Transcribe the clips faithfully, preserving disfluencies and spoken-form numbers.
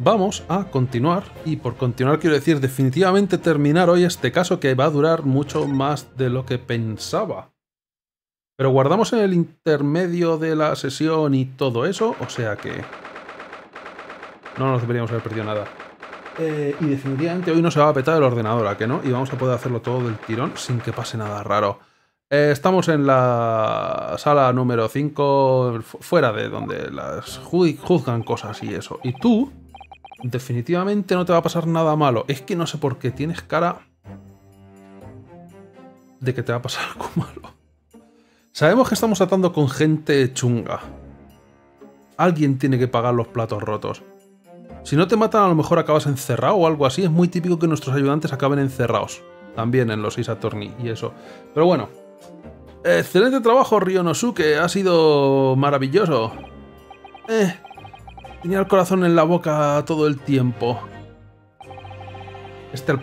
vamos a continuar. Y por continuar quiero decir definitivamente terminar hoy este caso, que va a durar mucho más de lo que pensaba. Pero guardamos en el intermedio de la sesión y todo eso, o sea que no nos deberíamos haber perdido nada. Eh, y definitivamente hoy no se va a petar el ordenador, ¿a que no? Y vamos a poder hacerlo todo del tirón sin que pase nada raro. Eh, estamos en la sala número cinco, fuera de donde las juzgan cosas y eso. Y tú, definitivamente no te va a pasar nada malo. Es que no sé por qué tienes cara de que te va a pasar algo malo. Sabemos que estamos tratando con gente chunga. Alguien tiene que pagar los platos rotos. Si no te matan, a lo mejor acabas encerrado o algo así. Es muy típico que nuestros ayudantes acaben encerrados. También en los Ace Attorney y eso. Pero bueno. Excelente trabajo, Ryonosuke. Ha sido maravilloso. Eh, tenía el corazón en la boca todo el tiempo. Este...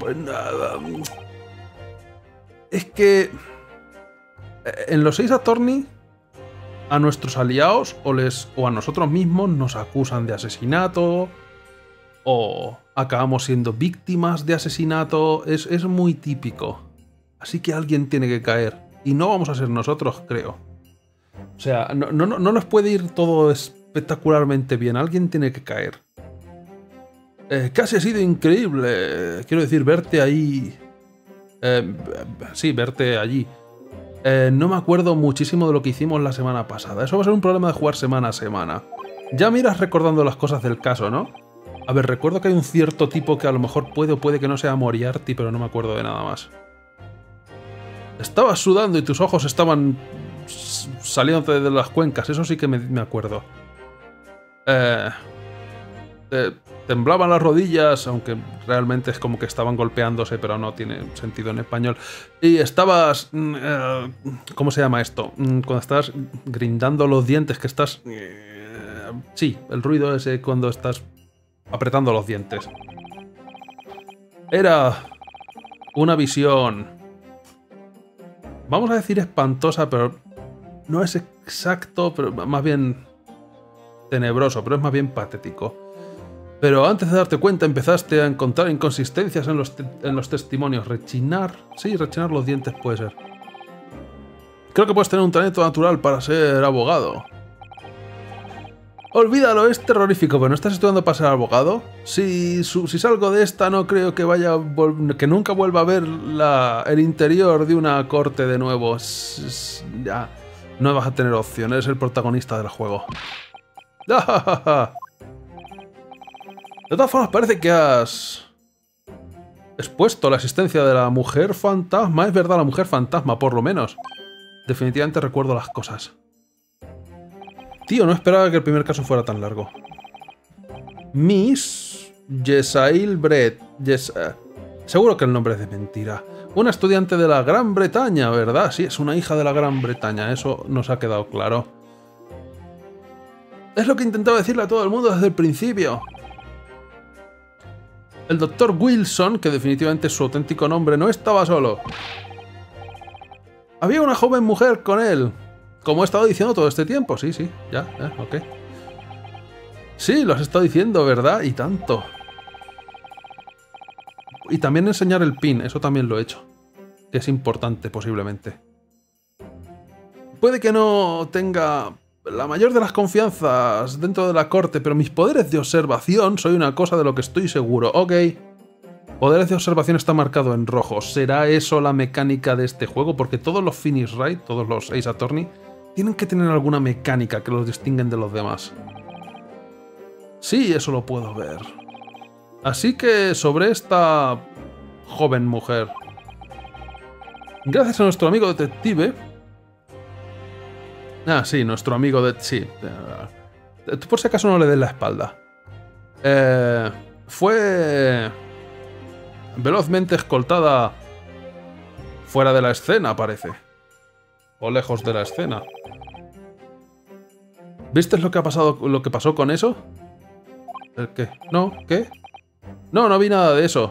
Es que... En los Ace Attorney, a nuestros aliados o, les, o a nosotros mismos nos acusan de asesinato... O acabamos siendo víctimas de asesinato. Es, es muy típico. Así que alguien tiene que caer. Y no vamos a ser nosotros, creo. O sea, no, no, no nos puede ir todo espectacularmente bien. Alguien tiene que caer. Eh, casi ha sido increíble. Quiero decir, verte ahí... Eh, sí, verte allí. Eh, no me acuerdo muchísimo de lo que hicimos la semana pasada. Eso va a ser un problema de jugar semana a semana. Ya miras recordando las cosas del caso, ¿no? A ver, recuerdo que hay un cierto tipo que a lo mejor puede o puede que no sea Moriarty, pero no me acuerdo de nada más. Estabas sudando y tus ojos estaban saliendo de las cuencas, eso sí que me, me acuerdo. Eh, eh, temblaban las rodillas, aunque realmente es como que estaban golpeándose, pero no tiene sentido en español. Y estabas... Eh, ¿Cómo se llama esto? Cuando estás grindando los dientes, que estás... Eh, sí, el ruido ese cuando estás... apretando los dientes. Era una visión, vamos a decir espantosa, pero no es exacto, pero más bien tenebroso, pero es más bien patético. Pero antes de darte cuenta empezaste a encontrar inconsistencias en los, te en los testimonios. Rechinar, sí, rechinar los dientes puede ser. Creo que puedes tener un talento natural para ser abogado. Olvídalo, es terrorífico, pero ¿no estás estudiando para ser abogado? Si, su, si salgo de esta, no creo que vaya que nunca vuelva a ver la, el interior de una corte de nuevo. S -s ya, no vas a tener opción, eres el protagonista del juego. De todas formas, parece que has expuesto la existencia de la mujer fantasma. Es verdad, la mujer fantasma, por lo menos. Definitivamente recuerdo las cosas. Tío, no esperaba que el primer caso fuera tan largo. Miss Yesail Brett. Yes, uh, seguro que el nombre es de mentira. Una estudiante de la Gran Bretaña, ¿verdad? Sí, es una hija de la Gran Bretaña. Eso nos ha quedado claro. Es lo que intentaba decirle a todo el mundo desde el principio. El doctor Wilson, que definitivamente es su auténtico nombre, no estaba solo. Había una joven mujer con él. Como he estado diciendo todo este tiempo, sí, sí, ya, eh, ok. Sí, lo has estado diciendo, ¿verdad? Y tanto. Y también enseñar el pin, eso también lo he hecho. Que es importante, posiblemente. Puede que no tenga la mayor de las confianzas dentro de la corte, pero mis poderes de observación soy una cosa de lo que estoy seguro. Ok. Poderes de observación está marcado en rojo. ¿Será eso la mecánica de este juego? Porque todos los Finish Right, todos los Ace Attorney, tienen que tener alguna mecánica que los distinguen de los demás. Sí, eso lo puedo ver. Así que sobre esta joven mujer, gracias a nuestro amigo detective... Ah, sí, nuestro amigo de... Sí. Tú por si acaso no le des la espalda. Eh, fue velozmente escoltada fuera de la escena, parece. O lejos de la escena. ¿Viste lo que ha pasado, lo que pasó con eso? ¿El qué? ¿No? ¿Qué? No, no vi nada de eso.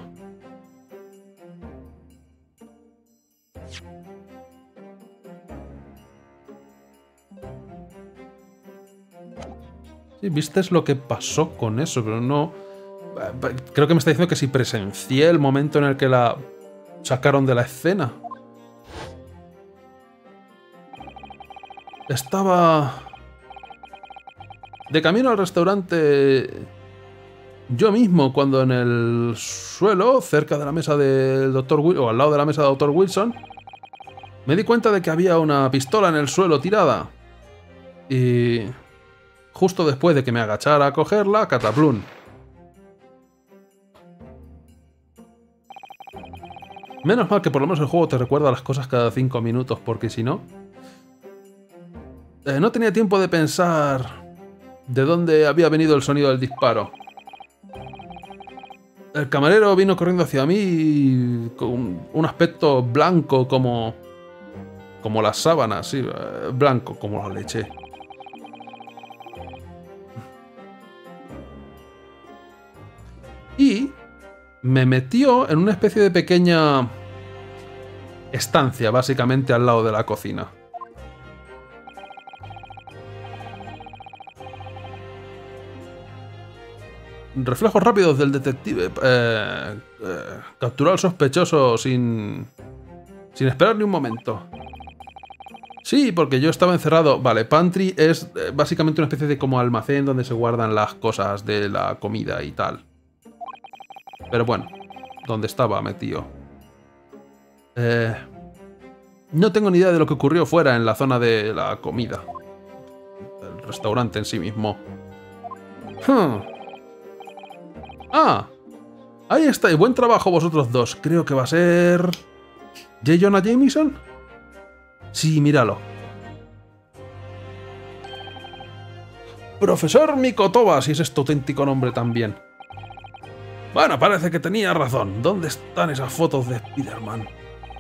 Sí, viste lo que pasó con eso, pero no... Creo que me está diciendo que si presencié el momento en el que la sacaron de la escena. Estaba de camino al restaurante yo mismo cuando en el suelo, cerca de la mesa del doctor Wilson, o al lado de la mesa del doctor Wilson, me di cuenta de que había una pistola en el suelo tirada. Y justo después de que me agachara a cogerla, cataplum. Menos mal que por lo menos el juego te recuerda las cosas cada cinco minutos, porque si no... Eh, no tenía tiempo de pensar de dónde había venido el sonido del disparo. El camarero vino corriendo hacia mí con un aspecto blanco como... como las sábanas, sí, blanco como la leche. Y me metió en una especie de pequeña estancia, básicamente al lado de la cocina. Reflejos rápidos del detective. Eh, eh, capturó al sospechoso sin... sin esperar ni un momento. Sí, porque yo estaba encerrado. Vale, pantry es eh, básicamente una especie de como almacén donde se guardan las cosas de la comida y tal. Pero bueno, donde estaba metido. Eh, no tengo ni idea de lo que ocurrió fuera en la zona de la comida. El restaurante en sí mismo. Hmm. Ah, ahí está, y buen trabajo vosotros dos. Creo que va a ser... ¿J. Jonah Jameson? Sí, míralo. Profesor Mikotoba, si es este auténtico nombre también. Bueno, parece que tenía razón. ¿Dónde están esas fotos de Spider-Man?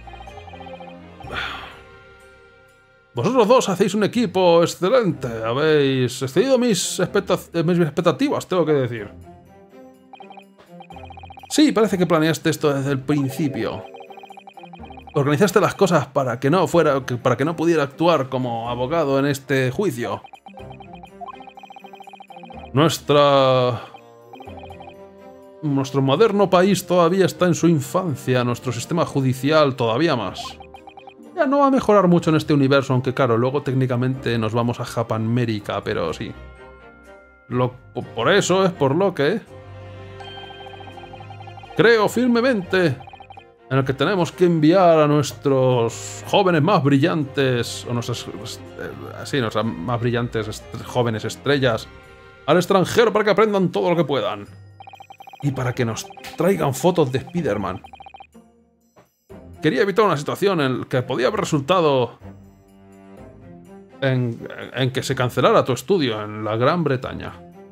Vosotros dos hacéis un equipo excelente. Habéis excedido mis, expecta- mis expectativas, tengo que decir. Sí, parece que planeaste esto desde el principio. Organizaste las cosas para que no fuera, para que no pudiera actuar como abogado en este juicio. Nuestra... Nuestro moderno país todavía está en su infancia, nuestro sistema judicial todavía más. Ya no va a mejorar mucho en este universo, aunque claro, luego técnicamente nos vamos a Japanamérica, pero sí. Lo, por eso es por lo que... creo firmemente en el que tenemos que enviar a nuestros jóvenes más brillantes, o nuestras, sí, nuestras más brillantes est- jóvenes estrellas, al extranjero para que aprendan todo lo que puedan. Y para que nos traigan fotos de Spider-Man. Quería evitar una situación en la que podía haber resultado en, en que se cancelara tu estudio en la Gran Bretaña.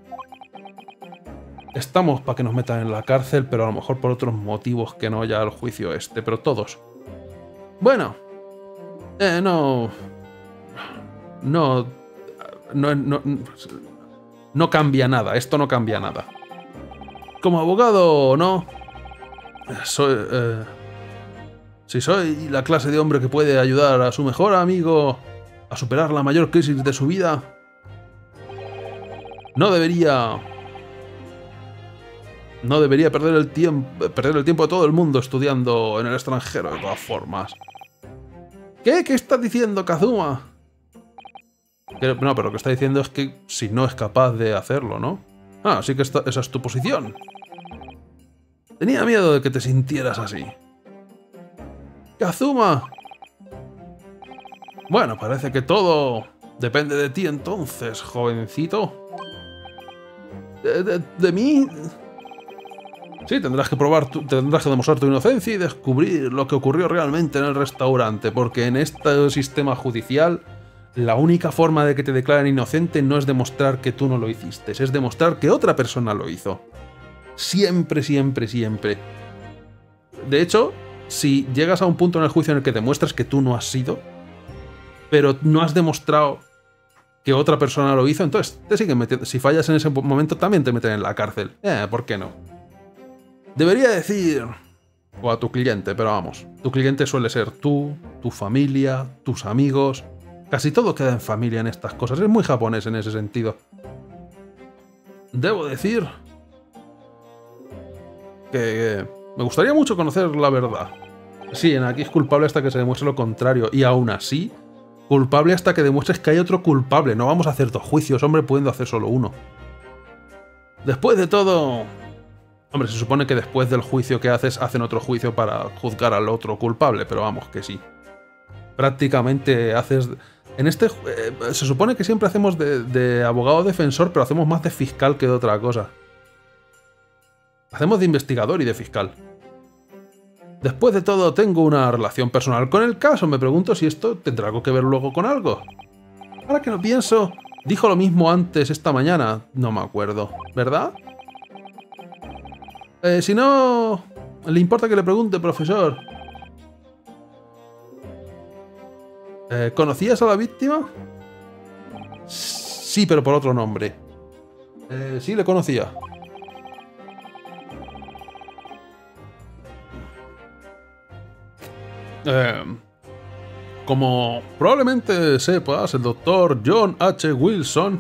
Estamos para que nos metan en la cárcel, pero a lo mejor por otros motivos que no ya el juicio este, pero todos. Bueno, eh, no, no, no, no, no cambia nada, esto no cambia nada. Como abogado, no, soy, eh, si soy la clase de hombre que puede ayudar a su mejor amigo a superar la mayor crisis de su vida, no debería... No debería perder el tiempo, perder el tiempo de todo el mundo estudiando en el extranjero, de todas formas. ¿Qué? ¿Qué estás diciendo, Kazuma? Que, no, pero lo que está diciendo es que si no es capaz de hacerlo, ¿no? Ah, sí que esta, esa es tu posición. Tenía miedo de que te sintieras así. ¡Kazuma! Bueno, parece que todo depende de ti entonces, jovencito. ¿De, de, de mí? Sí, tendrás que probar, tu, tendrás que demostrar tu inocencia y descubrir lo que ocurrió realmente en el restaurante, porque en este sistema judicial la única forma de que te declaren inocente no es demostrar que tú no lo hiciste, es demostrar que otra persona lo hizo. Siempre, siempre, siempre. De hecho, si llegas a un punto en el juicio en el que demuestras que tú no has sido, pero no has demostrado que otra persona lo hizo, entonces te siguen metiendo. Si fallas en ese momento también te meten en la cárcel. Eh, ¿por qué no? Debería decir... o a tu cliente, pero vamos. Tu cliente suele ser tú, tu familia, tus amigos... Casi todo queda en familia en estas cosas. Es muy japonés en ese sentido. Debo decir... que me gustaría mucho conocer la verdad. Sí, en aquí es culpable hasta que se demuestre lo contrario. Y aún así, culpable hasta que demuestres que hay otro culpable. No vamos a hacer dos juicios, hombre, pudiendo hacer solo uno. Después de todo... Hombre, se supone que después del juicio que haces, hacen otro juicio para juzgar al otro culpable, pero vamos, que sí. Prácticamente haces... En este... Eh, se supone que siempre hacemos de, de abogado defensor, pero hacemos más de fiscal que de otra cosa. Hacemos de investigador y de fiscal. Después de todo, tengo una relación personal con el caso. Me pregunto si esto tendrá algo que ver luego con algo. Ahora que lo pienso, dijo lo mismo antes esta mañana. No me acuerdo, ¿verdad? Eh, si no... ¿Le importa que le pregunte, profesor? Eh, ¿Conocías a la víctima? Sí, pero por otro nombre. Eh, sí, le conocía. Eh, como probablemente sepas, el doctor John H. Wilson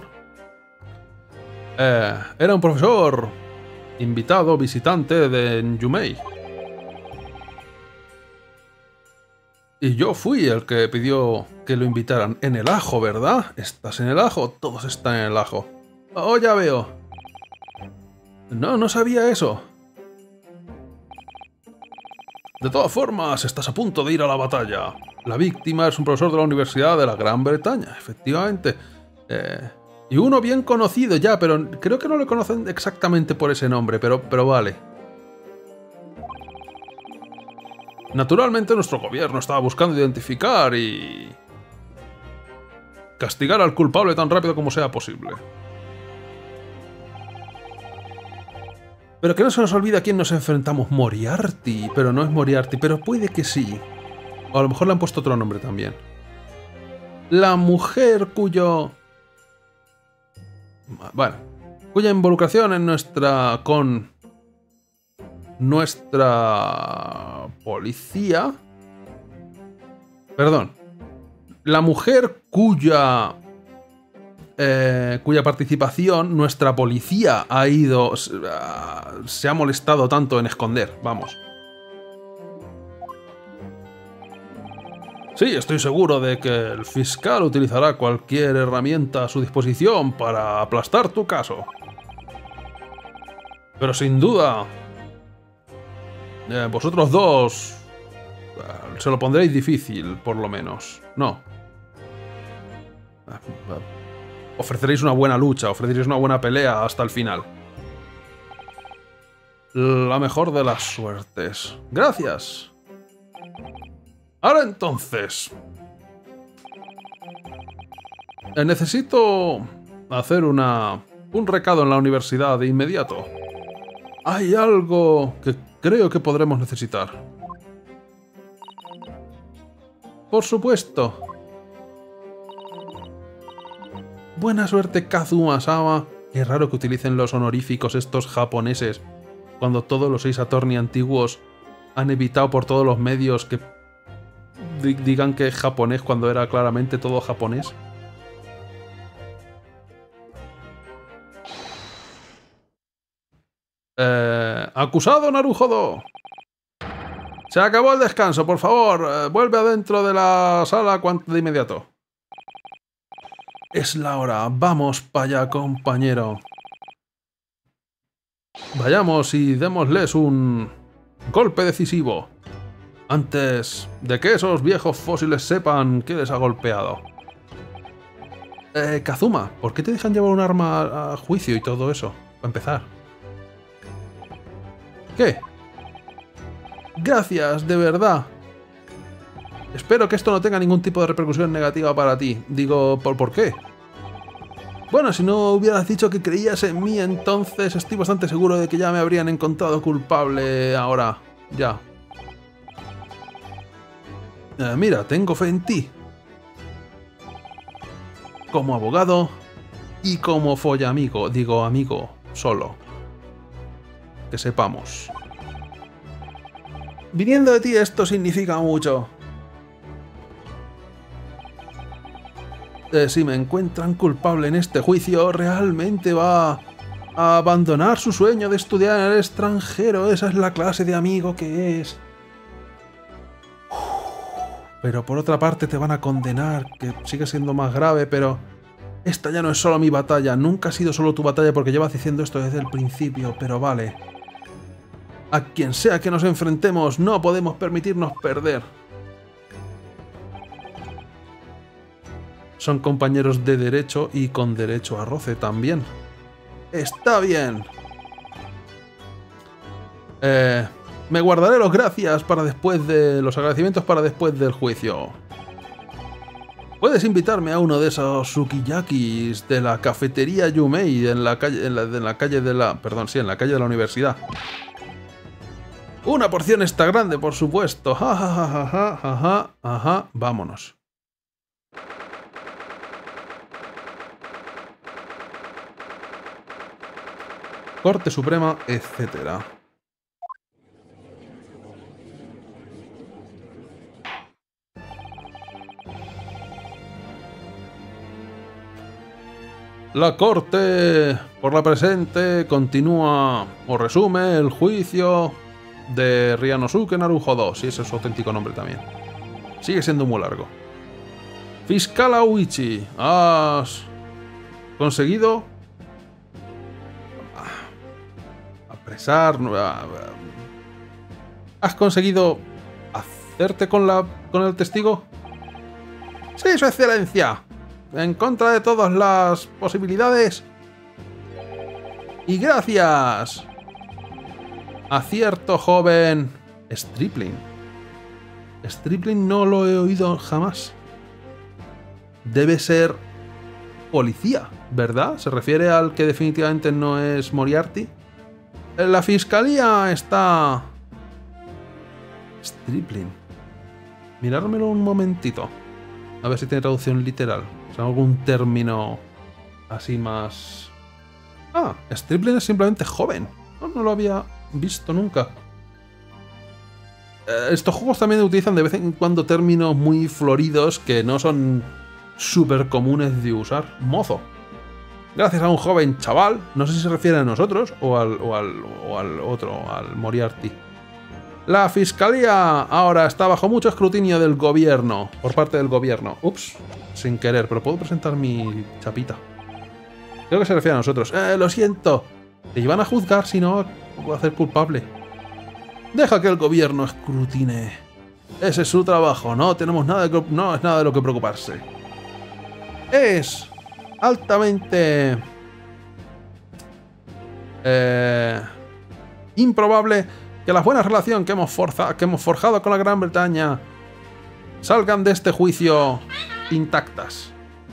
eh, era un profesor invitado visitante de Yumei. Y yo fui el que pidió que lo invitaran. En el ajo, ¿verdad? ¿Estás en el ajo? Todos están en el ajo. Oh, ya veo. No, no sabía eso. De todas formas, estás a punto de ir a la batalla. La víctima es un profesor de la Universidad de la Gran Bretaña, efectivamente. Eh, y uno bien conocido ya, pero creo que no le conocen exactamente por ese nombre, pero, pero vale. Naturalmente nuestro gobierno estaba buscando identificar y... castigar al culpable tan rápido como sea posible. Pero que no se nos olvide a quién nos enfrentamos. Moriarty. Pero no es Moriarty, pero puede que sí. O a lo mejor le han puesto otro nombre también. La mujer cuyo... Bueno. Cuya involucración en nuestra... con... nuestra... policía... Perdón. La mujer cuya... Eh, cuya participación nuestra policía ha ido... Uh, se ha molestado tanto en esconder, vamos. Sí, estoy seguro de que el fiscal utilizará cualquier herramienta a su disposición para aplastar tu caso. Pero sin duda... Eh, vosotros dos... Uh, se lo pondréis difícil, por lo menos. No. Uh, uh, Ofreceréis una buena lucha, ofreceréis una buena pelea hasta el final. La mejor de las suertes. Gracias. Ahora entonces... Necesito hacer una... un recado en la universidad de inmediato. Hay algo que creo que podremos necesitar. Por supuesto. Buena suerte, Kazuma-sama. Qué raro que utilicen los honoríficos estos japoneses cuando todos los Ace Attorney antiguos han evitado por todos los medios que digan que es japonés cuando era claramente todo japonés. Eh, acusado Naruhodo. Se acabó el descanso, por favor. Eh, vuelve adentro de la sala de inmediato. Es la hora. Vamos para allá, compañero. Vayamos y démosles un golpe decisivo. Antes de que esos viejos fósiles sepan que les ha golpeado. Eh, Kazuma, ¿por qué te dejan llevar un arma a juicio y todo eso? Para empezar. ¿Qué? Gracias, de verdad. Espero que esto no tenga ningún tipo de repercusión negativa para ti. Digo, ¿por, ¿por qué? Bueno, si no hubieras dicho que creías en mí, entonces estoy bastante seguro de que ya me habrían encontrado culpable ahora. Ya. Eh, mira, tengo fe en ti. Como abogado y como follamigo. Digo, amigo, solo. Que sepamos. Viniendo de ti esto significa mucho. Eh, si me encuentran culpable en este juicio, realmente va a abandonar su sueño de estudiar en el extranjero. Esa es la clase de amigo que es. Pero por otra parte te van a condenar, que sigue siendo más grave, pero... Esta ya no es solo mi batalla, nunca ha sido solo tu batalla porque llevas diciendo esto desde el principio, pero vale. A quien sea que nos enfrentemos, no podemos permitirnos perder. Son compañeros de derecho y con derecho a roce también. Está bien. Eh, me guardaré los gracias para después de... los agradecimientos para después del juicio. Puedes invitarme a uno de esos sukiyakis de la cafetería Yumei en la calle, en la, en la calle de la... Perdón, sí, en la calle de la universidad. Una porción está grande, por supuesto. Ja, ja, ja, ja, ja, ja, ja, ajá, vámonos. Corte Suprema, etcétera. La corte, por la presente, continúa o resume el juicio de Ryanosuke Naruhodo, si ese es su auténtico nombre también. Sigue siendo muy largo. Fiscal Aoichi, has conseguido apresar, has conseguido hacerte con la con el testigo. Sí, su excelencia. En contra de todas las posibilidades. Y gracias a cierto joven Stripling. Stripling no lo he oído jamás. Debe ser policía, ¿verdad? ¿Se refiere al que definitivamente no es Moriarty? La fiscalía está... Stripling. Mirármelo un momentito. A ver si tiene traducción literal. O sea, algún término así más... Ah, Stripling es simplemente joven. No, no lo había visto nunca. Eh, estos juegos también utilizan de vez en cuando términos muy floridos que no son súper comunes de usar. Mozo. Gracias a un joven chaval. No sé si se refiere a nosotros o al, o al, o al otro, al Moriarty. La fiscalía ahora está bajo mucho escrutinio del gobierno. Por parte del gobierno. Ups. Sin querer, pero puedo presentar mi chapita. Creo que se refiere a nosotros. Eh, lo siento. Te iban a juzgar, si no, voy a hacer culpable. Deja que el gobierno escrutine. Ese es su trabajo. No tenemos nada de, no es nada de lo que preocuparse. Es altamente eh, improbable que las buenas relaciones que hemos, forza, que hemos forjado con la Gran Bretaña salgan de este juicio intactas.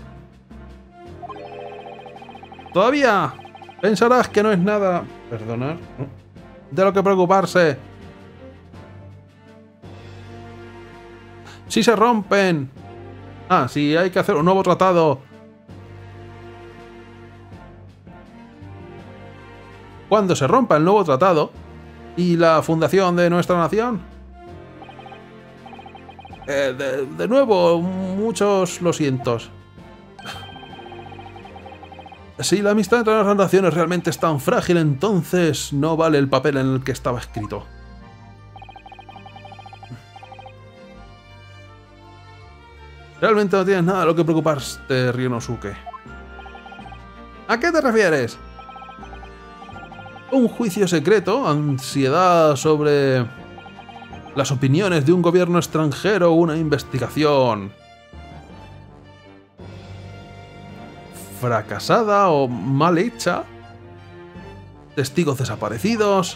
Todavía pensarás que no es nada... Perdonar. De lo que preocuparse. Si se rompen... Ah, si hay que hacer un nuevo tratado. Cuando se rompa el nuevo tratado y la fundación de nuestra nación... Eh, de, de nuevo, muchos lo siento. Si la amistad entre las naciones realmente es tan frágil, entonces no vale el papel en el que estaba escrito. Realmente no tienes nada de lo que preocuparte, Ryanosuke. ¿A qué te refieres? Un juicio secreto, ansiedad sobre las opiniones de un gobierno extranjero, una investigación fracasada o mal hecha, testigos desaparecidos.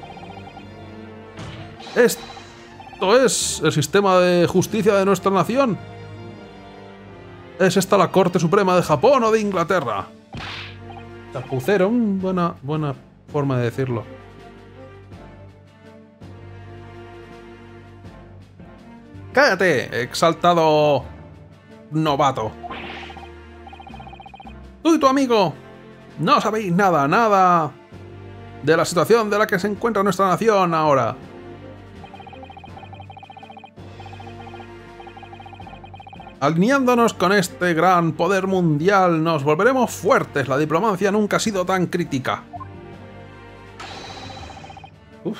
¿Esto es el sistema de justicia de nuestra nación? ¿Es esta la Corte Suprema de Japón o de Inglaterra? Chapucero, buena, buena forma de decirlo. ¡Cállate, exaltado novato! Tú y tu amigo no sabéis nada, nada de la situación de la que se encuentra nuestra nación ahora. Alineándonos con este gran poder mundial, nos volveremos fuertes. La diplomacia nunca ha sido tan crítica. Uf.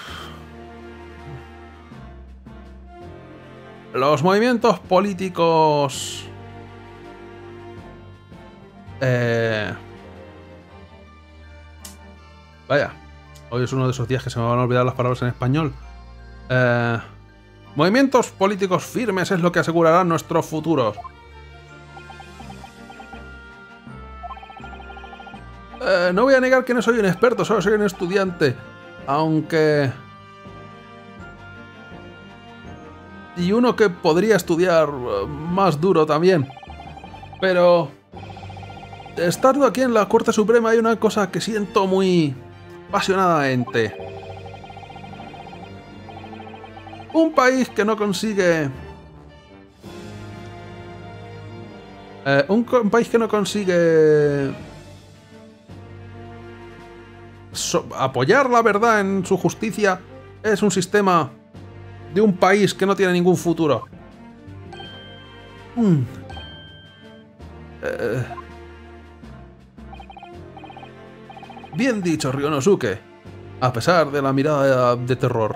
Los movimientos políticos... Eh... Vaya, hoy es uno de esos días que se me van a olvidar las palabras en español. Eh... Movimientos políticos firmes es lo que asegurará nuestro futuro. Eh, no voy a negar que no soy un experto, solo soy un estudiante. Aunque... Y uno que podría estudiar uh, más duro también. Pero... Estando aquí en la Corte Suprema hay una cosa que siento muy apasionadamente. Un país que no consigue... Eh, un, un país que no consigue... So, apoyar la verdad en su justicia es un sistema de un país que no tiene ningún futuro. Mm. Eh... Bien dicho, Ryonosuke. A pesar de la mirada de terror.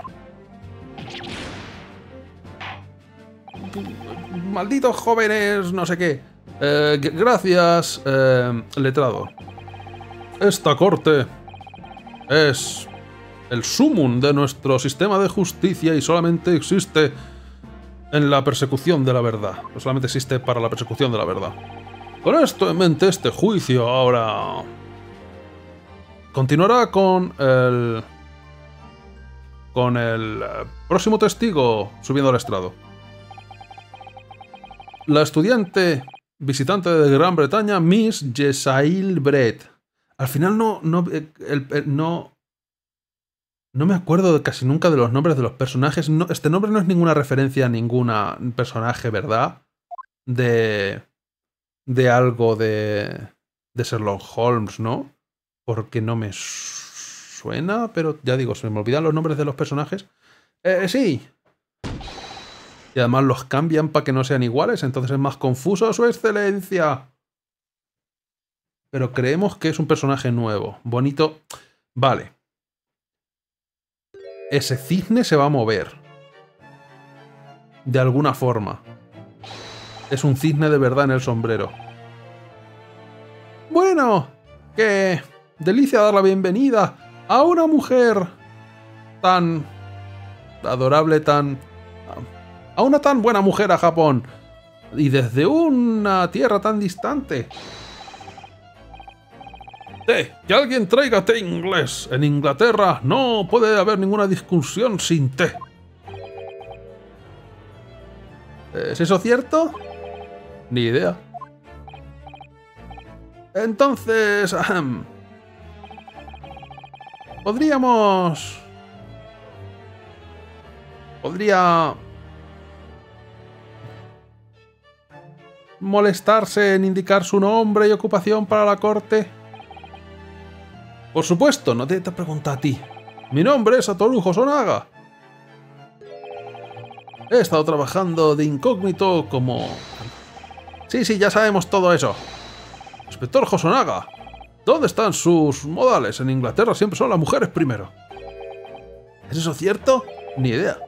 Malditos jóvenes, no sé qué. Eh, gracias, eh, letrado. Esta corte es el sumum de nuestro sistema de justicia y solamente existe en la persecución de la verdad. No solamente existe para la persecución de la verdad. Con esto en mente, este juicio ahora continuará con el... con el próximo testigo subiendo al estrado. La estudiante visitante de Gran Bretaña, Miss Jesail Brett. Al final no... No, el, el, no... no me acuerdo de casi nunca de los nombres de los personajes. No, este nombre no es ninguna referencia a ningún personaje, ¿verdad? De... De algo de... de Sherlock Holmes, ¿no? Porque no me suena, pero ya digo, se me olvidan los nombres de los personajes. Eh, sí. Y además los cambian para que no sean iguales, entonces es más confuso. ¡Su excelencia! Pero creemos que es un personaje nuevo. Bonito. Vale. Ese cisne se va a mover. De alguna forma. Es un cisne de verdad en el sombrero. Bueno, qué delicia dar la bienvenida a una mujer tan adorable, tan... a una tan buena mujer a Japón. Y desde una tierra tan distante. ¡Té! ¡Que alguien traiga té inglés! En Inglaterra no puede haber ninguna discusión sin té. ¿Es eso cierto? Ni idea. Entonces... Ahem, podríamos... Podría... molestarse en indicar su nombre y ocupación para la corte. Por supuesto, no te, te pregunto a ti. Mi nombre es Satoru Hosonaga. He estado trabajando de incógnito como... Sí, sí, ya sabemos todo eso. Inspector Hosonaga, ¿dónde están sus modales? En Inglaterra siempre son las mujeres primero. ¿Es eso cierto? Ni idea.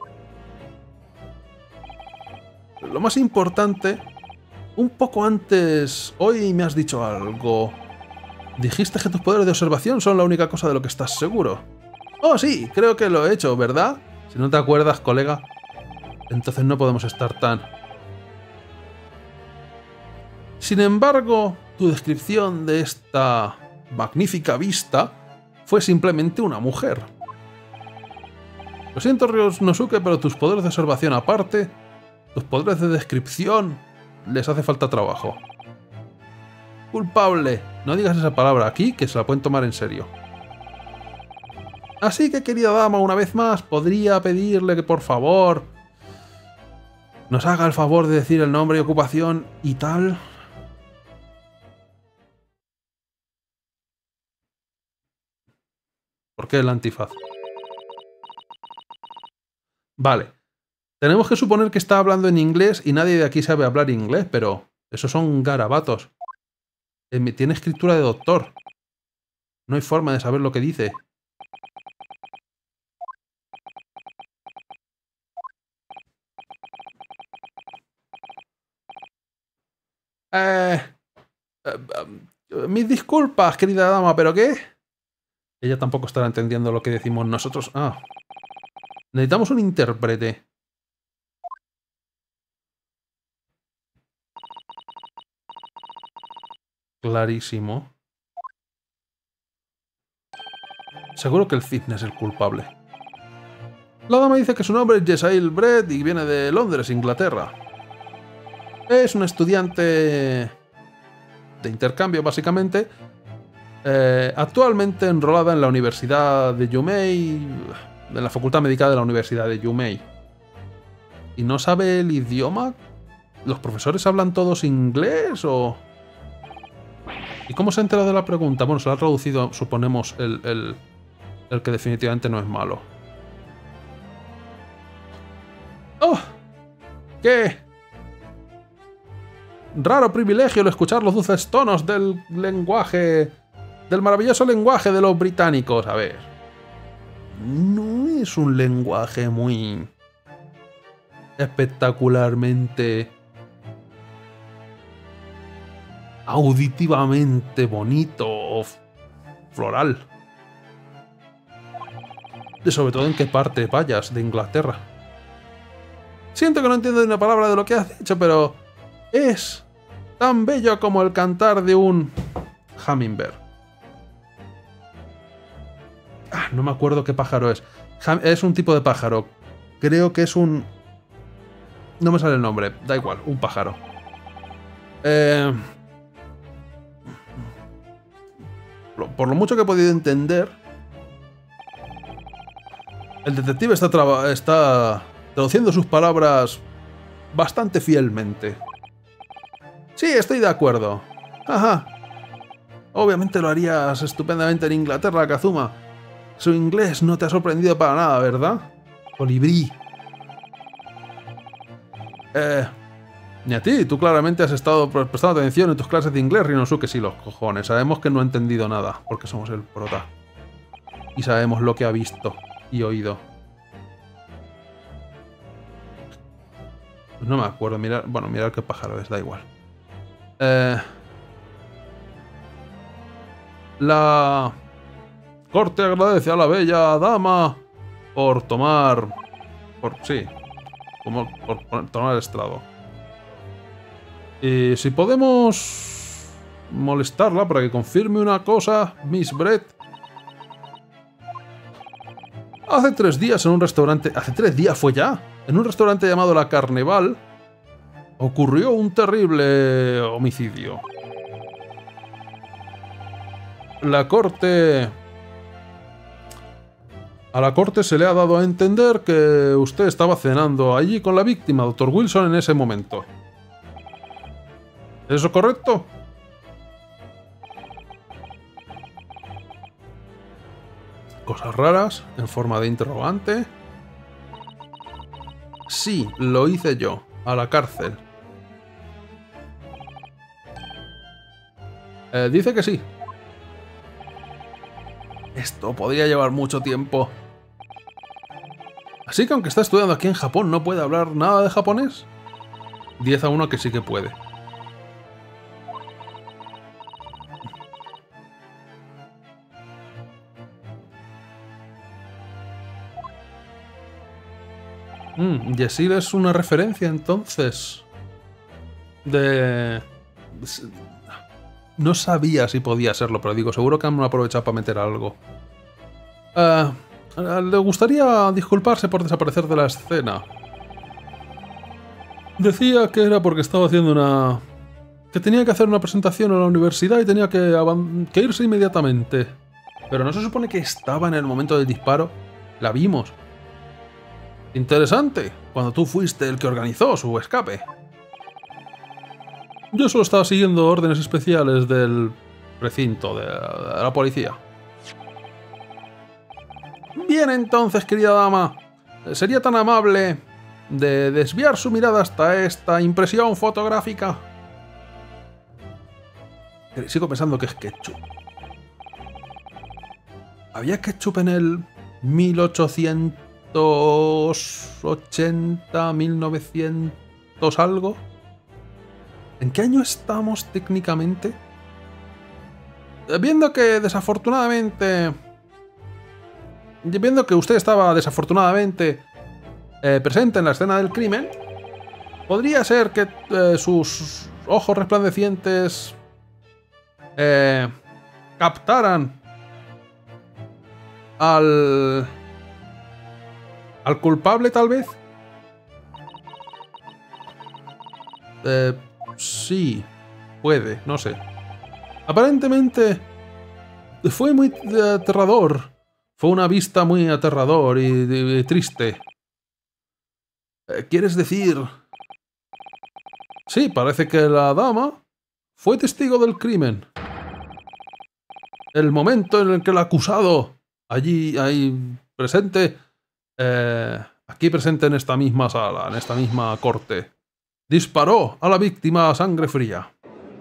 Lo más importante... Un poco antes... Hoy me has dicho algo... Dijiste que tus poderes de observación son la única cosa de lo que estás seguro. Oh, sí, creo que lo he hecho, ¿verdad? Si no te acuerdas, colega, entonces no podemos estar tan... Sin embargo, tu descripción de esta magnífica vista fue simplemente una mujer. Lo siento, Ryonosuke, pero tus poderes de observación aparte, tus poderes de descripción, les hace falta trabajo. Culpable. No digas esa palabra aquí, que se la pueden tomar en serio. Así que, querida dama, una vez más, podría pedirle que por favor nos haga el favor de decir el nombre y ocupación y tal. ¿Por qué el antifaz? Vale. Tenemos que suponer que está hablando en inglés y nadie de aquí sabe hablar inglés, pero esos son garabatos. Eh, Tiene escritura de doctor. No hay forma de saber lo que dice. Eh, eh, eh, mis disculpas, querida dama, ¿pero qué? Ella tampoco estará entendiendo lo que decimos nosotros. Ah. Necesitamos un intérprete. Clarísimo. Seguro que el cisne es el culpable. La dama dice que su nombre es Jesail Brett y viene de Londres, Inglaterra. Es un estudiante de intercambio, básicamente. Eh, actualmente enrolada en la Universidad de Yumei, en la Facultad Médica de la Universidad de Yumei. ¿Y no sabe el idioma? ¿Los profesores hablan todos inglés o...? ¿Y cómo se ha enterado de la pregunta? Bueno, se lo ha traducido, suponemos, el, el, el que definitivamente no es malo. ¡Oh! ¡Qué raro privilegio el escuchar los dulces tonos del lenguaje... del maravilloso lenguaje de los británicos! A ver... no es un lenguaje muy... espectacularmente... auditivamente bonito o floral. Y sobre todo en qué parte vayas de Inglaterra. Siento que no entiendo ni una palabra de lo que has dicho, pero es tan bello como el cantar de un hummingbird. Ah, no me acuerdo qué pájaro es. Es un tipo de pájaro. Creo que es un... no me sale el nombre. Da igual, un pájaro. Eh... Por lo mucho que he podido entender, el detective está, está traduciendo sus palabras bastante fielmente. Sí, estoy de acuerdo. Ajá. Obviamente lo harías estupendamente en Inglaterra, Kazuma. Su inglés no te ha sorprendido para nada, ¿verdad? Colibrí. Eh... Ni a ti, tú claramente has estado prestando atención en tus clases de inglés, Rinosuke, sí, los cojones. Sabemos que no ha entendido nada, porque somos el prota. Y sabemos lo que ha visto y oído. Pues no me acuerdo, mirar... bueno, mirar qué pájaro es, da igual. Eh... La... corte agradece a la bella dama por tomar... por... sí, como por, por tomar el estrado. Y si podemos molestarla para que confirme una cosa, Miss Brett. Hace tres días en un restaurante... Hace tres días fue ya. En un restaurante llamado La Carnival ocurrió un terrible homicidio. La corte... A la corte se le ha dado a entender que usted estaba cenando allí con la víctima, doctor Wilson, en ese momento. ¿Es eso correcto? Cosas raras, en forma de interrogante. Sí, lo hice yo, a la cárcel. Eh, dice que sí. Esto podría llevar mucho tiempo. Así que aunque está estudiando aquí en Japón, ¿no puede hablar nada de japonés? diez a uno que sí que puede. Mm, Yesil es una referencia, entonces. De... No sabía si podía serlo, pero digo, seguro que han aprovechado para meter algo. Uh, ¿Le gustaría disculparse por desaparecer de la escena? Decía que era porque estaba haciendo una... que tenía que hacer una presentación en la universidad y tenía que, que irse inmediatamente. Pero ¿no se supone que estaba en el momento del disparo? La vimos. Interesante, cuando tú fuiste el que organizó su escape. Yo solo estaba siguiendo órdenes especiales del recinto, de la policía. Bien entonces, querida dama. ¿Sería tan amable de desviar su mirada hasta esta impresión fotográfica. Sigo pensando que es ketchup. ¿Había ketchup en el mil ochocientos ochenta, mil novecientos algo? ¿En qué año estamos técnicamente? Viendo que desafortunadamente... Viendo que usted estaba desafortunadamente eh, presente en la escena del crimen, podría ser que eh, sus ojos resplandecientes eh, captaran al... al culpable, tal vez. Eh, sí, puede, no sé. Aparentemente fue muy aterrador. Fue una vista muy aterrador y, y, y triste. ¿Quieres decir? Sí, parece que la dama fue testigo del crimen. El momento en el que el acusado, allí, ahí presente, eh, aquí presente en esta misma sala, en esta misma corte, disparó a la víctima a sangre fría.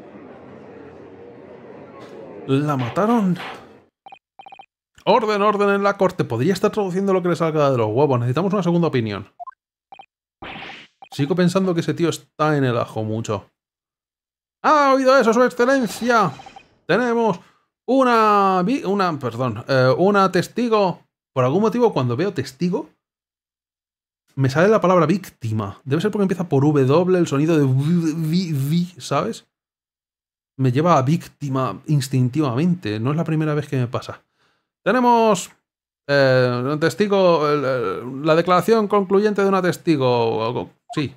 ¿La mataron? Orden, orden en la corte. Podría estar traduciendo lo que le salga de los huevos. Necesitamos una segunda opinión. Sigo pensando que ese tío está en el ajo mucho. ¿Ha oído eso, su excelencia? Tenemos una... una perdón. Eh, una testigo. Por algún motivo, cuando veo testigo, me sale la palabra víctima. Debe ser porque empieza por W, el sonido de v, v, v, ¿sabes? Me lleva a víctima instintivamente. No es la primera vez que me pasa. Tenemos eh, un testigo, eh, la declaración concluyente de una testigo. Sí.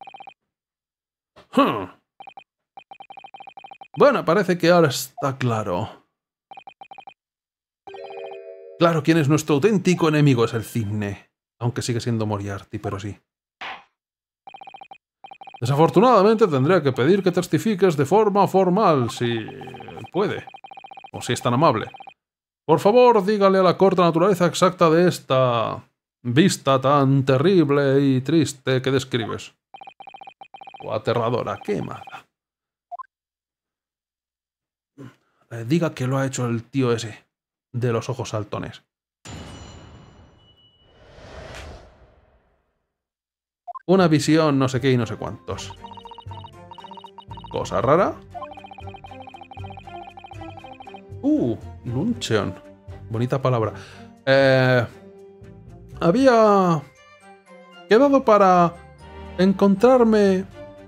Huh. Bueno, parece que ahora está claro. Claro, quién es nuestro auténtico enemigo es el cisne. Aunque sigue siendo Moriarty, pero sí. Desafortunadamente tendré que pedir que testifiques de forma formal, si puede. O si es tan amable. Por favor, dígale a la corte la naturaleza exacta de esta vista tan terrible y triste que describes. O aterradora, qué mala. Eh, diga que lo ha hecho el tío ese, de los ojos saltones. Una visión, no sé qué y no sé cuántos. Cosa rara. Uh, Luncheon. Bonita palabra. Eh, había quedado para encontrarme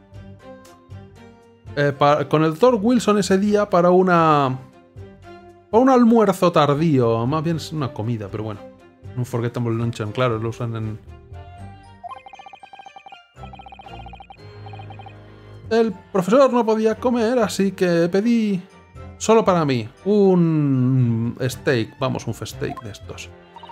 eh, para, con el doctor Wilson ese día para una... para un almuerzo tardío. Más bien es una comida, pero bueno. Un Forgettable Luncheon, claro, lo usan en... El profesor no podía comer, así que pedí... solo para mí, un steak, vamos, un steak de estos.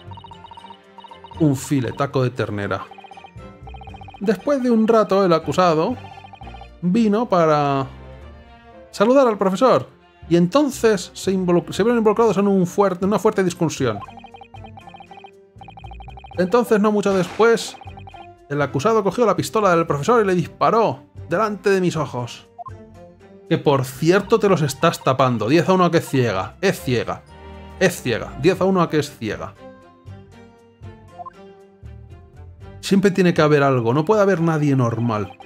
Un filetaco de ternera. Después de un rato, el acusado vino para saludar al profesor. Y entonces se, se vieron involucrados en un fuerte, una fuerte discusión. Entonces, no mucho después, el acusado cogió la pistola del profesor y le disparó delante de mis ojos. Que por cierto te los estás tapando. diez a uno a que es ciega. Es ciega. Es ciega. diez a uno a que es ciega. Siempre tiene que haber algo. No puede haber nadie normal.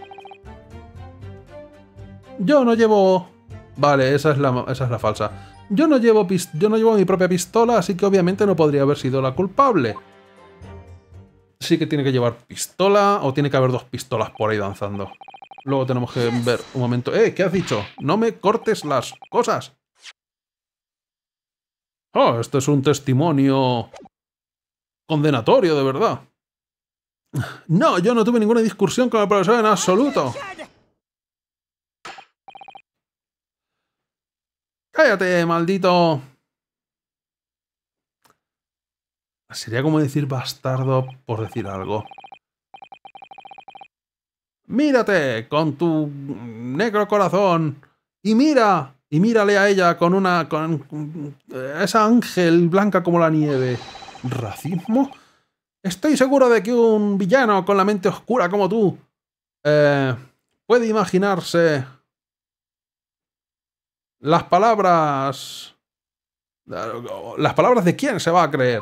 Yo no llevo... Vale, esa es la, esa es la falsa. Yo no, llevo yo no llevo mi propia pistola, así que obviamente no podría haber sido la culpable. Sí que tiene que llevar pistola o tiene que haber dos pistolas por ahí danzando. Luego tenemos que ver un momento. ¡Eh! ¿Qué has dicho? ¡No me cortes las cosas! Oh, este es un testimonio condenatorio, de verdad. No, yo no tuve ninguna discusión con el profesor en absoluto. ¡Cállate, maldito! Sería como decir bastardo por decir algo. Mírate con tu negro corazón y mira, y mírale a ella con una, con esa ángel blanca como la nieve. ¿Racismo? Estoy seguro de que un villano con la mente oscura como tú eh, puede imaginarse las palabras... ¿Las palabras de quién se va a creer?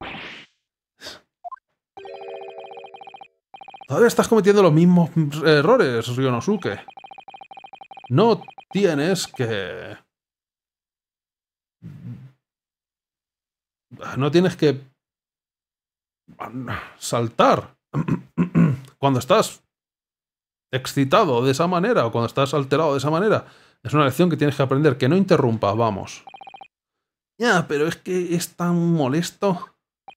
Todavía estás cometiendo los mismos errores, Ryonosuke. No tienes que... No tienes que... saltar. Cuando estás excitado de esa manera o cuando estás alterado de esa manera. Es una lección que tienes que aprender. Que no interrumpas, vamos. Ya, pero es que es tan molesto.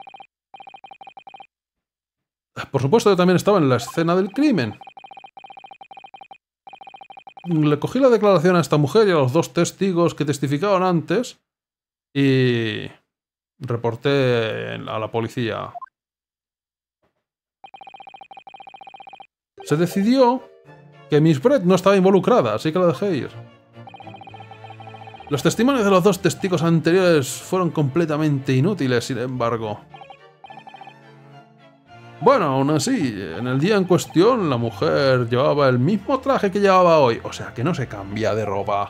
Por supuesto, yo también estaba en la escena del crimen. Le cogí la declaración a esta mujer y a los dos testigos que testificaban antes y reporté a la policía. Se decidió que Miss Brett no estaba involucrada, así que la dejé ir. Los testimonios de los dos testigos anteriores fueron completamente inútiles, sin embargo. Bueno, aún así, en el día en cuestión, la mujer llevaba el mismo traje que llevaba hoy, o sea que no se cambia de ropa.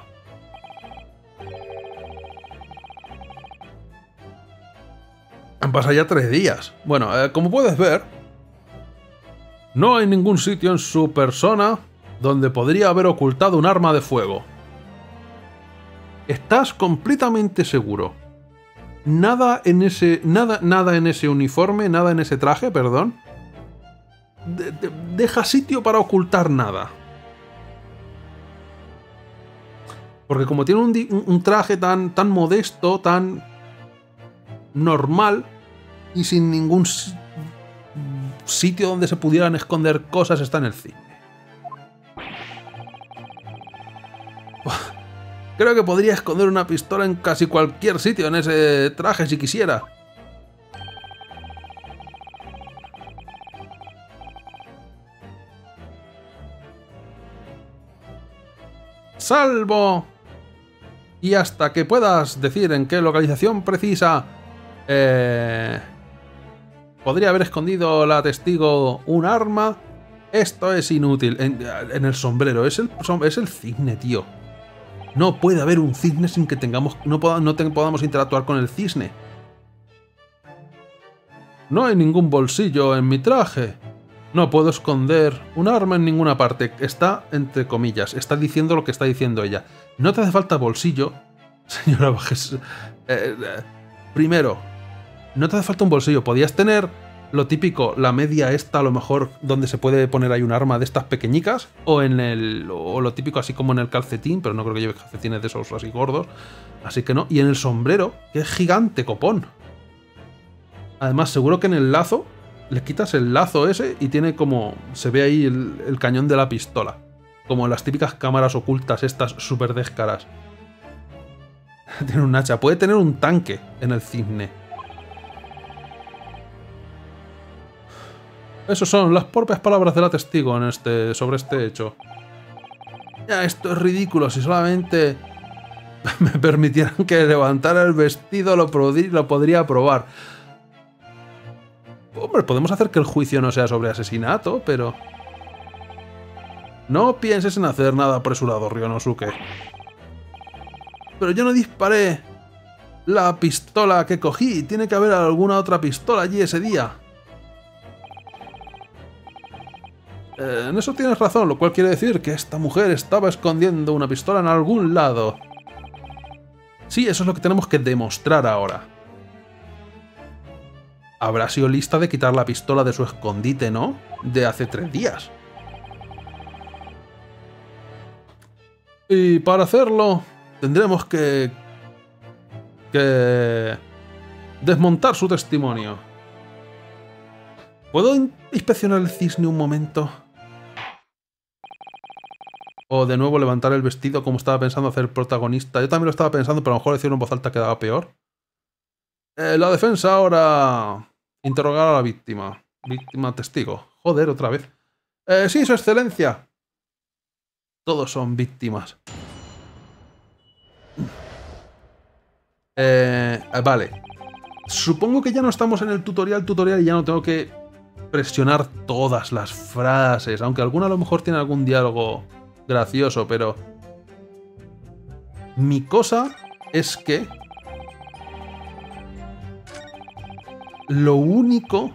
Han pasado ya tres días. Bueno, eh, como puedes ver, no hay ningún sitio en su persona donde podría haber ocultado un arma de fuego. ¿Estás completamente seguro? Nada en ese... Nada, nada en ese uniforme, nada en ese traje, perdón. De, de, deja sitio para ocultar nada. Porque como tiene un, un traje tan, tan modesto, tan normal y sin ningún sitio donde se pudieran esconder cosas, está en el cine. Creo que podría esconder una pistola en casi cualquier sitio en ese traje si quisiera. Salvo... Y hasta que puedas decir en qué localización precisa... Eh, podría haber escondido la testigo un arma. Esto es inútil. En, en el sombrero. Es el, es el cisne, tío. No puede haber un cisne sin que tengamos... No, poda, no te, podamos interactuar con el cisne. No hay ningún bolsillo en mi traje. No puedo esconder un arma en ninguna parte. Está entre comillas. Está diciendo lo que está diciendo ella. No te hace falta bolsillo. Señora Bajes... Eh, eh, primero, no te hace falta un bolsillo. Podías tener lo típico, la media esta a lo mejor donde se puede poner ahí un arma de estas pequeñicas. O en el... O lo típico así como en el calcetín. Pero no creo que lleve calcetines de esos así gordos. Así que no. Y en el sombrero, que es gigante, copón. Además, seguro que en el lazo... Le quitas el lazo ese y tiene como... Se ve ahí el, el cañón de la pistola. Como las típicas cámaras ocultas estas súper descaras. Tiene un hacha. Puede tener un tanque en el cisne. Esas son las propias palabras de la testigo en este, sobre este hecho. Ya, esto es ridículo. Si solamente me permitieran que levantara el vestido, lo, lo podría probar. Hombre, podemos hacer que el juicio no sea sobre asesinato, pero... No pienses en hacer nada apresurado, Ryonosuke. Pero yo no disparé la pistola que cogí. Tiene que haber alguna otra pistola allí ese día. Eh, en eso tienes razón, lo cual quiere decir que esta mujer estaba escondiendo una pistola en algún lado. Sí, eso es lo que tenemos que demostrar ahora. Habrá sido lista de quitar la pistola de su escondite, ¿no? De hace tres días. Y para hacerlo, tendremos que... que... desmontar su testimonio. ¿Puedo inspeccionar el cisne un momento? O de nuevo levantar el vestido como estaba pensando hacer el protagonista. Yo también lo estaba pensando, pero a lo mejor decirlo en voz alta quedaba peor. Eh, la defensa ahora... Interrogar a la víctima. Víctima testigo. Joder, otra vez. Eh, sí, su excelencia. Todos son víctimas. Eh, vale. Supongo que ya no estamos en el tutorial tutorial y ya no tengo que presionar todas las frases, aunque alguna a lo mejor tiene algún diálogo gracioso, pero mi cosa es que lo único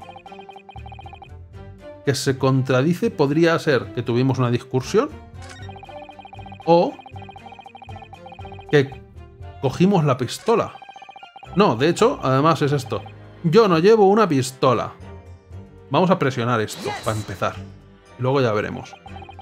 que se contradice podría ser que tuvimos una discusión o que cogimos la pistola. No, de hecho, además es esto. Yo no llevo una pistola. Vamos a presionar esto para empezar. Y luego ya veremos.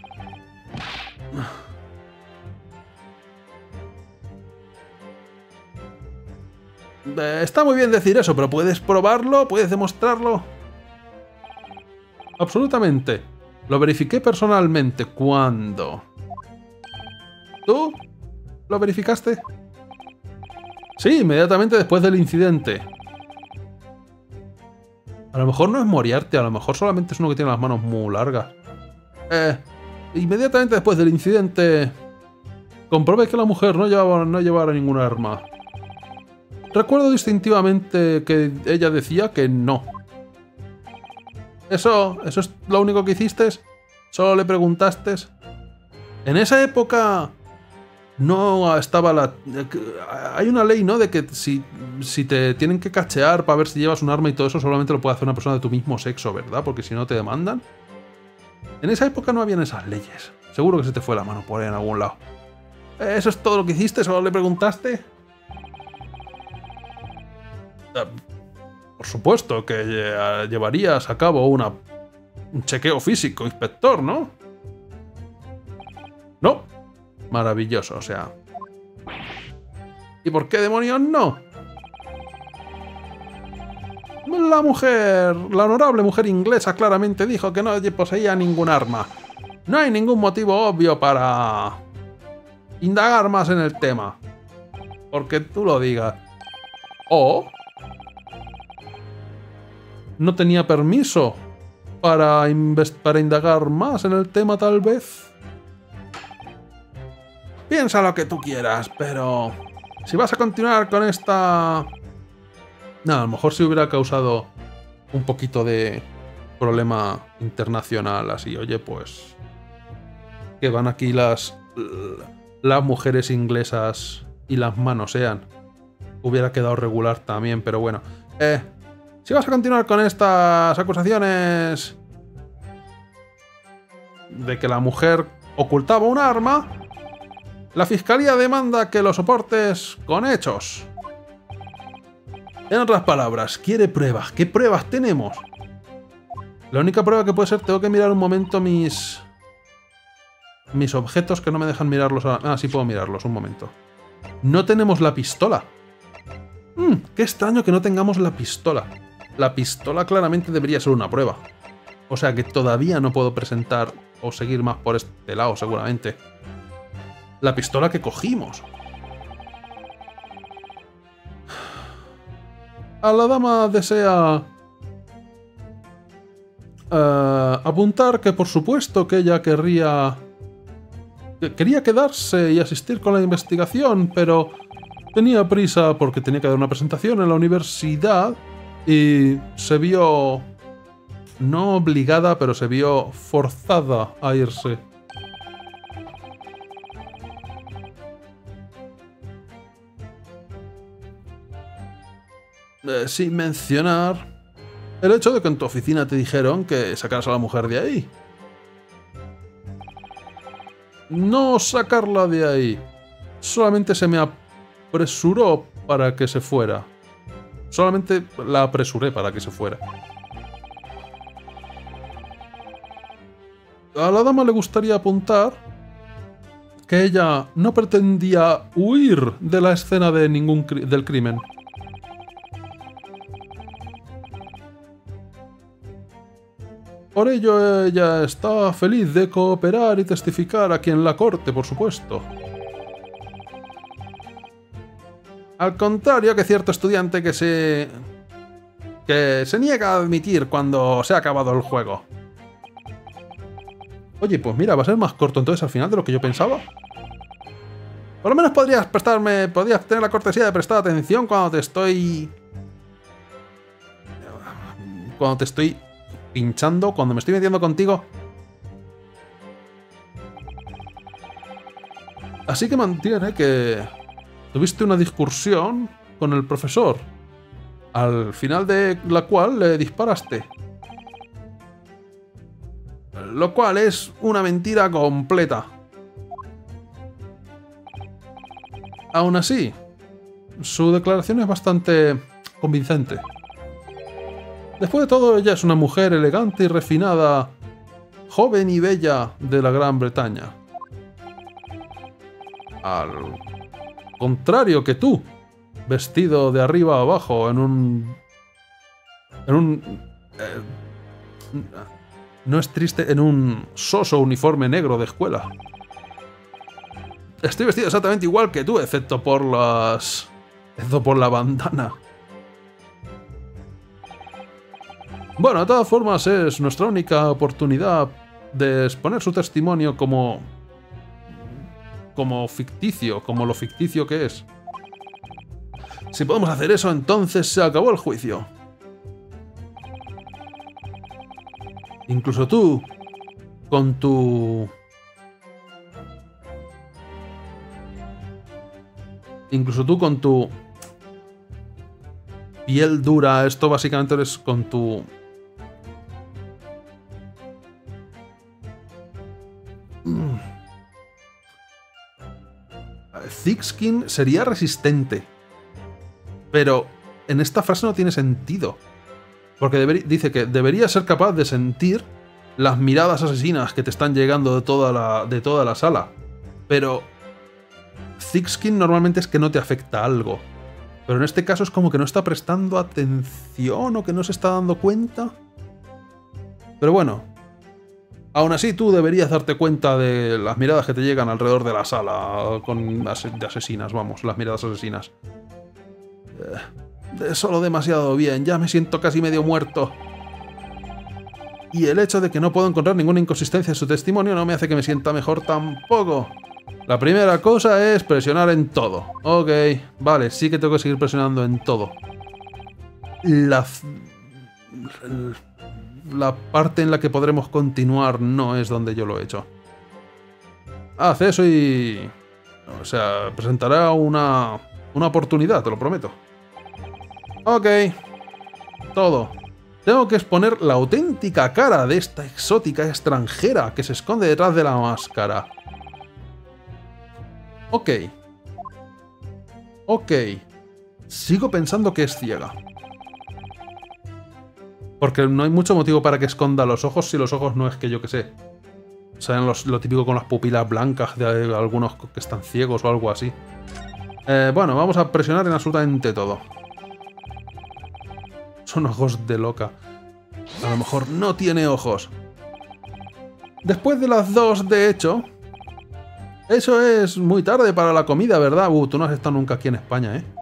Eh, está muy bien decir eso, pero ¿puedes probarlo? ¿Puedes demostrarlo? Absolutamente. Lo verifiqué personalmente. ¿Cuándo? ¿Tú? ¿Lo verificaste? Sí, inmediatamente después del incidente. A lo mejor no es Moriarty, a lo mejor solamente es uno que tiene las manos muy largas. Eh, inmediatamente después del incidente, comprobé que la mujer no llevaba, no llevaba ninguna arma. Recuerdo distintivamente que ella decía que no. ¿Eso, eso es lo único que hiciste? ¿Solo le preguntaste? En esa época no estaba la... Hay una ley, ¿no? De que si, si te tienen que cachear para ver si llevas un arma y todo eso, solamente lo puede hacer una persona de tu mismo sexo, ¿verdad? Porque si no te demandan. En esa época no habían esas leyes. Seguro que se te fue la mano por ahí en algún lado. ¿Eso es todo lo que hiciste? ¿Solo le preguntaste? Por supuesto que llevarías a cabo una, un chequeo físico, inspector, ¿no? No. Maravilloso, o sea... ¿Y por qué demonios no? La mujer, la honorable mujer inglesa claramente dijo que no poseía ningún arma. No hay ningún motivo obvio para indagar más en el tema. Porque tú lo digas. O no tenía permiso para, para indagar más en el tema, tal vez. Piensa lo que tú quieras, pero si vas a continuar con esta... No, a lo mejor si hubiera causado un poquito de problema internacional, así, oye, pues... que van aquí las... las mujeres inglesas y las manosean. Hubiera quedado regular también, pero bueno. Eh, si vas a continuar con estas acusaciones de que la mujer ocultaba un arma... La fiscalía demanda que lo soportes con hechos. En otras palabras, quiere pruebas. ¿Qué pruebas tenemos? La única prueba que puede ser, tengo que mirar un momento mis... Mis objetos que no me dejan mirarlos ahora. Ah, sí puedo mirarlos, un momento. No tenemos la pistola. Mm, qué extraño que no tengamos la pistola. La pistola claramente debería ser una prueba. O sea que todavía no puedo presentar o seguir más por este lado, seguramente. La pistola que cogimos. A la dama desea uh, apuntar que por supuesto que ella querría que quería quedarse y asistir con la investigación, pero tenía prisa porque tenía que dar una presentación en la universidad y se vio no obligada, pero se vio forzada a irse. Eh, sin mencionar el hecho de que en tu oficina te dijeron que sacaras a la mujer de ahí. No sacarla de ahí. Solamente se me apresuró para que se fuera. Solamente la apresuré para que se fuera. A la dama le gustaría apuntar que ella no pretendía huir de la escena de ningún cri- del crimen. Por ello, ella está feliz de cooperar y testificar aquí en la corte, por supuesto. Al contrario que cierto estudiante que se... que se niega a admitir cuando se ha acabado el juego. Oye, pues mira, va a ser más corto entonces al final de lo que yo pensaba. Por lo menos podrías prestarme... podrías tener la cortesía de prestar atención cuando te estoy... cuando te estoy pinchando, cuando me estoy metiendo contigo. Así que mantiene que tuviste una discusión con el profesor, al final de la cual le disparaste. Lo cual es una mentira completa. Aún así, su declaración es bastante convincente. Después de todo, ella es una mujer elegante y refinada, joven y bella de la Gran Bretaña. Al contrario que tú, vestido de arriba a abajo en un... en un... Eh, no es triste, en un soso uniforme negro de escuela. Estoy vestido exactamente igual que tú, excepto por las... excepto por la bandana. Bueno, de todas formas es nuestra única oportunidad de exponer su testimonio como... como ficticio, como lo ficticio que es. Si podemos hacer eso, entonces se acabó el juicio. Incluso tú, con tu... Incluso tú con tu... piel dura, esto básicamente eres con tu... Mm. Thick skin sería resistente. Pero en esta frase no tiene sentido. Porque dice que deberías ser capaz de sentir las miradas asesinas que te están llegando de toda la, de toda la sala. Pero thick skin normalmente es que no te afecta algo. Pero en este caso es como que no está prestando atención o que no se está dando cuenta. Pero bueno, aún así tú deberías darte cuenta de las miradas que te llegan alrededor de la sala con as de asesinas, vamos, las miradas asesinas. Eh, solo demasiado bien, ya me siento casi medio muerto. Y el hecho de que no puedo encontrar ninguna inconsistencia en su testimonio no me hace que me sienta mejor tampoco. La primera cosa es presionar en todo. Ok, vale, sí que tengo que seguir presionando en todo. La... La parte en la que podremos continuar no es donde yo lo he hecho. Haz eso y... O sea, presentará una... una oportunidad, te lo prometo. Ok. Todo. Tengo que exponer la auténtica cara de esta exótica extranjera que se esconde detrás de la máscara. Ok. Ok. Sigo pensando que es ciega. Porque no hay mucho motivo para que esconda los ojos si los ojos no es que yo que sé. Sean los, lo típico con las pupilas blancas de algunos que están ciegos o algo así. Eh, bueno, vamos a presionar en absolutamente todo. Son ojos de loca. A lo mejor no tiene ojos. Después de las dos, de hecho... Eso es muy tarde para la comida, ¿verdad? Uh, tú no has estado nunca aquí en España, ¿eh?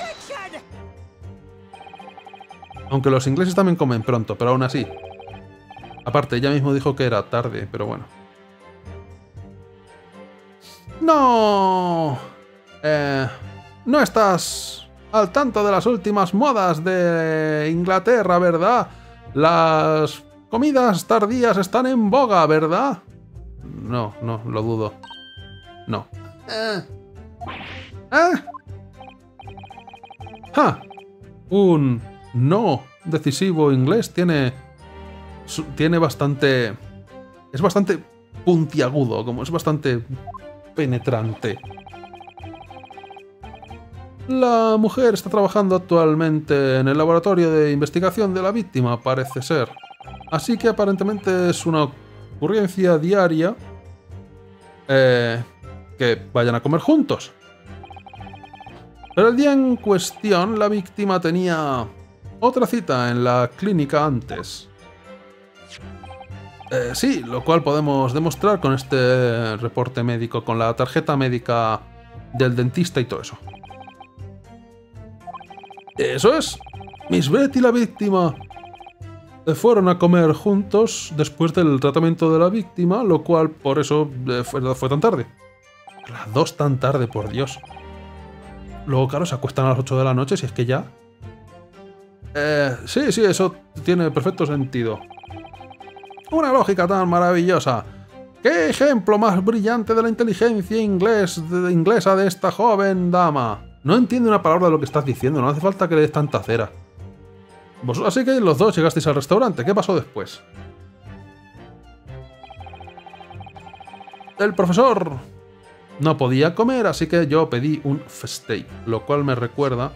Aunque los ingleses también comen pronto, pero aún así. Aparte, ella mismo dijo que era tarde, pero bueno. ¡No! Eh, no estás al tanto de las últimas modas de Inglaterra, ¿verdad? Las comidas tardías están en boga, ¿verdad? No, no, lo dudo. No. Eh. ¿Eh? ¡Ja! Un no decisivo inglés tiene... Tiene bastante... Es bastante puntiagudo, como es bastante penetrante. La mujer está trabajando actualmente en el laboratorio de investigación de la víctima, parece ser. Así que aparentemente es una ocurrencia diaria eh, que vayan a comer juntos. Pero el día en cuestión, la víctima tenía otra cita en la clínica antes. Eh, sí, lo cual podemos demostrar con este reporte médico, con la tarjeta médica del dentista y todo eso. Eso es. Miss Beth y la víctima fueron a comer juntos después del tratamiento de la víctima, lo cual por eso fue, fue tan tarde. Las dos tan tarde, por Dios. Luego, claro, se acuestan a las ocho de la noche, si es que ya... Eh, sí, sí, eso tiene perfecto sentido. Una lógica tan maravillosa. ¿Qué ejemplo más brillante de la inteligencia inglés, de, inglesa de esta joven dama? No entiende una palabra de lo que estás diciendo, no hace falta que le des tanta cera. Vos, así que los dos llegasteis al restaurante, ¿qué pasó después? El profesor no podía comer, así que yo pedí un steak, lo cual me recuerda...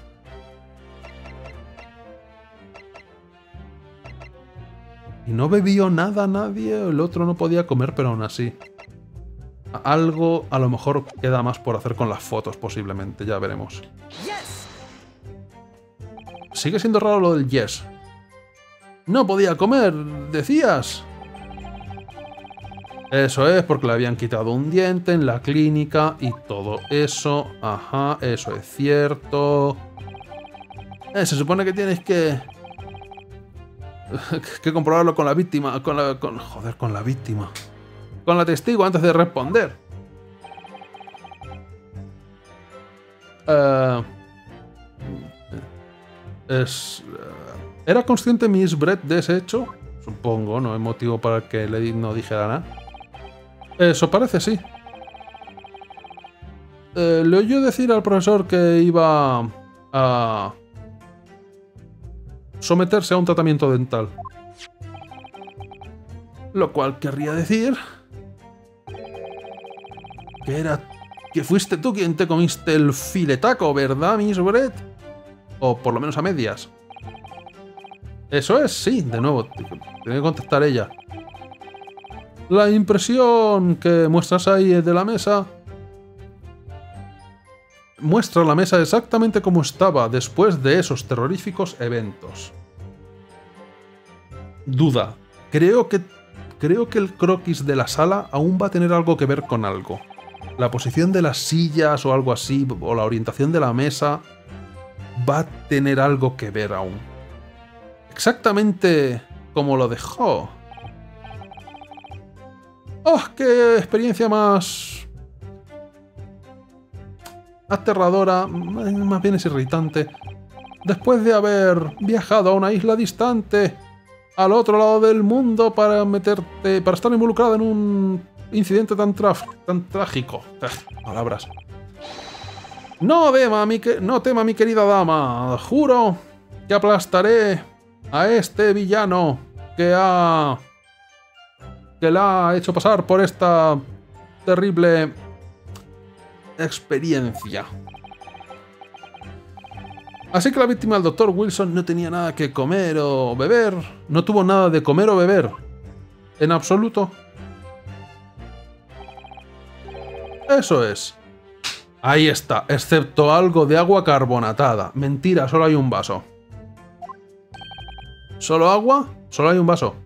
Y no bebió nada nadie, el otro no podía comer, pero aún así. Algo a lo mejor queda más por hacer con las fotos, posiblemente, ya veremos. Sigue siendo raro lo del yes. No podía comer, decías. Eso es, porque le habían quitado un diente en la clínica y todo eso. Ajá, eso es cierto. Eh, se supone que tienes que... que comprobarlo con la víctima, con la... Con, joder, con la víctima. Con la testigo antes de responder. Uh, es... Uh, ¿Era consciente Miss Brett de ese hecho? Supongo, no hay motivo para que le no dijera nada. Eso parece, sí. Eh, le oyó decir al profesor que iba a... someterse a un tratamiento dental. Lo cual querría decir... que era... que fuiste tú quien te comiste el filetaco, ¿verdad, Miss Brett? O por lo menos a medias. Eso es, sí, de nuevo, tiene que contestar ella. La impresión que muestras ahí de la mesa... muestra la mesa exactamente como estaba después de esos terroríficos eventos. Duda. Creo que... creo que el croquis de la sala aún va a tener algo que ver con algo. La posición de las sillas o algo así, o la orientación de la mesa, va a tener algo que ver aún. Exactamente como lo dejó. ¡Oh, qué experiencia más... aterradora! Más bien es irritante. Después de haber viajado a una isla distante, al otro lado del mundo, para meterte... para estar involucrado en un incidente tan, tan trágico. Palabras. No tema, mi que... no tema, mi querida dama. Juro que aplastaré a este villano que ha... que la ha hecho pasar por esta terrible experiencia. Así que la víctima del doctor Wilson no tenía nada que comer o beber. No tuvo nada de comer o beber. En absoluto. Eso es. Ahí está, excepto algo de agua carbonatada. Mentira, solo hay un vaso. ¿Solo agua? Solo hay un vaso.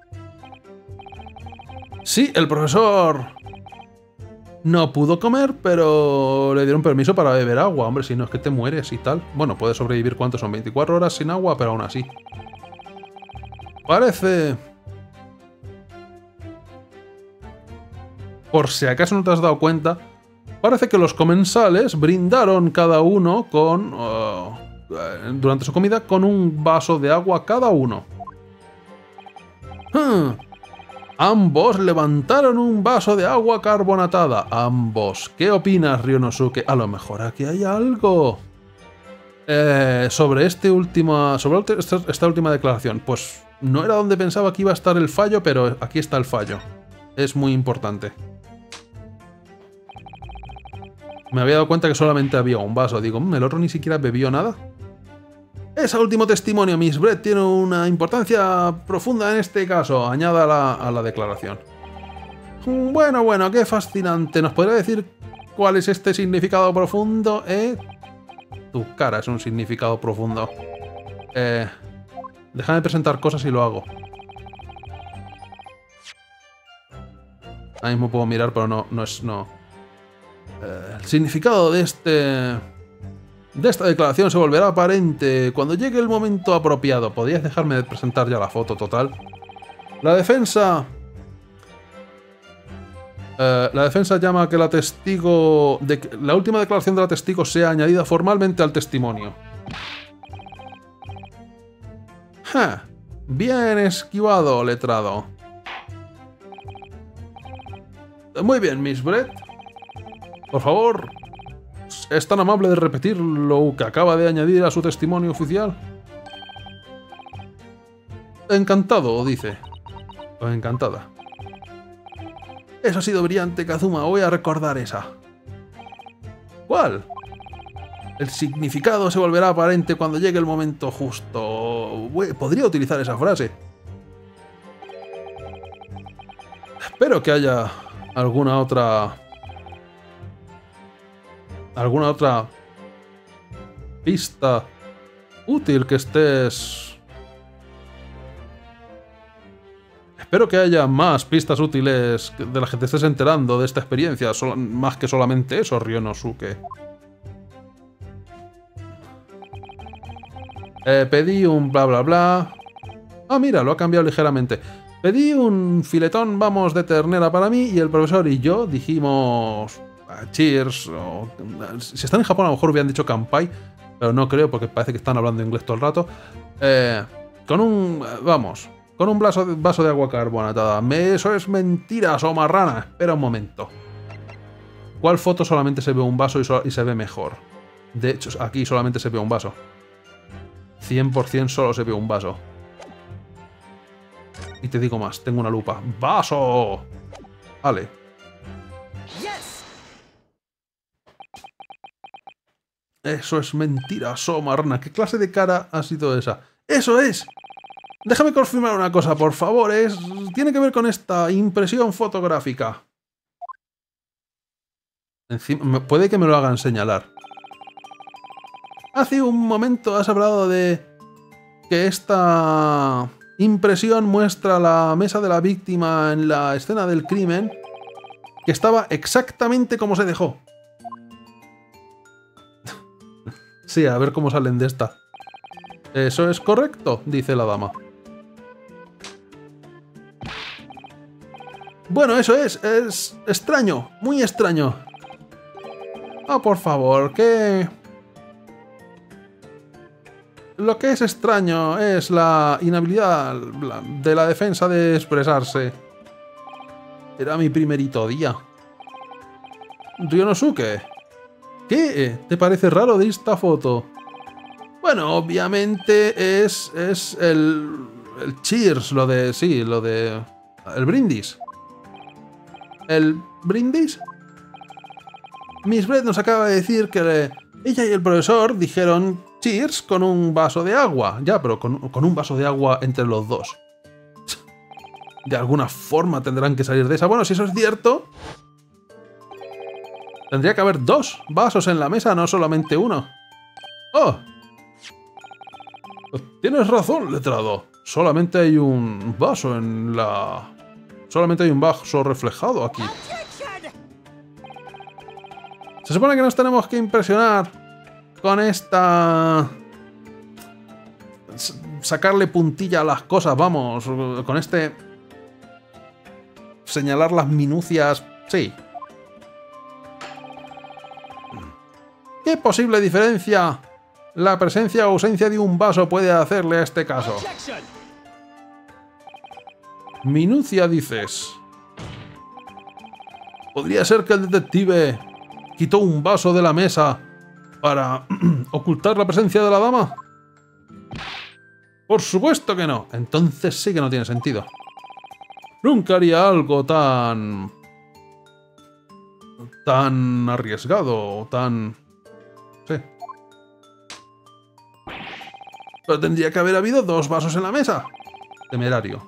Sí, el profesor no pudo comer, pero le dieron permiso para beber agua. Hombre, si no es que te mueres y tal. Bueno, puedes sobrevivir, ¿cuántos son? veinticuatro horas sin agua, pero aún así. Parece... por si acaso no te has dado cuenta, parece que los comensales brindaron cada uno con... Uh, durante su comida con un vaso de agua cada uno. Hmm. Ambos levantaron un vaso de agua carbonatada. Ambos. ¿Qué opinas, Ryonosuke? A lo mejor aquí hay algo. Eh, sobre este última, sobre esta, esta última declaración. Pues no era donde pensaba que iba a estar el fallo, pero aquí está el fallo. Es muy importante. Me había dado cuenta que solamente había un vaso. Digo, ¿el otro ni siquiera bebió nada? Ese último testimonio, Miss Brett, tiene una importancia profunda en este caso. Añada a la, a la declaración. Bueno, bueno, qué fascinante. ¿Nos podría decir cuál es este significado profundo? ¿Eh? Tu cara es un significado profundo. Eh, déjame presentar cosas y lo hago. Ahora mismo puedo mirar, pero no, no es... no. Eh, el significado de este... de esta declaración se volverá aparente cuando llegue el momento apropiado. ¿Podrías dejarme de presentar ya la foto total? La defensa... Uh, la defensa llama a que la testigo... De que la última declaración de la testigo sea añadida formalmente al testimonio. Ja, bien esquivado, letrado. Muy bien, Miss Brett. Por favor, ¿es tan amable de repetir lo que acaba de añadir a su testimonio oficial? Encantado, dice. O encantada. Eso ha sido brillante, Kazuma. Voy a recordar esa. ¿Cuál? El significado se volverá aparente cuando llegue el momento justo. Podría utilizar esa frase. Espero que haya alguna otra... alguna otra pista útil que estés... Espero que haya más pistas útiles de las que te estés enterando de esta experiencia, más que solamente eso, Ryonosuke. Eh, pedí un bla bla bla... Ah, mira, lo ha cambiado ligeramente. Pedí un filetón, vamos, de ternera para mí, y el profesor y yo dijimos... Cheers, o... Si están en Japón a lo mejor hubieran dicho kanpai, pero no creo porque parece que están hablando inglés todo el rato. Eh, con un... vamos... Con un vaso de, vaso de agua carbonatada. Me, eso es mentira, so marrana. Espera un momento. ¿Cuál foto solamente se ve un vaso y, so, y se ve mejor? De hecho, aquí solamente se ve un vaso. cien por cien solo se ve un vaso. Y te digo más, tengo una lupa. ¡Vaso! Vale. Eso es mentira, so marrana. ¿Qué clase de cara ha sido esa? ¡Eso es! Déjame confirmar una cosa, por favor. Es... Tiene que ver con esta impresión fotográfica. Encima, puede que me lo hagan señalar. Hace un momento has hablado de que esta impresión muestra la mesa de la víctima en la escena del crimen, que estaba exactamente como se dejó. Sí, a ver cómo salen de esta. Eso es correcto, dice la dama. Bueno, eso es, es extraño, muy extraño. Ah, oh, por favor, que... Lo que es extraño es la inhabilidad de la defensa de expresarse. Era mi primerito día. Ryonosuke, ¿qué te parece raro de esta foto? Bueno, obviamente es, es el, el cheers, lo de... sí, lo de... el brindis. ¿El brindis? Miss Brett nos acaba de decir que le, ella y el profesor dijeron cheers con un vaso de agua. Ya, pero con, con un vaso de agua entre los dos. De alguna forma tendrán que salir de esa. Bueno, si eso es cierto... Tendría que haber dos vasos en la mesa, no solamente uno. ¡Oh! Tienes razón, letrado. Solamente hay un vaso en la... Solamente hay un vaso reflejado aquí. Se supone que nos tenemos que impresionar con esta... Sacarle puntilla a las cosas, vamos. Con este... Señalar las minucias... Sí. ¿Qué posible diferencia la presencia o ausencia de un vaso puede hacerle a este caso? Minucia, dices. ¿Podría ser que el detective quitó un vaso de la mesa para ocultar la presencia de la dama? Por supuesto que no. Entonces sí que no tiene sentido. Nunca haría algo tan... tan arriesgado, tan... sí. Pero tendría que haber habido dos vasos en la mesa. Temerario.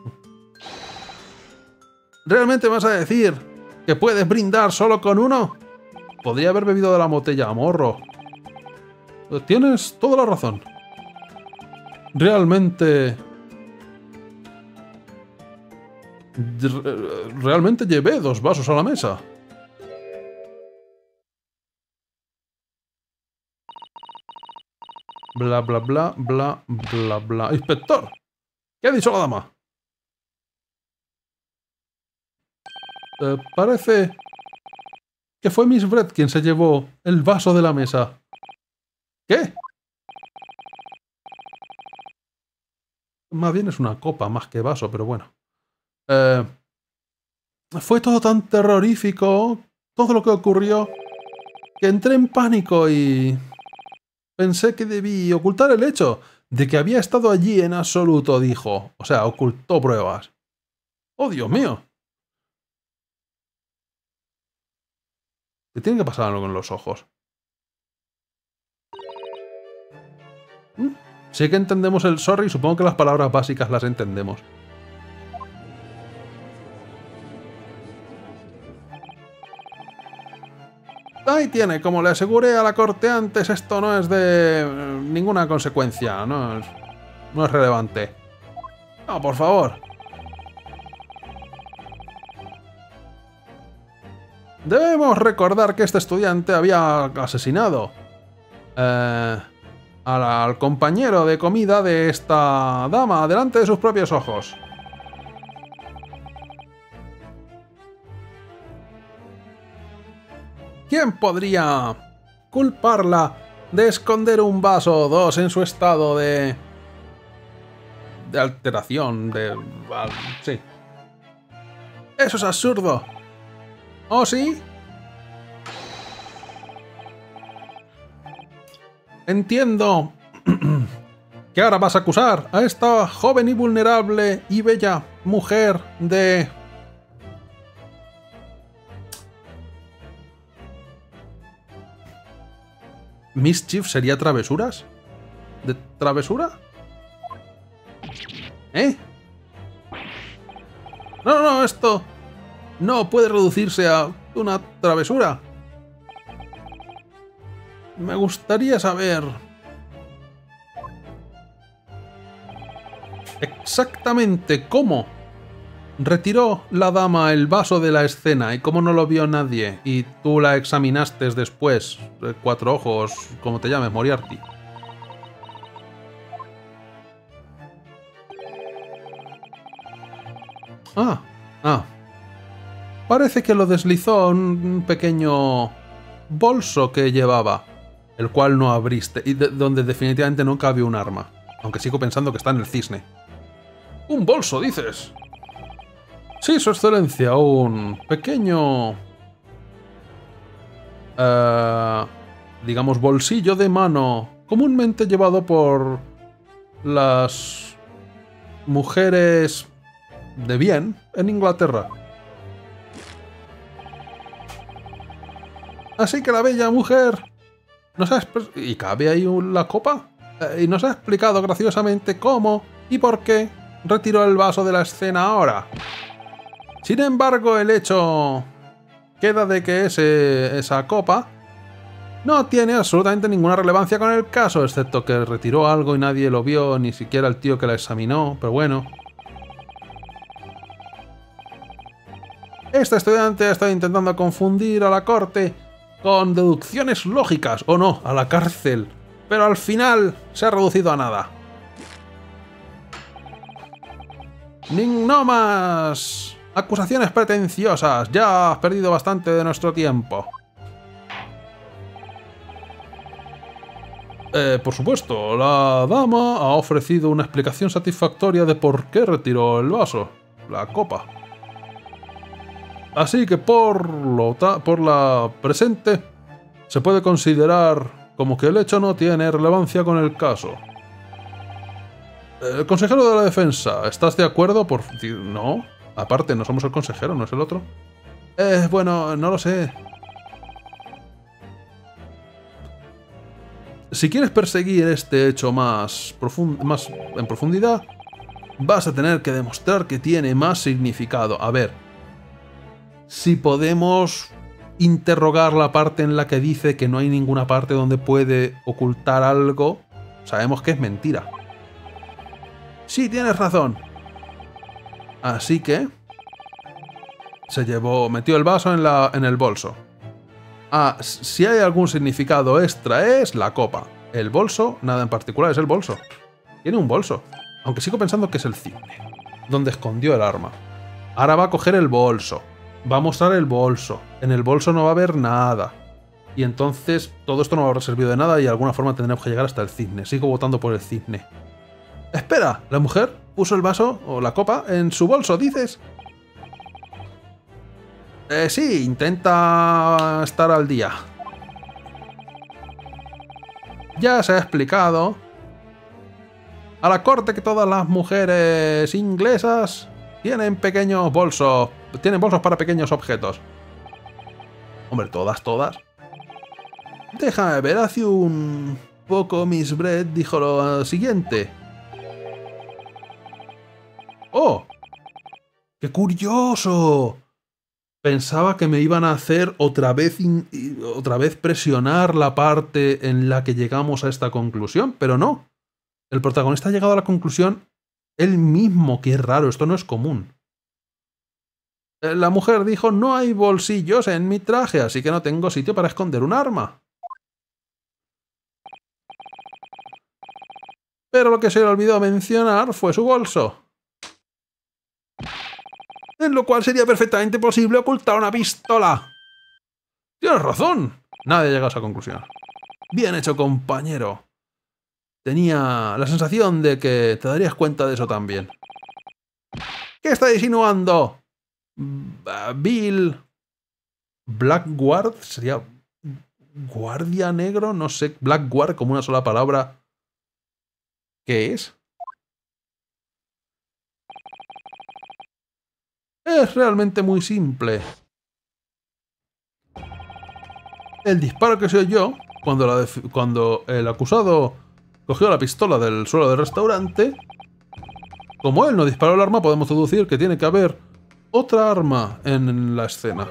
¿Realmente vas a decir que puedes brindar solo con uno? Podría haber bebido de la botella a morro. Tienes toda la razón. Realmente... Realmente llevé dos vasos a la mesa. Bla, bla, bla, bla, bla, bla. Inspector, ¿qué ha dicho la dama? Eh, parece que fue Miss Brett quien se llevó el vaso de la mesa. ¿Qué? Más bien es una copa más que vaso, pero bueno. Eh, fue todo tan terrorífico, todo lo que ocurrió, que entré en pánico y pensé que debí ocultar el hecho de que había estado allí en absoluto, dijo. O sea, ocultó pruebas. ¡Oh, Dios mío! Te tiene que pasar algo en los ojos. ¿Mm? Sí que entendemos el sorry, supongo que las palabras básicas las entendemos. Ahí tiene, como le aseguré a la corte antes, esto no es de eh, ninguna consecuencia, no es, no es relevante. No, por favor. Debemos recordar que este estudiante había asesinado eh, al, al compañero de comida de esta dama delante de sus propios ojos. ¿Quién podría culparla de esconder un vaso o dos en su estado de... de alteración, de... sí. Eso es absurdo. ¿Oh, sí? Entiendo que ahora vas a acusar a esta joven y vulnerable y bella mujer de... ¿Mischief sería travesuras? ¿De travesura? ¿Eh? No, no, no, esto no puede reducirse a una travesura. Me gustaría saber exactamente cómo retiró la dama el vaso de la escena y cómo no lo vio nadie y tú la examinaste después, de cuatro ojos, como te llames, Moriarty. Ah, ah. Parece que lo deslizó en un pequeño bolso que llevaba, el cual no abriste y de donde definitivamente no cabe un arma, aunque sigo pensando que está en el cisne. ¿Un bolso, dices? Sí, su excelencia, un pequeño... Uh, digamos, bolsillo de mano comúnmente llevado por las mujeres de bien en Inglaterra. Así que la bella mujer nos ha... ¿Y cabe ahí la copa? Eh, y nos ha explicado graciosamente cómo y por qué retiró el vaso de la escena ahora. Sin embargo, el hecho queda de que ese, esa copa no tiene absolutamente ninguna relevancia con el caso, excepto que retiró algo y nadie lo vio, ni siquiera el tío que la examinó, pero bueno. Este estudiante ha estado intentando confundir a la corte con deducciones lógicas, o no, a la cárcel, pero al final se ha reducido a nada. Ni no más acusaciones pretenciosas, ya has perdido bastante de nuestro tiempo. Eh, por supuesto, la dama ha ofrecido una explicación satisfactoria de por qué retiró el vaso, la copa. Así que por, lo ta por la presente, se puede considerar como que el hecho no tiene relevancia con el caso. El consejero de la defensa, ¿estás de acuerdo? Por... No, aparte, no somos el consejero, ¿no es el otro? Eh, bueno, no lo sé. Si quieres perseguir este hecho más, más en profundidad, vas a tener que demostrar que tiene más significado. A ver, si podemos interrogar la parte en la que dice que no hay ninguna parte donde puede ocultar algo, sabemos que es mentira. Sí, tienes razón. Así que se llevó, metió el vaso en, la, en el bolso. Ah, si hay algún significado extra es la copa. El bolso, nada en particular, es el bolso. Tiene un bolso. Aunque sigo pensando que es el cisne, donde escondió el arma. Ahora va a coger el bolso. Va a mostrar el bolso. En el bolso no va a haber nada. Y entonces todo esto no va a haber servido de nada y de alguna forma tendremos que llegar hasta el cisne. Sigo votando por el cisne. ¡Espera! La mujer puso el vaso o la copa en su bolso, ¿dices? Eh, sí, intenta estar al día. Ya se ha explicado a la corte que todas las mujeres inglesas tienen pequeños bolsos, tienen bolsos para pequeños objetos. Hombre, todas, todas. Déjame ver, hace un poco Miss Brett dijo lo siguiente. ¡Oh! ¡Qué curioso! Pensaba que me iban a hacer otra vez, in, otra vez presionar la parte en la que llegamos a esta conclusión, pero no. El protagonista ha llegado a la conclusión él mismo, que es raro, esto no es común. La mujer dijo, no hay bolsillos en mi traje, así que no tengo sitio para esconder un arma. Pero lo que se le olvidó mencionar fue su bolso. En lo cual sería perfectamente posible ocultar una pistola. Tienes razón. Nadie llega a esa conclusión. Bien hecho, compañero. Tenía la sensación de que te darías cuenta de eso también. ¿Qué está insinuando? Bill Blackguard, sería guardia negro, no sé, Blackguard como una sola palabra. ¿Qué es? Es realmente muy simple. El disparo que se oyó cuando, la cuando el acusado cogió la pistola del suelo del restaurante. Como él no disparó el arma, podemos deducir que tiene que haber otra arma en la escena.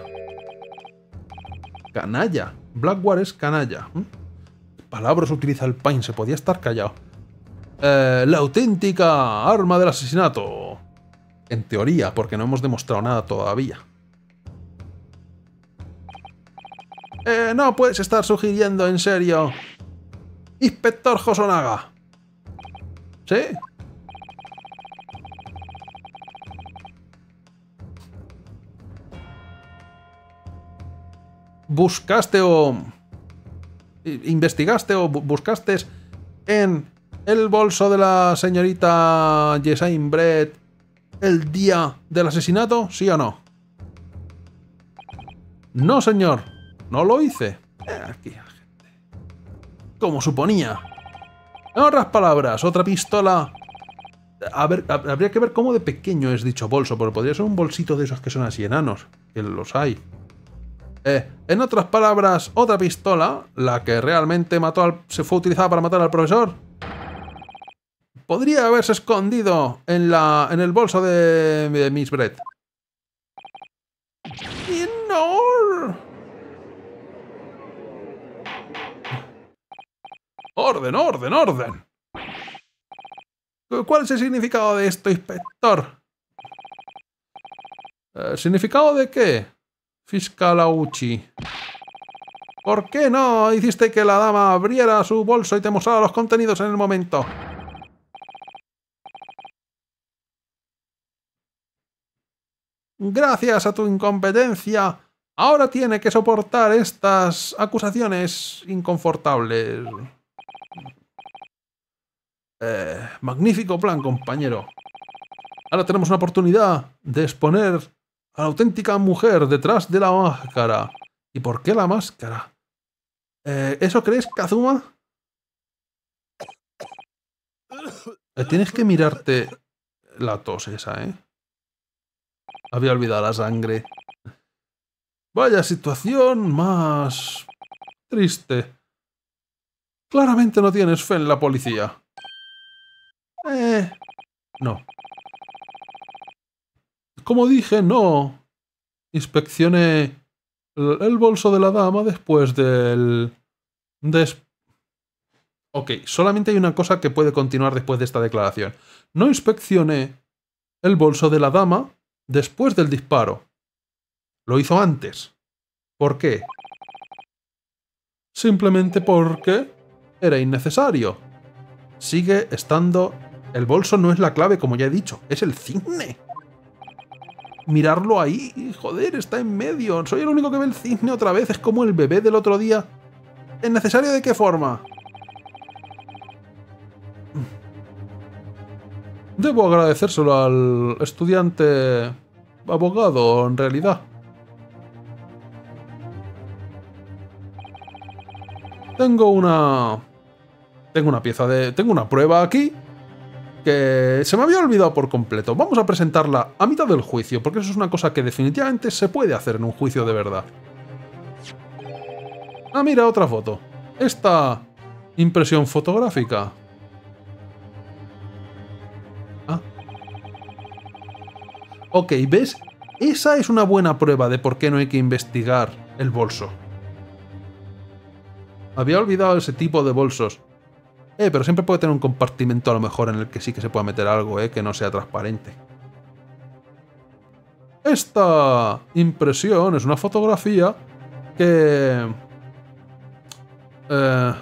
Canalla. Blackguard es canalla. ¿Qué palabras utiliza el Pine? Se podía estar callado. Eh, la auténtica arma del asesinato. En teoría, porque no hemos demostrado nada todavía. Eh, no puedes estar sugiriendo en serio. Inspector Hosonaga. ¿Sí? ¿Buscaste o... investigaste o buscaste en el bolso de la señorita Jessiane Brett el día del asesinato? ¿Sí o no? No, señor. No lo hice. Eh, aquí, gente. Como suponía. En otras palabras, otra pistola... A ver, habría que ver cómo de pequeño es dicho bolso, porque podría ser un bolsito de esos que son así enanos, que los hay. Eh, en otras palabras, otra pistola, la que realmente mató al, se fue utilizada para matar al profesor, podría haberse escondido en, la, en el bolso de, de Miss Brett. ¡Y no! ¡Orden, orden, orden! ¿Cuál es el significado de esto, inspector? ¿El significado de qué? Fiscal Auchi. ¿Por qué no hiciste que la dama abriera su bolso y te mostrara los contenidos en el momento? Gracias a tu incompetencia, ahora tiene que soportar estas acusaciones inconfortables. Eh, magnífico plan, compañero. Ahora tenemos una oportunidad de exponer a la auténtica mujer detrás de la máscara. ¿Y por qué la máscara? Eh, ¿Eso crees, Kazuma? Eh, tienes que mirarte la tos esa, ¿eh? Había olvidado la sangre. Vaya situación más... triste. Claramente no tienes fe en la policía. Eh... No. Como dije, no. Inspeccioné el bolso de la dama después del... Des... Ok, solamente hay una cosa que puede continuar después de esta declaración. No inspeccioné el bolso de la dama después del disparo. Lo hizo antes. ¿Por qué? Simplemente porque era innecesario. Sigue estando... El bolso no es la clave, como ya he dicho. Es el cisne. Mirarlo ahí, joder, está en medio. Soy el único que ve el cisne otra vez. Es como el bebé del otro día. ¿Es necesario de qué forma? Debo agradecérselo al estudiante abogado, en realidad. Tengo una... Tengo una pieza de... Tengo una prueba aquí que se me había olvidado por completo. Vamos a presentarla a mitad del juicio, porque eso es una cosa que definitivamente se puede hacer en un juicio de verdad. Ah, mira, otra foto. Esta impresión fotográfica. Ah. Ok, ¿ves? Esa es una buena prueba de por qué no hay que investigar el bolso. Había olvidado ese tipo de bolsos. Eh, pero siempre puede tener un compartimento a lo mejor en el que sí que se pueda meter algo, eh, que no sea transparente. Esta impresión es una fotografía que... Eh,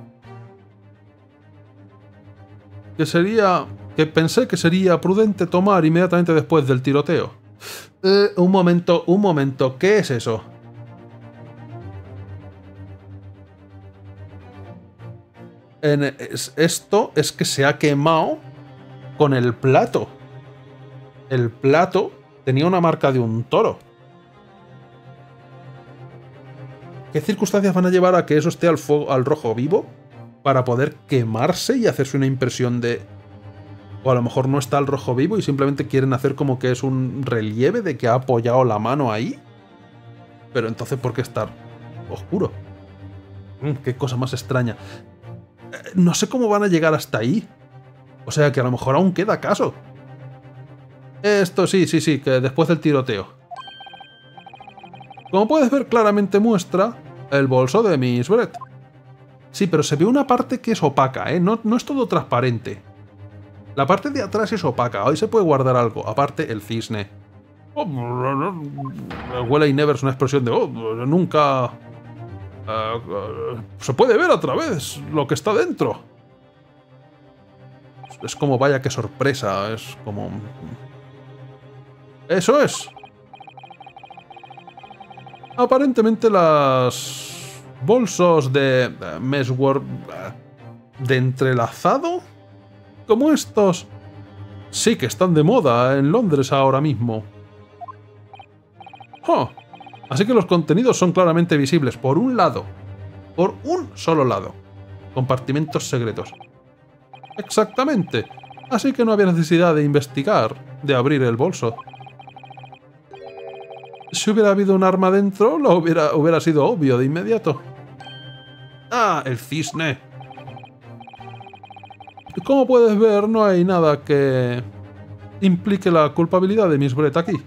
que sería... que pensé que sería prudente tomar inmediatamente después del tiroteo. Eh, un momento, un momento, ¿qué es eso? En, es, esto es que se ha quemado con el plato. El plato tenía una marca de un toro. ¿Qué circunstancias van a llevar a que eso esté al, fuego, al rojo vivo? Para poder quemarse y hacerse una impresión de... O a lo mejor no está al rojo vivo y simplemente quieren hacer como que es un relieve de que ha apoyado la mano ahí. Pero entonces, ¿por qué estar oscuro? Mm, qué cosa más extraña. Eh, no sé cómo van a llegar hasta ahí. O sea que a lo mejor aún queda caso. Esto sí, sí, sí, que después del tiroteo. Como puedes ver, claramente muestra el bolso de Miss Brett. Sí, pero se ve una parte que es opaca, ¿eh? No, no es todo transparente. La parte de atrás es opaca, ahí se puede guardar algo. Aparte, el cisne. Oh, Huela y Never es una expresión de... Oh, nunca... Uh, uh, se puede ver a través lo que está dentro. Es como, vaya, qué sorpresa. Es como... Eso es. Aparentemente las... bolsos de... Uh, meshwork... Uh, de entrelazado... como estos... sí que están de moda en Londres ahora mismo. Oh, así que los contenidos son claramente visibles por un lado. Por un solo lado. Compartimentos secretos. Exactamente. Así que no había necesidad de investigar, de abrir el bolso. Si hubiera habido un arma dentro, lo hubiera, hubiera sido obvio de inmediato. Ah, el cisne. Como puedes ver, no hay nada que implique la culpabilidad de Miss Brett aquí.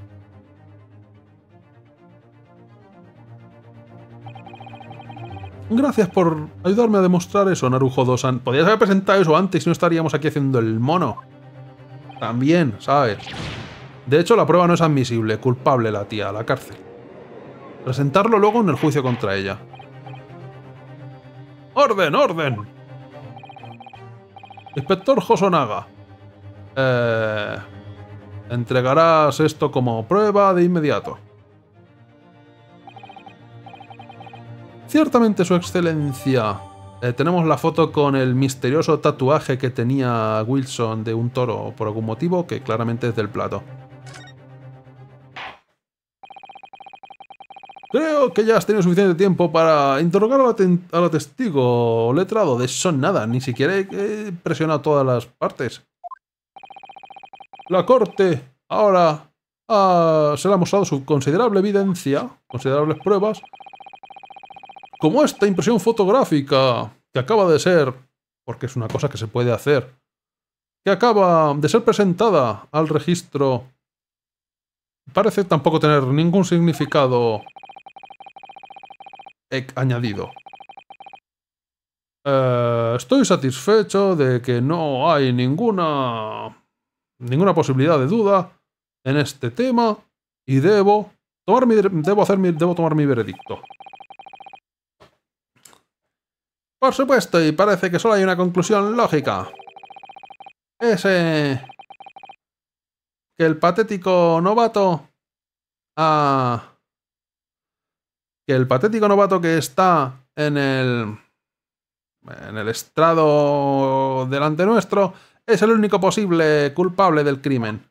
Gracias por ayudarme a demostrar eso, Naruhodo-san. Podrías haber presentado eso antes y no estaríamos aquí haciendo el mono. También, ¿sabes? De hecho, la prueba no es admisible. Culpable la tía, a la cárcel. Presentarlo luego en el juicio contra ella. ¡Orden, orden! Inspector Hosonaga. Eh... Entregarás esto como prueba de inmediato. Ciertamente, su excelencia. Eh, tenemos la foto con el misterioso tatuaje que tenía Wilson de un toro por algún motivo, que claramente es del plato. Creo que ya has tenido suficiente tiempo para interrogar a la, a la testigo letrado. De eso nada, ni siquiera he presionado todas las partes. La corte ahora ah, se le ha mostrado su considerable evidencia, considerables pruebas, como esta impresión fotográfica que acaba de ser, porque es una cosa que se puede hacer, que acaba de ser presentada al registro. Parece tampoco tener ningún significado añadido. Eh, estoy satisfecho de que no hay ninguna ninguna posibilidad de duda en este tema y debo tomar mi debo hacer mi debo tomar mi veredicto. Por supuesto, y parece que solo hay una conclusión lógica. Ese... que el patético novato... Ah... que el patético novato que está en el... en el estrado delante nuestro Es el único posible culpable del crimen.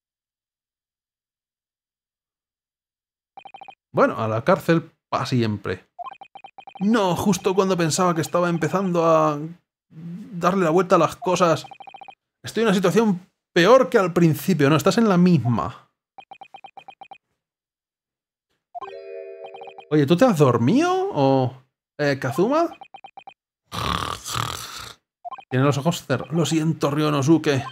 Bueno, a la cárcel para siempre. No, justo cuando pensaba que estaba empezando a darle la vuelta a las cosas. Estoy en una situación peor que al principio. No, estás en la misma. Oye, ¿tú te has dormido? ¿O eh, Kazuma? Tiene los ojos cerrados. Lo siento, Ryonosuke.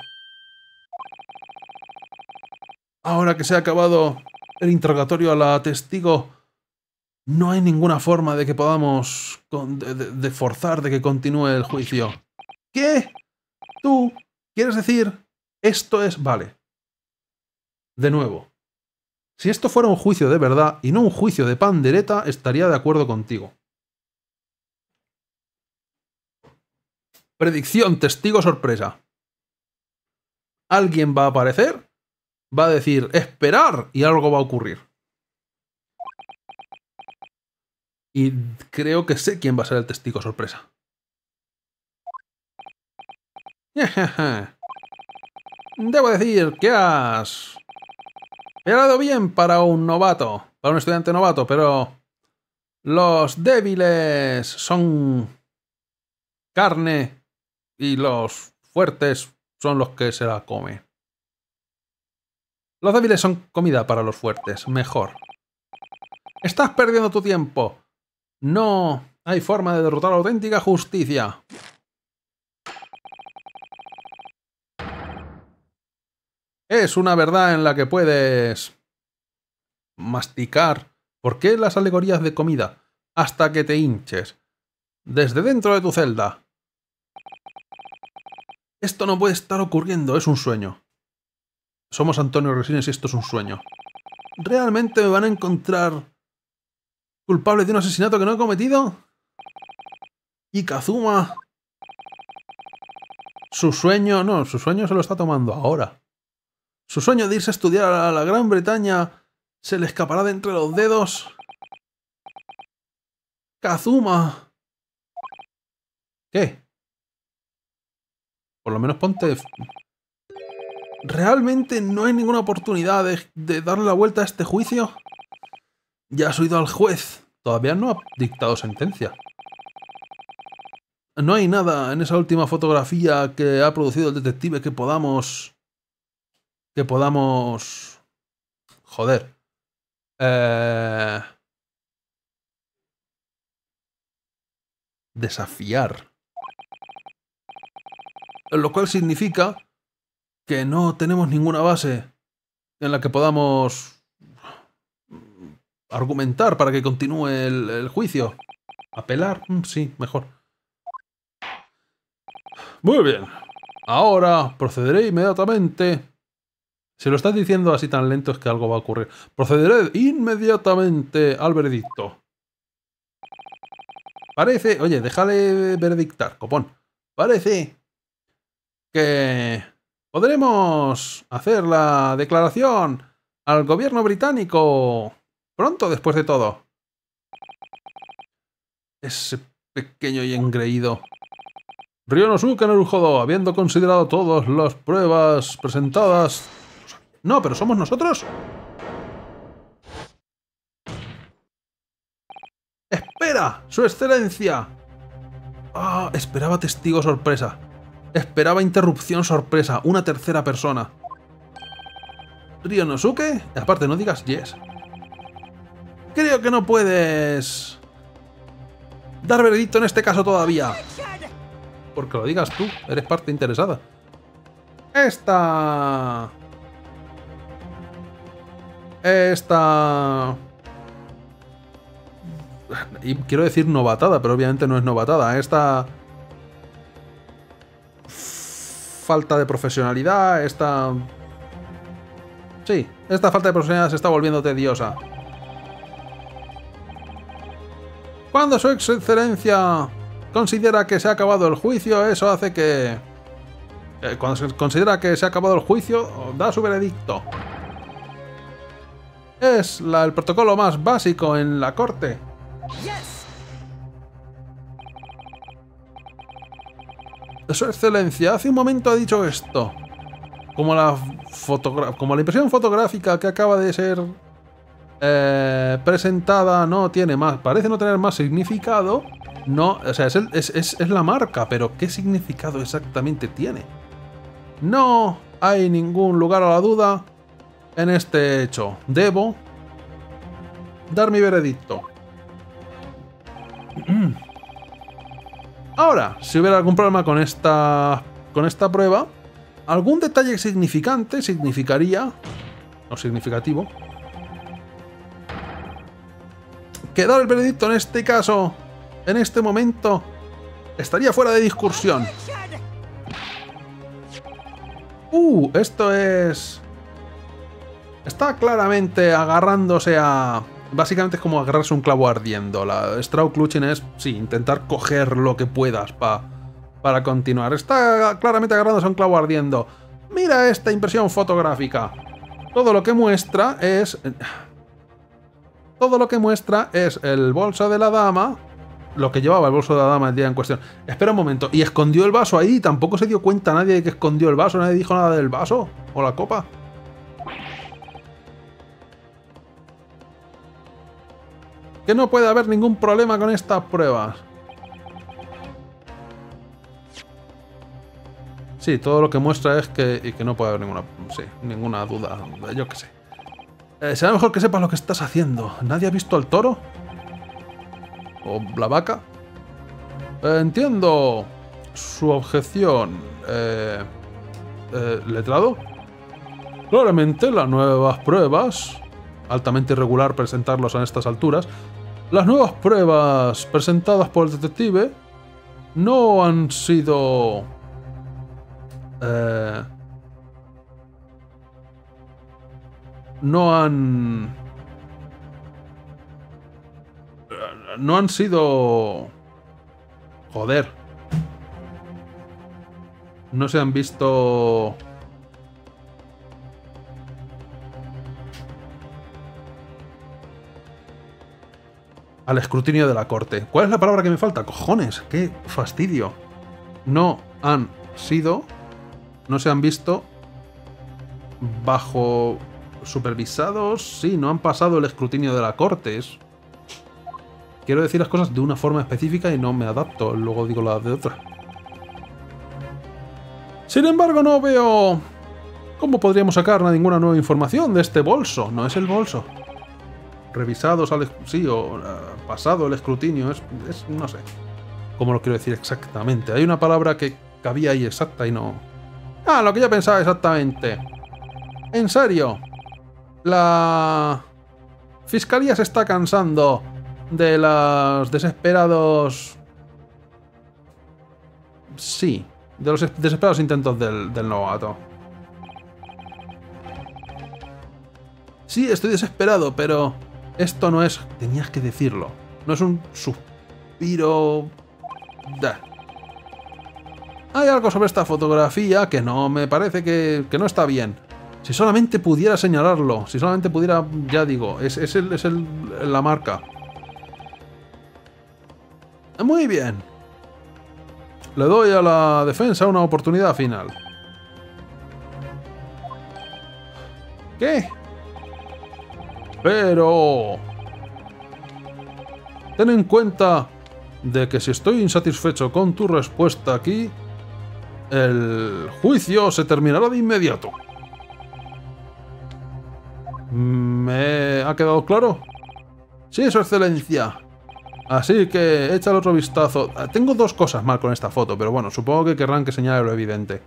Ahora que se ha acabado el interrogatorio a la testigo, no hay ninguna forma de que podamos... de, de, de forzar de que continúe el juicio. ¿Qué? ¿Tú quieres decir esto es... Vale. De nuevo. Si esto fuera un juicio de verdad y no un juicio de pandereta, estaría de acuerdo contigo. Predicción, testigo sorpresa. Alguien va a aparecer, va a decir esperar y algo va a ocurrir. Y creo que sé quién va a ser el testigo sorpresa. Debo decir que has peleado bien para un novato, para un estudiante novato, pero los débiles son carne y los fuertes son los que se la comen. Los débiles son comida para los fuertes, mejor. Estás perdiendo tu tiempo. No hay forma de derrotar la auténtica justicia. Es una verdad en la que puedes masticar. ¿Por qué las alegorías de comida? Hasta que te hinches. Desde dentro de tu celda. Esto no puede estar ocurriendo, es un sueño. Somos Antonio Resines y esto es un sueño. ¿Realmente me van a encontrar culpable de un asesinato que no he cometido? ¿Y Kazuma? Su sueño... No, su sueño se lo está tomando ahora. Su sueño de irse a estudiar a la Gran Bretaña se le escapará de entre los dedos. Kazuma. ¿Qué? Por lo menos ponte... ¿Realmente no hay ninguna oportunidad de, de darle la vuelta a este juicio? Ya has oído al juez. Todavía no ha dictado sentencia. No hay nada en esa última fotografía que ha producido el detective que podamos... Que podamos... Joder. Eh... Desafiar. Lo cual significa que no tenemos ninguna base en la que podamos argumentar para que continúe el, el juicio. ¿Apelar? Mm, sí, mejor. Muy bien. Ahora procederé inmediatamente. Si lo estás diciendo así tan lento es que algo va a ocurrir. Procederé inmediatamente al veredicto. Parece... Oye, déjale veredictar, copón. Parece que podremos hacer la declaración al gobierno británico pronto después de todo. Ese pequeño y engreído. Ryonosuke Naruhodo, habiendo considerado todas las pruebas presentadas... No, pero ¿somos nosotros? ¡Espera! ¡Su excelencia! Ah, esperaba testigo sorpresa. Esperaba interrupción sorpresa. Una tercera persona. ¿Ryonosuke? Aparte, no digas yes. Creo que no puedes... dar veredicto en este caso todavía. Porque lo digas tú. Eres parte interesada. Esta... Esta... Y quiero decir novatada, pero obviamente no es novatada. Esta... falta de profesionalidad, esta... Sí, esta falta de profesionalidad se está volviendo tediosa. Cuando su excelencia considera que se ha acabado el juicio, eso hace que... Eh, cuando se considera que se ha acabado el juicio, da su veredicto. Es la, el protocolo más básico en la corte. Su excelencia, hace un momento ha dicho esto. Como la, como la impresión fotográfica que acaba de ser eh, presentada no tiene más, parece no tener más significado. No, o sea, es, el, es, es, es la marca, pero ¿qué significado exactamente tiene? No hay ningún lugar a la duda en este hecho. Debo dar mi veredicto. Ahora, si hubiera algún problema con esta, con esta prueba, algún detalle significante significaría, o significativo, que dar el veredicto en este caso, en este momento, estaría fuera de discusión. Uh, esto es... Está claramente agarrándose a... Básicamente es como agarrarse un clavo ardiendo. La Straw Clutching es, sí, intentar coger lo que puedas pa, para continuar. Está claramente agarrándose a un clavo ardiendo. Mira esta impresión fotográfica. Todo lo que muestra es... Todo lo que muestra es el bolso de la dama. Lo que llevaba el bolso de la dama el día en cuestión. Espera un momento. ¿Y escondió el vaso ahí? ¿Tampoco se dio cuenta nadie de que escondió el vaso? ¿Nadie dijo nada del vaso? ¿O la copa? Que no puede haber ningún problema con estas pruebas. Sí, todo lo que muestra es que, y que no puede haber ninguna, sí, ninguna duda. Yo qué sé. Eh, será mejor que sepas lo que estás haciendo. ¿Nadie ha visto al toro? ¿O la vaca? Eh, entiendo su objeción. Eh, eh, ¿Letrado? Claramente las nuevas pruebas... Altamente irregular presentarlos a estas alturas. Las nuevas pruebas presentadas por el detective no han sido... Eh, no han... No han sido... Joder. No se han visto... al escrutinio de la corte. ¿Cuál es la palabra que me falta? ¡Cojones! ¡Qué fastidio! No han sido... No se han visto... bajo... supervisados... Sí, no han pasado el escrutinio de la corte. Es... Quiero decir las cosas de una forma específica y no me adapto. Luego digo la de otra. Sin embargo, no veo... ¿Cómo podríamos sacar ninguna nueva información de este bolso? No es el bolso. Revisados al... Sí, o uh, pasado el escrutinio. Es, es... no sé. ¿Cómo lo quiero decir exactamente? Hay una palabra que cabía ahí exacta y no... Ah, lo que yo pensaba exactamente. En serio. La... Fiscalía se está cansando de los desesperados... Sí. De los desesperados intentos del, del novato. Sí, estoy desesperado, pero... Esto no es... Tenías que decirlo. No es un suspiro... Da. Hay algo sobre esta fotografía que no me parece que, que no está bien. Si solamente pudiera señalarlo. Si solamente pudiera... Ya digo, es, es, el, es el, la marca. Muy bien. Le doy a la defensa una oportunidad final. ¿Qué? Pero... Ten en cuenta de que si estoy insatisfecho con tu respuesta aquí, el juicio se terminará de inmediato. ¿Me ha quedado claro? Sí, su excelencia. Así que échale otro vistazo. Tengo dos cosas mal con esta foto, pero bueno, supongo que querrán que señale lo evidente.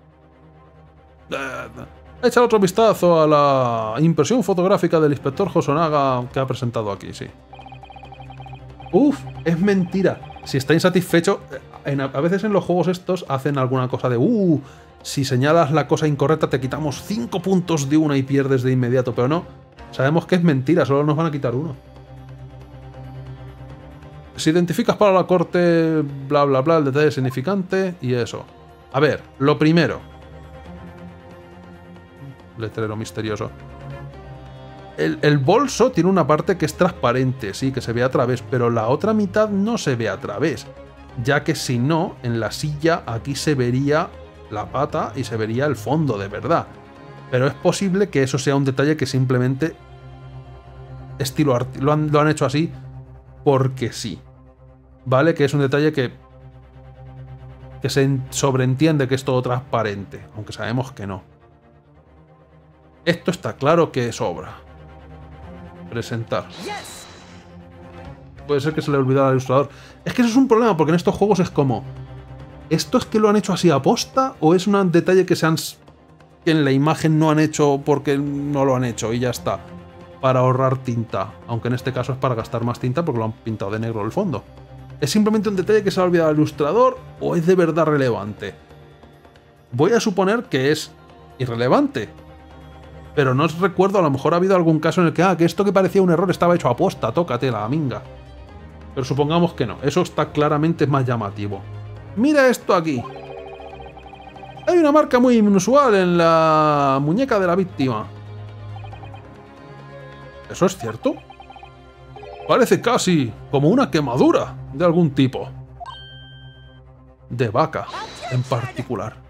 Échale otro vistazo a la impresión fotográfica del inspector Hosonaga que ha presentado aquí, sí. Uf, es mentira. Si está insatisfecho, en, a veces en los juegos estos hacen alguna cosa de uh, si señalas la cosa incorrecta te quitamos cinco puntos de una y pierdes de inmediato, pero no. Sabemos que es mentira, solo nos van a quitar uno. Si identificas para la corte, bla bla bla, el detalle significante y eso. A ver, lo primero. Letrero misterioso. El, el bolso tiene una parte que es transparente, sí, que se ve a través, pero la otra mitad no se ve a través. ya que si no, en la silla aquí se vería la pata y se vería el fondo de verdad. Pero es posible que eso sea un detalle que simplemente estilo art lo han, lo han hecho así porque sí. ¿Vale? Que es un detalle que, que se sobreentiende que es todo transparente, aunque sabemos que no. Esto está claro que sobra. Presentar. Puede ser que se le olvidara al ilustrador. Es que eso es un problema, porque en estos juegos es como... ¿Esto es que lo han hecho así a posta? ¿O es un detalle que se han... que en la imagen no han hecho porque no lo han hecho y ya está? Para ahorrar tinta. Aunque en este caso es para gastar más tinta porque lo han pintado de negro el fondo. ¿Es simplemente un detalle que se ha olvidado al ilustrador o es de verdad relevante? Voy a suponer que es irrelevante. Pero no os recuerdo, a lo mejor ha habido algún caso en el que, ah, que esto que parecía un error estaba hecho a posta, tócate la minga. Pero supongamos que no, eso está claramente más llamativo. Mira esto aquí. Hay una marca muy inusual en la muñeca de la víctima. ¿Eso es cierto? Parece casi como una quemadura de algún tipo. De vaca, en particular.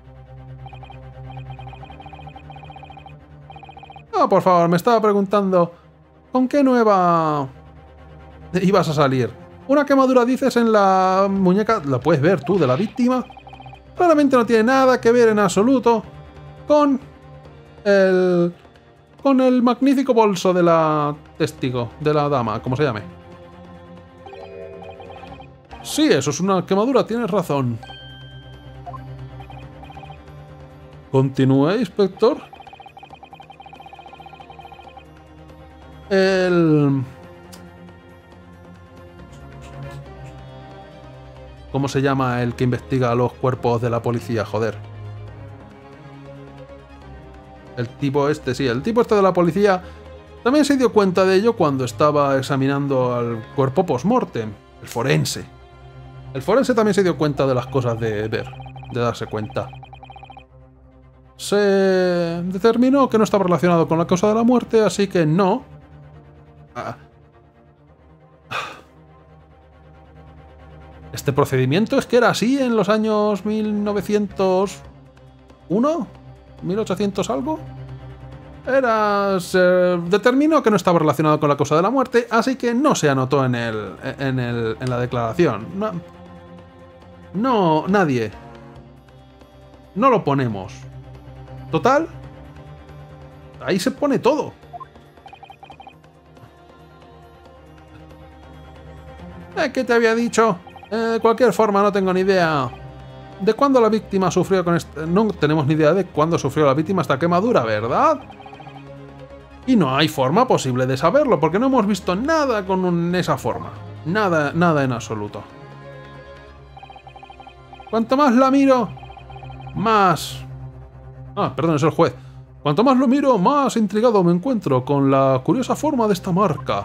Ah, por favor, me estaba preguntando... ¿Con qué nueva... ibas a salir? Una quemadura, dices, en la muñeca... La puedes ver tú, de la víctima. Claramente no tiene nada que ver en absoluto con el... con el magnífico bolso de la testigo, de la dama, como se llame. Sí, eso es una quemadura, tienes razón. Continúe, inspector. El... ¿Cómo se llama el que investiga los cuerpos de la policía? Joder. El tipo este, sí, el tipo este de la policía también se dio cuenta de ello cuando estaba examinando al cuerpo post-mortem. El forense. El forense también se dio cuenta de las cosas de ver, de darse cuenta. Se determinó que no estaba relacionado con la causa de la muerte, así que no. Ah. Este procedimiento es que era así en los años mil novecientos uno, mil ochocientos algo. Era... se determinó que no estaba relacionado con la causa de la muerte, así que no se anotó en el, en el, en la declaración. No, no, nadie. No lo ponemos. Total, ahí se pone todo. ¿Eh, ¿Qué te había dicho? Eh, de cualquier forma, no tengo ni idea de cuándo la víctima sufrió con este... No tenemos ni idea de cuándo sufrió la víctima esta quemadura, ¿verdad? Y no hay forma posible de saberlo, porque no hemos visto nada con un... esa forma. Nada, nada en absoluto. Cuanto más la miro, más... Ah, perdón, es el juez. Cuanto más lo miro, más intrigado me encuentro con la curiosa forma de esta marca.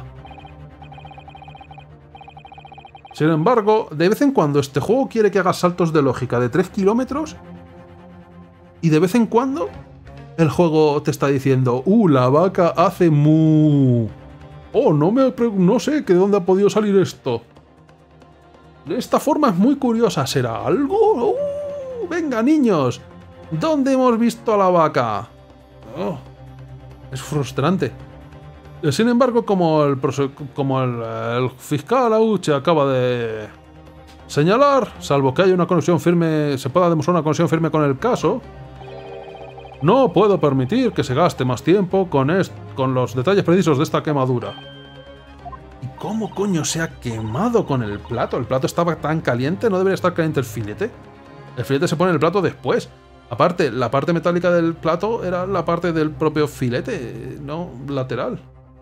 Sin embargo, de vez en cuando este juego quiere que hagas saltos de lógica de tres kilómetros y de vez en cuando el juego te está diciendo ¡Uh, la vaca hace mu! ¡Oh, no, me no sé de dónde ha podido salir esto! De esta forma es muy curiosa. ¿Será algo? ¡Uh! ¡Venga, niños! ¿Dónde hemos visto a la vaca? Oh, es frustrante. Sin embargo, como el, como el, el fiscal Auche acaba de señalar, salvo que haya una conexión firme, se pueda demostrar una conexión firme con el caso, no puedo permitir que se gaste más tiempo con, con los detalles precisos de esta quemadura. ¿Y cómo coño se ha quemado con el plato? ¿El plato estaba tan caliente? ¿No debería estar caliente el filete? El filete se pone en el plato después. Aparte, la parte metálica del plato era la parte del propio filete, no lateral.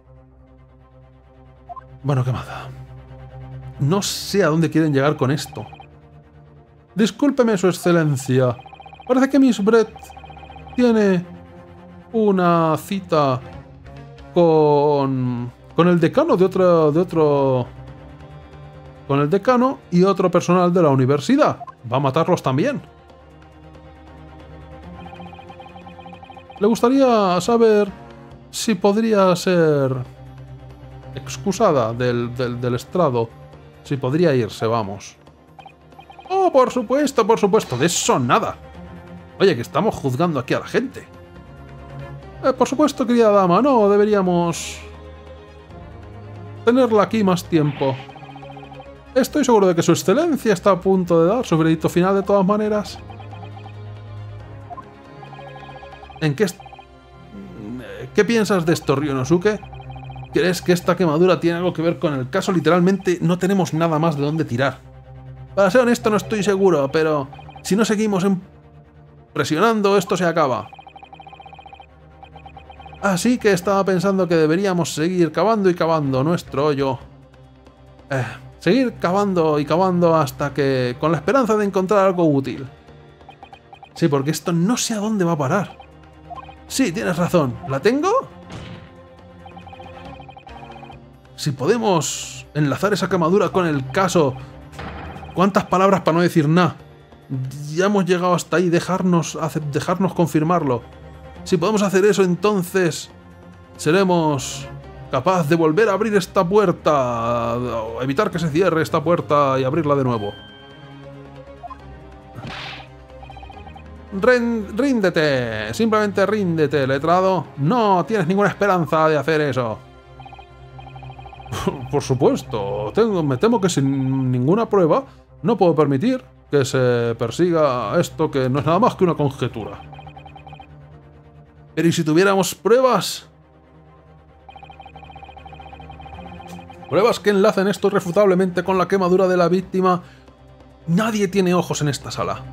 Bueno, quemada. No sé a dónde quieren llegar con esto. Discúlpeme, su excelencia. Parece que Miss Brett tiene una cita con... con el decano de otro... de otro... con el decano y otro personal de la universidad. ¿Va a matarlos también? Le gustaría saber si podría ser excusada del, del, del estrado. Si podría irse, vamos. No, por supuesto, por supuesto, de eso nada. Oye, que estamos juzgando aquí a la gente. Eh, por supuesto, querida dama, no, deberíamos tenerla aquí más tiempo. Estoy seguro de que su excelencia está a punto de dar su veredicto final de todas maneras. ¿En qué... ¿Qué piensas de esto, Ryonosuke? ¿Crees que esta quemadura tiene algo que ver con el caso? Literalmente no tenemos nada más de dónde tirar. Para ser honesto no estoy seguro, pero si no seguimos presionando esto se acaba. Así que estaba pensando que deberíamos seguir cavando y cavando nuestro hoyo. Eh, seguir cavando y cavando hasta que... con la esperanza de encontrar algo útil. Sí, porque esto no sé a dónde va a parar. Sí, tienes razón. ¿La tengo? Si podemos enlazar esa quemadura con el caso... ¿Cuántas palabras para no decir nada? Ya hemos llegado hasta ahí, dejarnos, dejarnos confirmarlo. Si podemos hacer eso, entonces seremos capaces de volver a abrir esta puerta, o evitar que se cierre esta puerta y abrirla de nuevo. Ríndete, simplemente ríndete, letrado. No tienes ninguna esperanza de hacer eso. Por supuesto, tengo, me temo que sin ninguna prueba no puedo permitir que se persiga esto que no es nada más que una conjetura. Pero ¿y si tuviéramos pruebas? Pruebas que enlacen esto irrefutablemente con la quemadura de la víctima. Nadie tiene ojos en esta sala.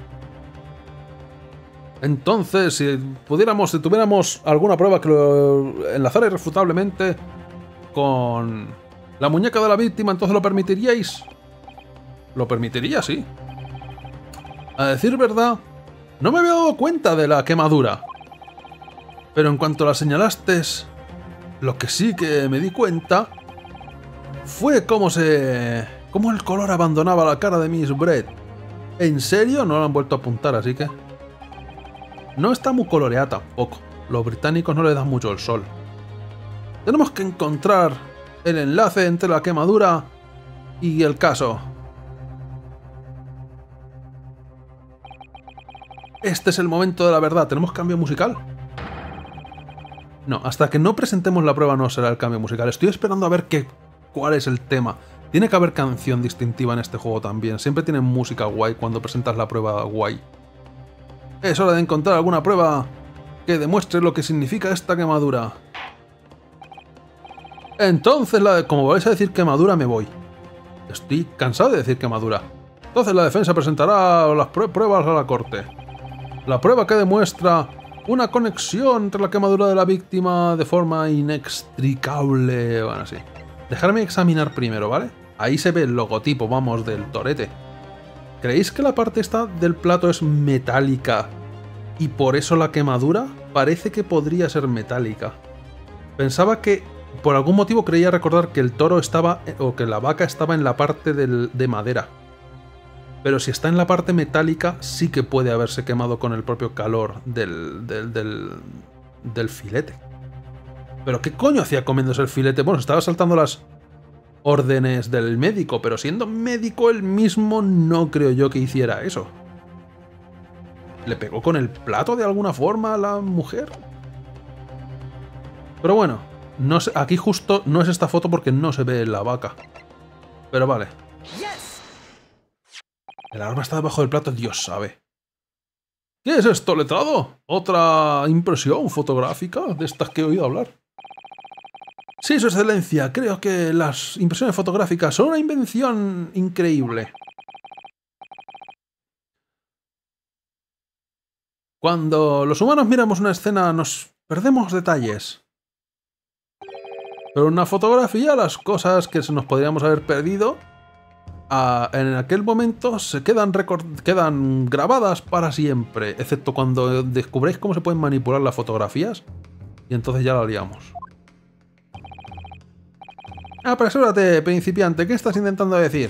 Entonces, si pudiéramos, si tuviéramos alguna prueba que lo enlazara irrefutablemente con la muñeca de la víctima, ¿entonces lo permitiríais? Lo permitiría, sí. A decir verdad, no me había dado cuenta de la quemadura. Pero en cuanto la señalaste, lo que sí que me di cuenta fue cómo se... cómo el color abandonaba la cara de Miss Brett. ¿En serio? No lo han vuelto a apuntar, así que... No está muy coloreada tampoco. Los británicos no le dan mucho el sol. Tenemos que encontrar el enlace entre la quemadura y el caso. Este es el momento de la verdad. ¿Tenemos cambio musical? No, hasta que no presentemos la prueba no será el cambio musical. Estoy esperando a ver qué, cuál es el tema. Tiene que haber canción distintiva en este juego también. Siempre tienen música guay cuando presentas la prueba guay. Es hora de encontrar alguna prueba que demuestre lo que significa esta quemadura. Entonces, la de, como vais a decir quemadura, me voy. Estoy cansado de decir quemadura. Entonces la defensa presentará las pruebas a la corte. La prueba que demuestra una conexión entre la quemadura de la víctima de forma inextricable. Bueno, sí. Dejarme examinar primero, ¿vale? Ahí se ve el logotipo, vamos, del torete. ¿Creéis que la parte esta del plato es metálica y por eso la quemadura? Parece que podría ser metálica. Pensaba que, por algún motivo creía recordar que el toro estaba, o que la vaca estaba en la parte del, de madera. Pero si está en la parte metálica, sí que puede haberse quemado con el propio calor del, del, del, del filete. ¿Pero qué coño hacía comiéndose el filete? Bueno, estaba saltando las órdenes del médico, pero siendo médico él mismo no creo yo que hiciera eso. ¿Le pegó con el plato de alguna forma a la mujer? Pero bueno, no sé, aquí justo no es esta foto porque no se ve la vaca. Pero vale. El arma está debajo del plato, Dios sabe. ¿Qué es esto, letrado? ¿Otra impresión fotográfica de estas que he oído hablar? Sí, su excelencia, creo que las impresiones fotográficas son una invención increíble. Cuando los humanos miramos una escena nos perdemos detalles. Pero en una fotografía las cosas que se nos podríamos haber perdido a, en aquel momento se quedan, quedan grabadas para siempre, excepto cuando descubréis cómo se pueden manipular las fotografías y entonces ya la liamos. Apresúrate, principiante, ¿qué estás intentando decir?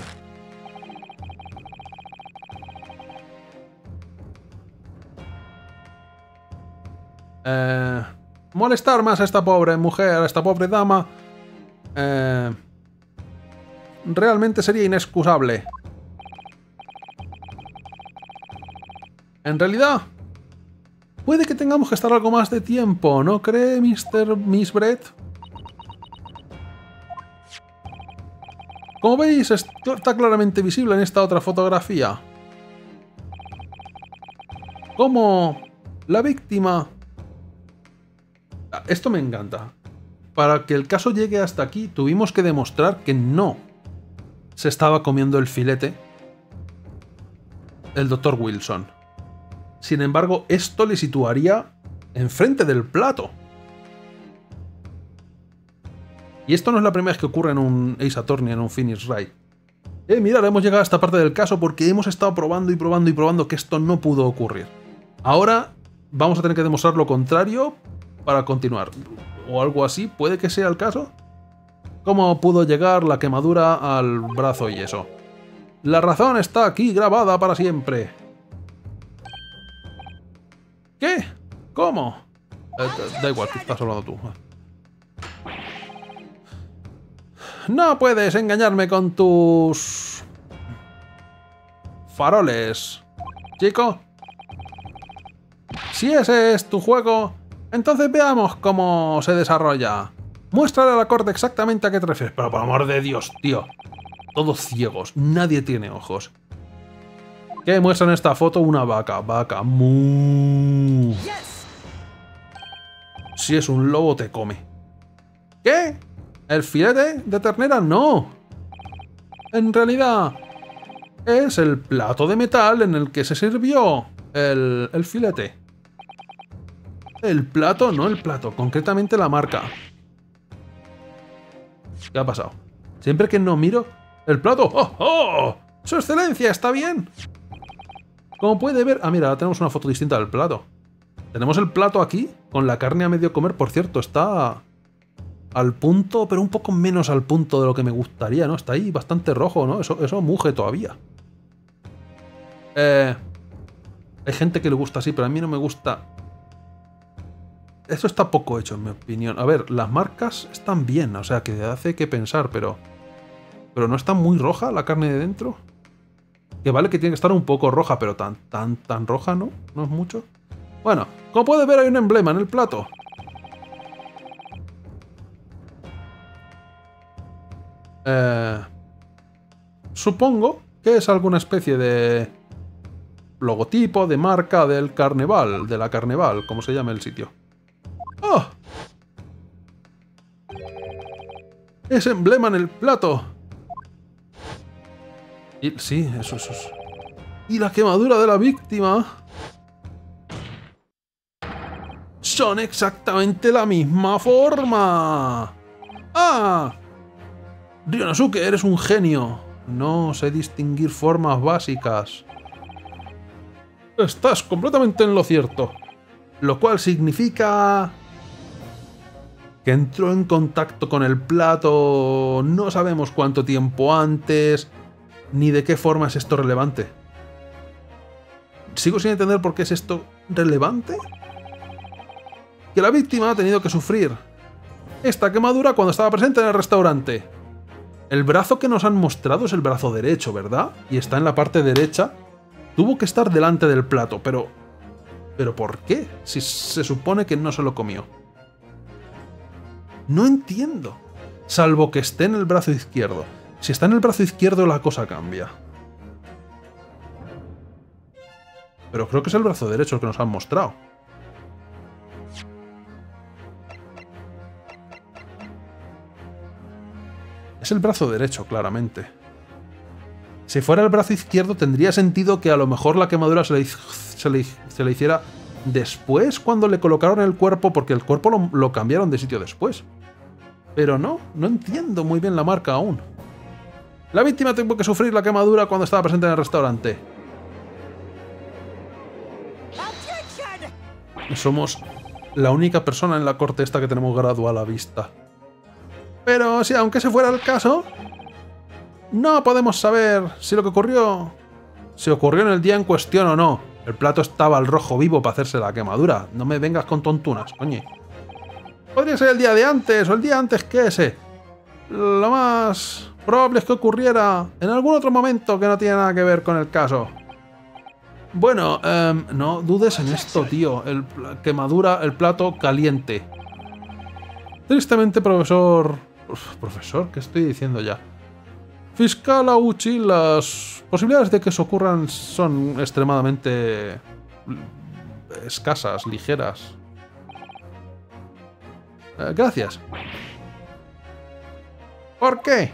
Eh, molestar más a esta pobre mujer, a esta pobre dama, eh, realmente sería inexcusable. En realidad, puede que tengamos que estar algo más de tiempo, ¿no cree, mister Miss Brett? Como veis, esto está claramente visible en esta otra fotografía. Como la víctima... Esto me encanta. Para que el caso llegue hasta aquí, tuvimos que demostrar que no se estaba comiendo el filete el doctor Wilson. Sin embargo, esto le situaría enfrente del plato. Y esto no es la primera vez que ocurre en un Ace Attorney, en un Phoenix Wright. Eh, mirad, hemos llegado a esta parte del caso porque hemos estado probando y probando y probando que esto no pudo ocurrir. Ahora vamos a tener que demostrar lo contrario para continuar. O algo así, puede que sea el caso. ¿Cómo pudo llegar la quemadura al brazo y eso? La razón está aquí grabada para siempre. ¿Qué? ¿Cómo? Eh, da igual, tú estás hablando tú. No puedes engañarme con tus... faroles, chico. Si ese es tu juego, entonces veamos cómo se desarrolla. Muéstrale a la corte exactamente a qué te refieres. Pero por amor de Dios, tío. Todos ciegos, nadie tiene ojos. ¿Qué muestra en esta foto? Una vaca. Vaca. Mu. Si es un lobo, te come. ¿Qué? ¿El filete de ternera? No. En realidad, es el plato de metal en el que se sirvió el, el filete. El plato, no el plato, concretamente la marca. ¿Qué ha pasado? Siempre que no miro el plato... ¡Oh, oh! ¡Su excelencia! ¿Está bien? Como puede ver... Ah, mira, ahora tenemos una foto distinta del plato. Tenemos el plato aquí, con la carne a medio comer. Por cierto, está al punto, pero un poco menos al punto de lo que me gustaría, ¿no? Está ahí bastante rojo, ¿no? Eso, eso muge todavía. Eh, hay gente que le gusta así, pero a mí no me gusta... Eso está poco hecho, en mi opinión. A ver, las marcas están bien, o sea, que hace que pensar, pero... Pero no está muy roja la carne de dentro. Que vale que tiene que estar un poco roja, pero tan, tan, tan roja, ¿no? No es mucho. Bueno, como puedes ver hay un emblema en el plato. Eh, supongo que es alguna especie de logotipo, de marca del Carnaval, de la Carnaval, como se llama el sitio. ¡Oh! Ese emblema en el plato. Y, sí, eso, eso, eso. Y la quemadura de la víctima. Son exactamente la misma forma. ¡Ah! Ryonosuke, eres un genio. No sé distinguir formas básicas. Estás completamente en lo cierto. Lo cual significa... que entró en contacto con el plato... No sabemos cuánto tiempo antes... ni de qué forma es esto relevante. Sigo sin entender por qué es esto relevante. Que la víctima ha tenido que sufrir esta quemadura cuando estaba presente en el restaurante. El brazo que nos han mostrado es el brazo derecho, ¿verdad? Y está en la parte derecha. Tuvo que estar delante del plato, pero... ¿Pero por qué? Si se supone que no se lo comió. No entiendo. Salvo que esté en el brazo izquierdo. Si está en el brazo izquierdo la cosa cambia. Pero creo que es el brazo derecho el que nos han mostrado. Es el brazo derecho, claramente. Si fuera el brazo izquierdo tendría sentido que a lo mejor la quemadura se le, se le, se le hiciera después cuando le colocaron el cuerpo, porque el cuerpo lo, lo cambiaron de sitio después. Pero no, no entiendo muy bien la marca aún. La víctima tuvo que sufrir la quemadura cuando estaba presente en el restaurante. Somos la única persona en la corte esta que tenemos graduada a la vista. Pero si aunque ese fuera el caso, no podemos saber si lo que ocurrió... Si ocurrió en el día en cuestión o no. El plato estaba al rojo vivo para hacerse la quemadura. No me vengas con tontunas, coño. Podría ser el día de antes o el día antes que ese. Lo más probable es que ocurriera en algún otro momento que no tiene nada que ver con el caso. Bueno, um, no dudes en esto, tío. El quemadura, el plato caliente. Tristemente, profesor... Uf, profesor, ¿qué estoy diciendo ya? Fiscal Auchi, las posibilidades de que eso ocurran son extremadamente escasas, ligeras. Eh, gracias. ¿Por qué?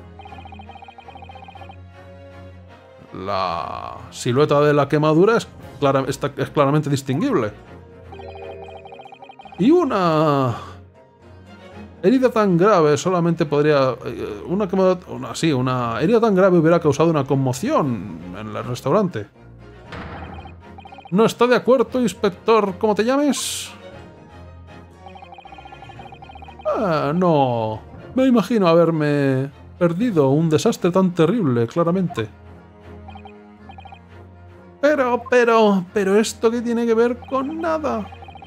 La silueta de la quemadura es, clara, está, es claramente distinguible. Y una herida tan grave solamente podría... Una quemadura... Una, sí, una herida tan grave hubiera causado una conmoción en el restaurante. ¿No está de acuerdo, inspector? ¿Cómo te llames? Ah, no. Me imagino haberme perdido un desastre tan terrible, claramente. Pero, pero, pero ¿esto qué tiene que ver con nada?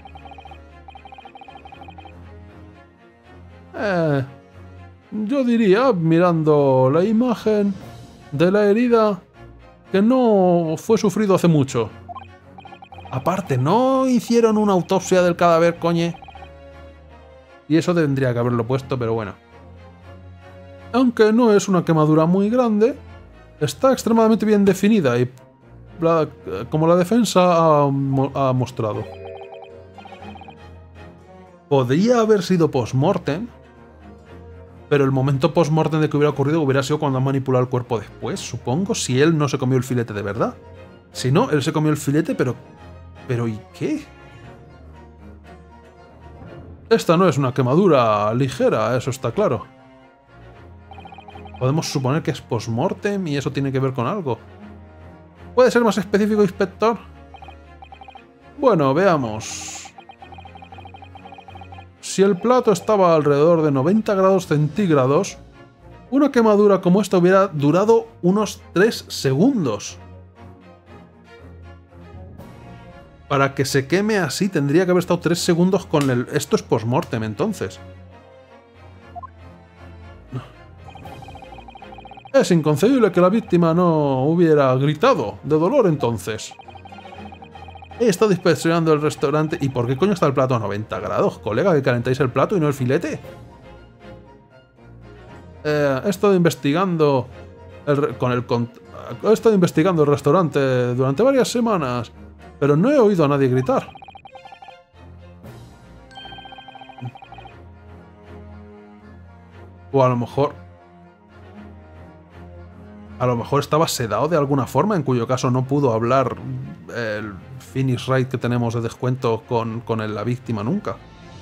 Eh, yo diría, mirando la imagen de la herida, que no fue sufrido hace mucho. Aparte, ¿no hicieron una autopsia del cadáver, coñe? Y eso tendría que haberlo puesto, pero bueno. Aunque no es una quemadura muy grande, está extremadamente bien definida y la, como la defensa ha, ha mostrado. Podría haber sido post-mortem, pero el momento post-mortem de que hubiera ocurrido hubiera sido cuando han manipulado el cuerpo después, supongo, si él no se comió el filete de verdad. Si no, él se comió el filete, pero... ¿Pero y qué? Esta no es una quemadura ligera, eso está claro. Podemos suponer que es post-mortem y eso tiene que ver con algo. ¿Puede ser más específico, inspector? Bueno, veamos. Si el plato estaba alrededor de noventa grados centígrados, una quemadura como esta hubiera durado unos tres segundos. Para que se queme así tendría que haber estado tres segundos con el... Esto es post-mortem, entonces. Es inconcebible que la víctima no hubiera gritado de dolor, entonces. He estado inspeccionando el restaurante... ¿Y por qué coño está el plato a noventa grados, colega? ¿Que calentáis el plato y no el filete? Eh, he estado investigando... El, con el, he estado investigando el restaurante durante varias semanas... Pero no he oído a nadie gritar. O a lo mejor... A lo mejor estaba sedado de alguna forma, en cuyo caso no pudo hablar el finish rate que tenemos de descuento con, con el, la víctima nunca.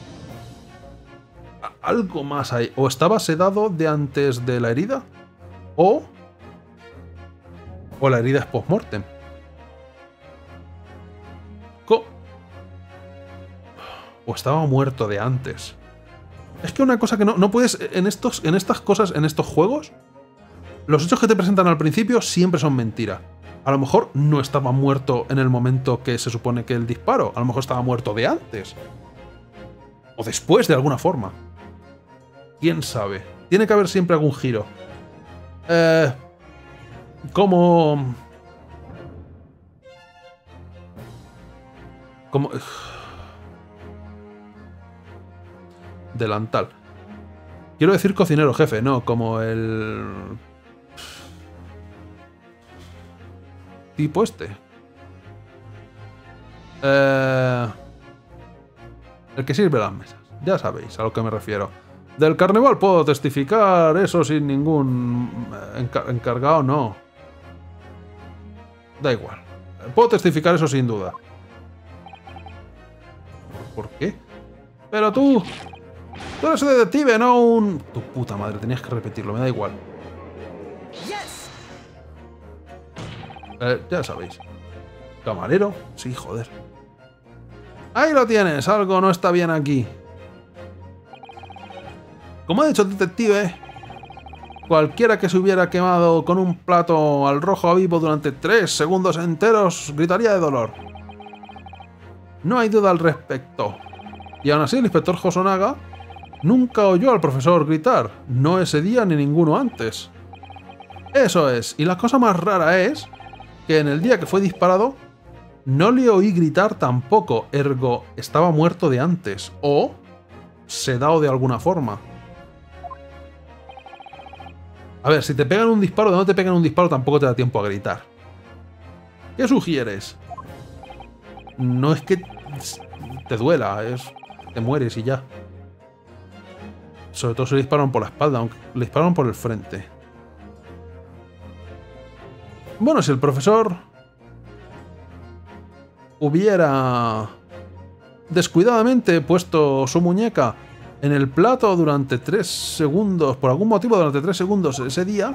Algo más ahí. O estaba sedado de antes de la herida, o... O la herida es post-mortem. O estaba muerto de antes. Es que una cosa que no, no puedes... En, estos, en estas cosas, en estos juegos, los hechos que te presentan al principio siempre son mentira. A lo mejor no estaba muerto en el momento que se supone que el disparo. A lo mejor estaba muerto de antes. O después, de alguna forma. ¿Quién sabe? Tiene que haber siempre algún giro. Eh... Como... Como... Delantal. Quiero decir cocinero jefe, no, como el... tipo este. Eh... El que sirve las mesas. Ya sabéis a lo que me refiero. Del carnaval puedo testificar eso sin ningún... Encar encargado, no. Da igual. Puedo testificar eso sin duda. ¿Por qué? Pero tú... Tú eres un detective, no un... Tu puta madre, tenías que repetirlo, me da igual. Eh, ya sabéis. ¿Camarero? Sí, joder. Ahí lo tienes, algo no está bien aquí. Como ha dicho el detective, cualquiera que se hubiera quemado con un plato al rojo vivo durante tres segundos enteros gritaría de dolor. No hay duda al respecto. Y aún así el inspector Hosonaga nunca oyó al profesor gritar, no ese día ni ninguno antes. Eso es, y la cosa más rara es que en el día que fue disparado, No le oí gritar tampoco, ergo estaba muerto de antes, o sedado de alguna forma. A ver, si te pegan un disparo, de no te pegan un disparo tampoco te da tiempo a gritar. ¿Qué sugieres? No es que te duela, es te mueres y ya. Sobre todo si le disparan por la espalda, aunque le disparan por el frente. Bueno, si el profesor hubiera descuidadamente puesto su muñeca en el plato durante tres segundos, por algún motivo durante tres segundos ese día,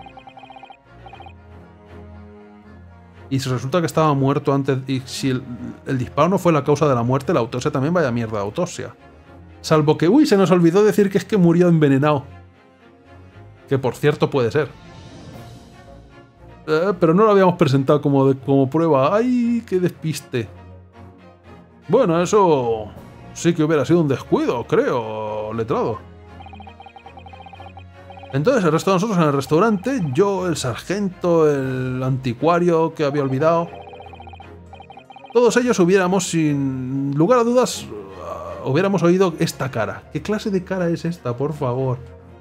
y si resulta que estaba muerto antes, y si el, el disparo no fue la causa de la muerte, la autopsia también vaya mierda de autopsia. Salvo que, uy, se nos olvidó decir que es que murió envenenado. Que por cierto puede ser. Eh, pero no lo habíamos presentado como, de, como prueba. ¡Ay, qué despiste! Bueno, eso sí que hubiera sido un descuido, creo, letrado. Entonces el resto de nosotros en el restaurante, yo, el sargento, el anticuario que había olvidado, todos ellos hubiéramos, sin lugar a dudas, uh, hubiéramos oído esta cara. ¿Qué clase de cara es esta, por favor?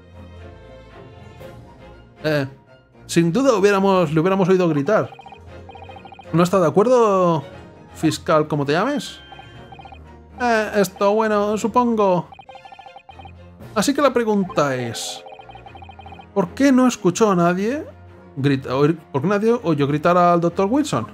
Eh, sin duda hubiéramos, le hubiéramos oído gritar. ¿No está de acuerdo, fiscal, como te llames? Eh, esto, bueno, supongo. Así que la pregunta es... ¿por qué no escuchó a nadie grita, ¿por qué nadie oyó gritar al doctor Wilson?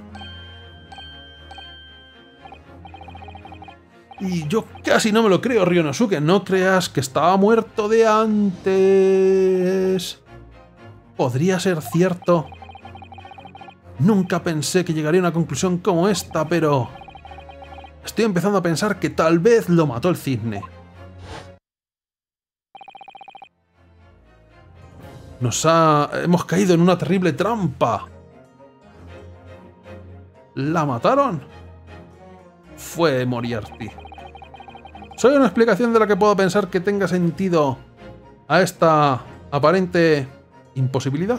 Y yo casi no me lo creo, Ryonosuke. No creas que estaba muerto de antes. Podría ser cierto. Nunca pensé que llegaría a una conclusión como esta, pero... estoy empezando a pensar que tal vez lo mató el cisne. Nos ha... hemos caído en una terrible trampa. ¿La mataron? Fue Moriarty. ¿Soy una explicación de la que puedo pensar que tenga sentido a esta aparente imposibilidad?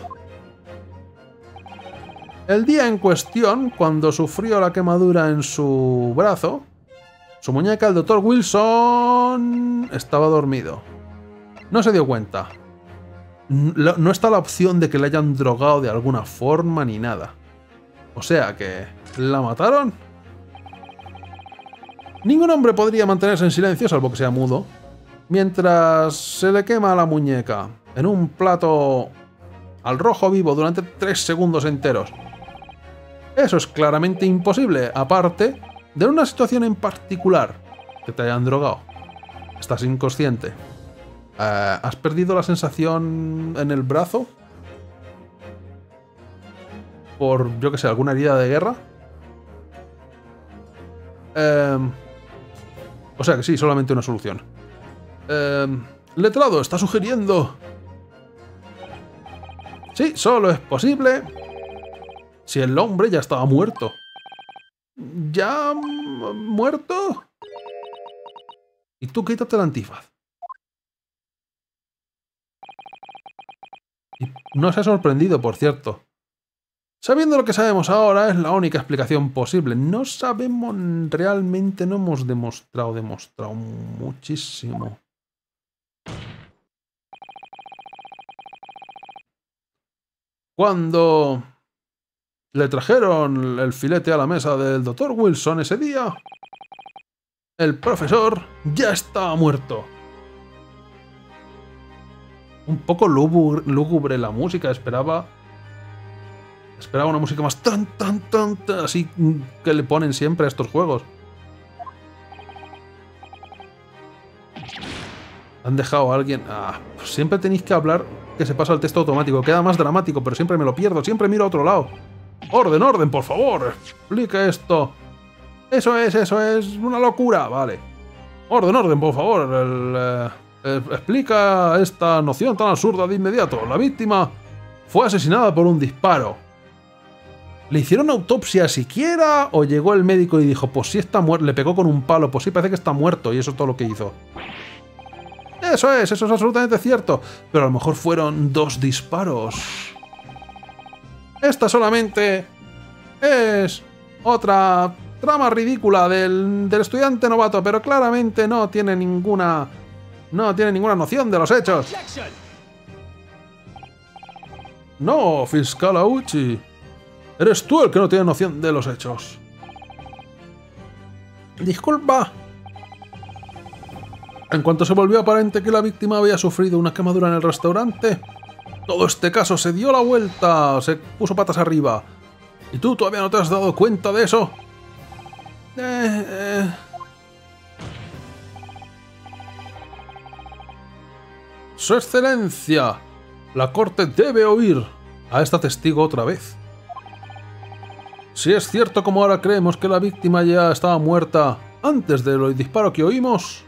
El día en cuestión, cuando sufrió la quemadura en su brazo, su muñeca, el doctor Wilson, estaba dormido. No se dio cuenta. No está la opción de que le hayan drogado de alguna forma ni nada. O sea que... ¿la mataron? Ningún hombre podría mantenerse en silencio, salvo que sea mudo, mientras se le quema la muñeca en un plato al rojo vivo durante tres segundos enteros. Eso es claramente imposible, aparte de una situación en particular, que te hayan drogado. Estás inconsciente. Uh, ¿Has perdido la sensación en el brazo? Por, yo que sé, alguna herida de guerra. Uh, o sea que sí, solamente una solución. Uh, letrado, está sugiriendo... sí, solo es posible si el hombre ya estaba muerto. ¿Ya muerto? Y tú quítate el antifaz. Y no se ha sorprendido, por cierto. Sabiendo lo que sabemos ahora, es la única explicación posible. No sabemos realmente, no hemos demostrado, demostrado muchísimo. Cuando le trajeron el filete a la mesa del doctor Wilson ese día, el profesor ya estaba muerto. Un poco lúgubre la música, esperaba... Esperaba una música más tan, tan, tan, tan, así que le ponen siempre a estos juegos. Han dejado a alguien... Ah, pues siempre tenéis que hablar que se pasa al texto automático. Queda más dramático, pero siempre me lo pierdo. Siempre miro a otro lado. ¡Orden, orden, por favor! Explica esto. Eso es, eso es una locura. Vale. Orden, orden, por favor. El... Eh... explica esta noción tan absurda de inmediato. La víctima fue asesinada por un disparo. ¿Le hicieron autopsia siquiera? ¿O llegó el médico y dijo, pues sí está muerto, le pegó con un palo, pues sí parece que está muerto, y eso es todo lo que hizo? Eso es, eso es absolutamente cierto. Pero a lo mejor fueron dos disparos. Esta solamente es Otra trama ridícula del, del estudiante novato, pero claramente no tiene ninguna... No tiene ninguna noción de los hechos. No, fiscal Auchi. Eres tú el que no tiene noción de los hechos. Disculpa. En cuanto se volvió aparente que la víctima había sufrido una quemadura en el restaurante, todo este caso se dio la vuelta, se puso patas arriba. ¿Y tú todavía no te has dado cuenta de eso? Eh, eh. Su excelencia, la corte debe oír a esta testigo otra vez. Si es cierto como ahora creemos que la víctima ya estaba muerta antes del disparo que oímos,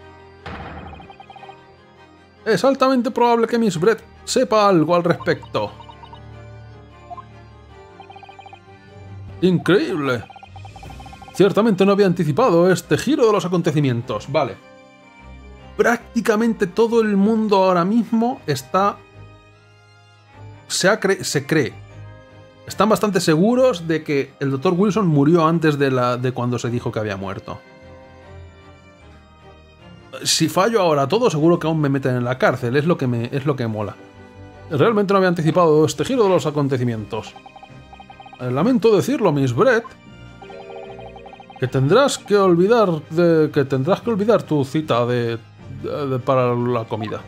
es altamente probable que Miss Brett sepa algo al respecto. Increíble. Ciertamente no había anticipado este giro de los acontecimientos. Vale. Prácticamente todo el mundo ahora mismo está... Se, ha cre... se cree. Están bastante seguros de que el doctor Wilson murió antes de, la... de cuando se dijo que había muerto. Si fallo ahora todo, seguro que aún me meten en la cárcel. Es lo que me, es lo que mola. Realmente no había anticipado este giro de los acontecimientos. Lamento decirlo, Miss Brett, que tendrás que olvidar de, que tendrás que olvidar tu cita de, de, de para la comida.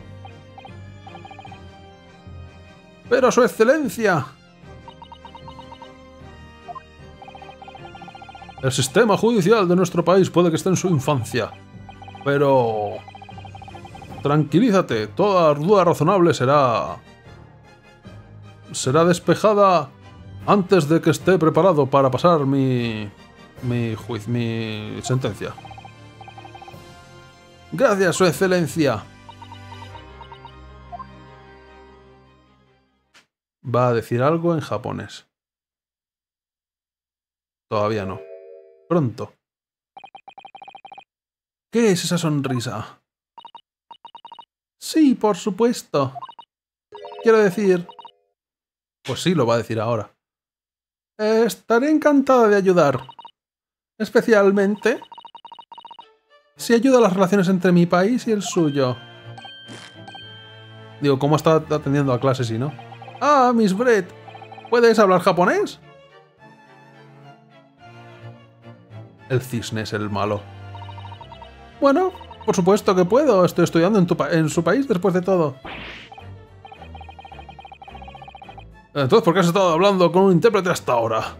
Pero su excelencia, el sistema judicial de nuestro país puede que esté en su infancia, pero tranquilízate, toda duda razonable será será despejada antes de que esté preparado para pasar mi mi juicio, mi sentencia. Gracias, su excelencia. Va a decir algo en japonés. Todavía no. Pronto. ¿Qué es esa sonrisa? Sí, por supuesto. Quiero decir... Pues sí, lo va a decir ahora. Estaré encantada de ayudar. Especialmente si ayuda a las relaciones entre mi país y el suyo. Digo, ¿cómo está atendiendo a clases si no? Ah, Miss Brett, ¿puedes hablar japonés? El cisne es el malo. Bueno, por supuesto que puedo. Estoy estudiando en, tu pa en su país después de todo. Entonces, ¿por qué has estado hablando con un intérprete hasta ahora?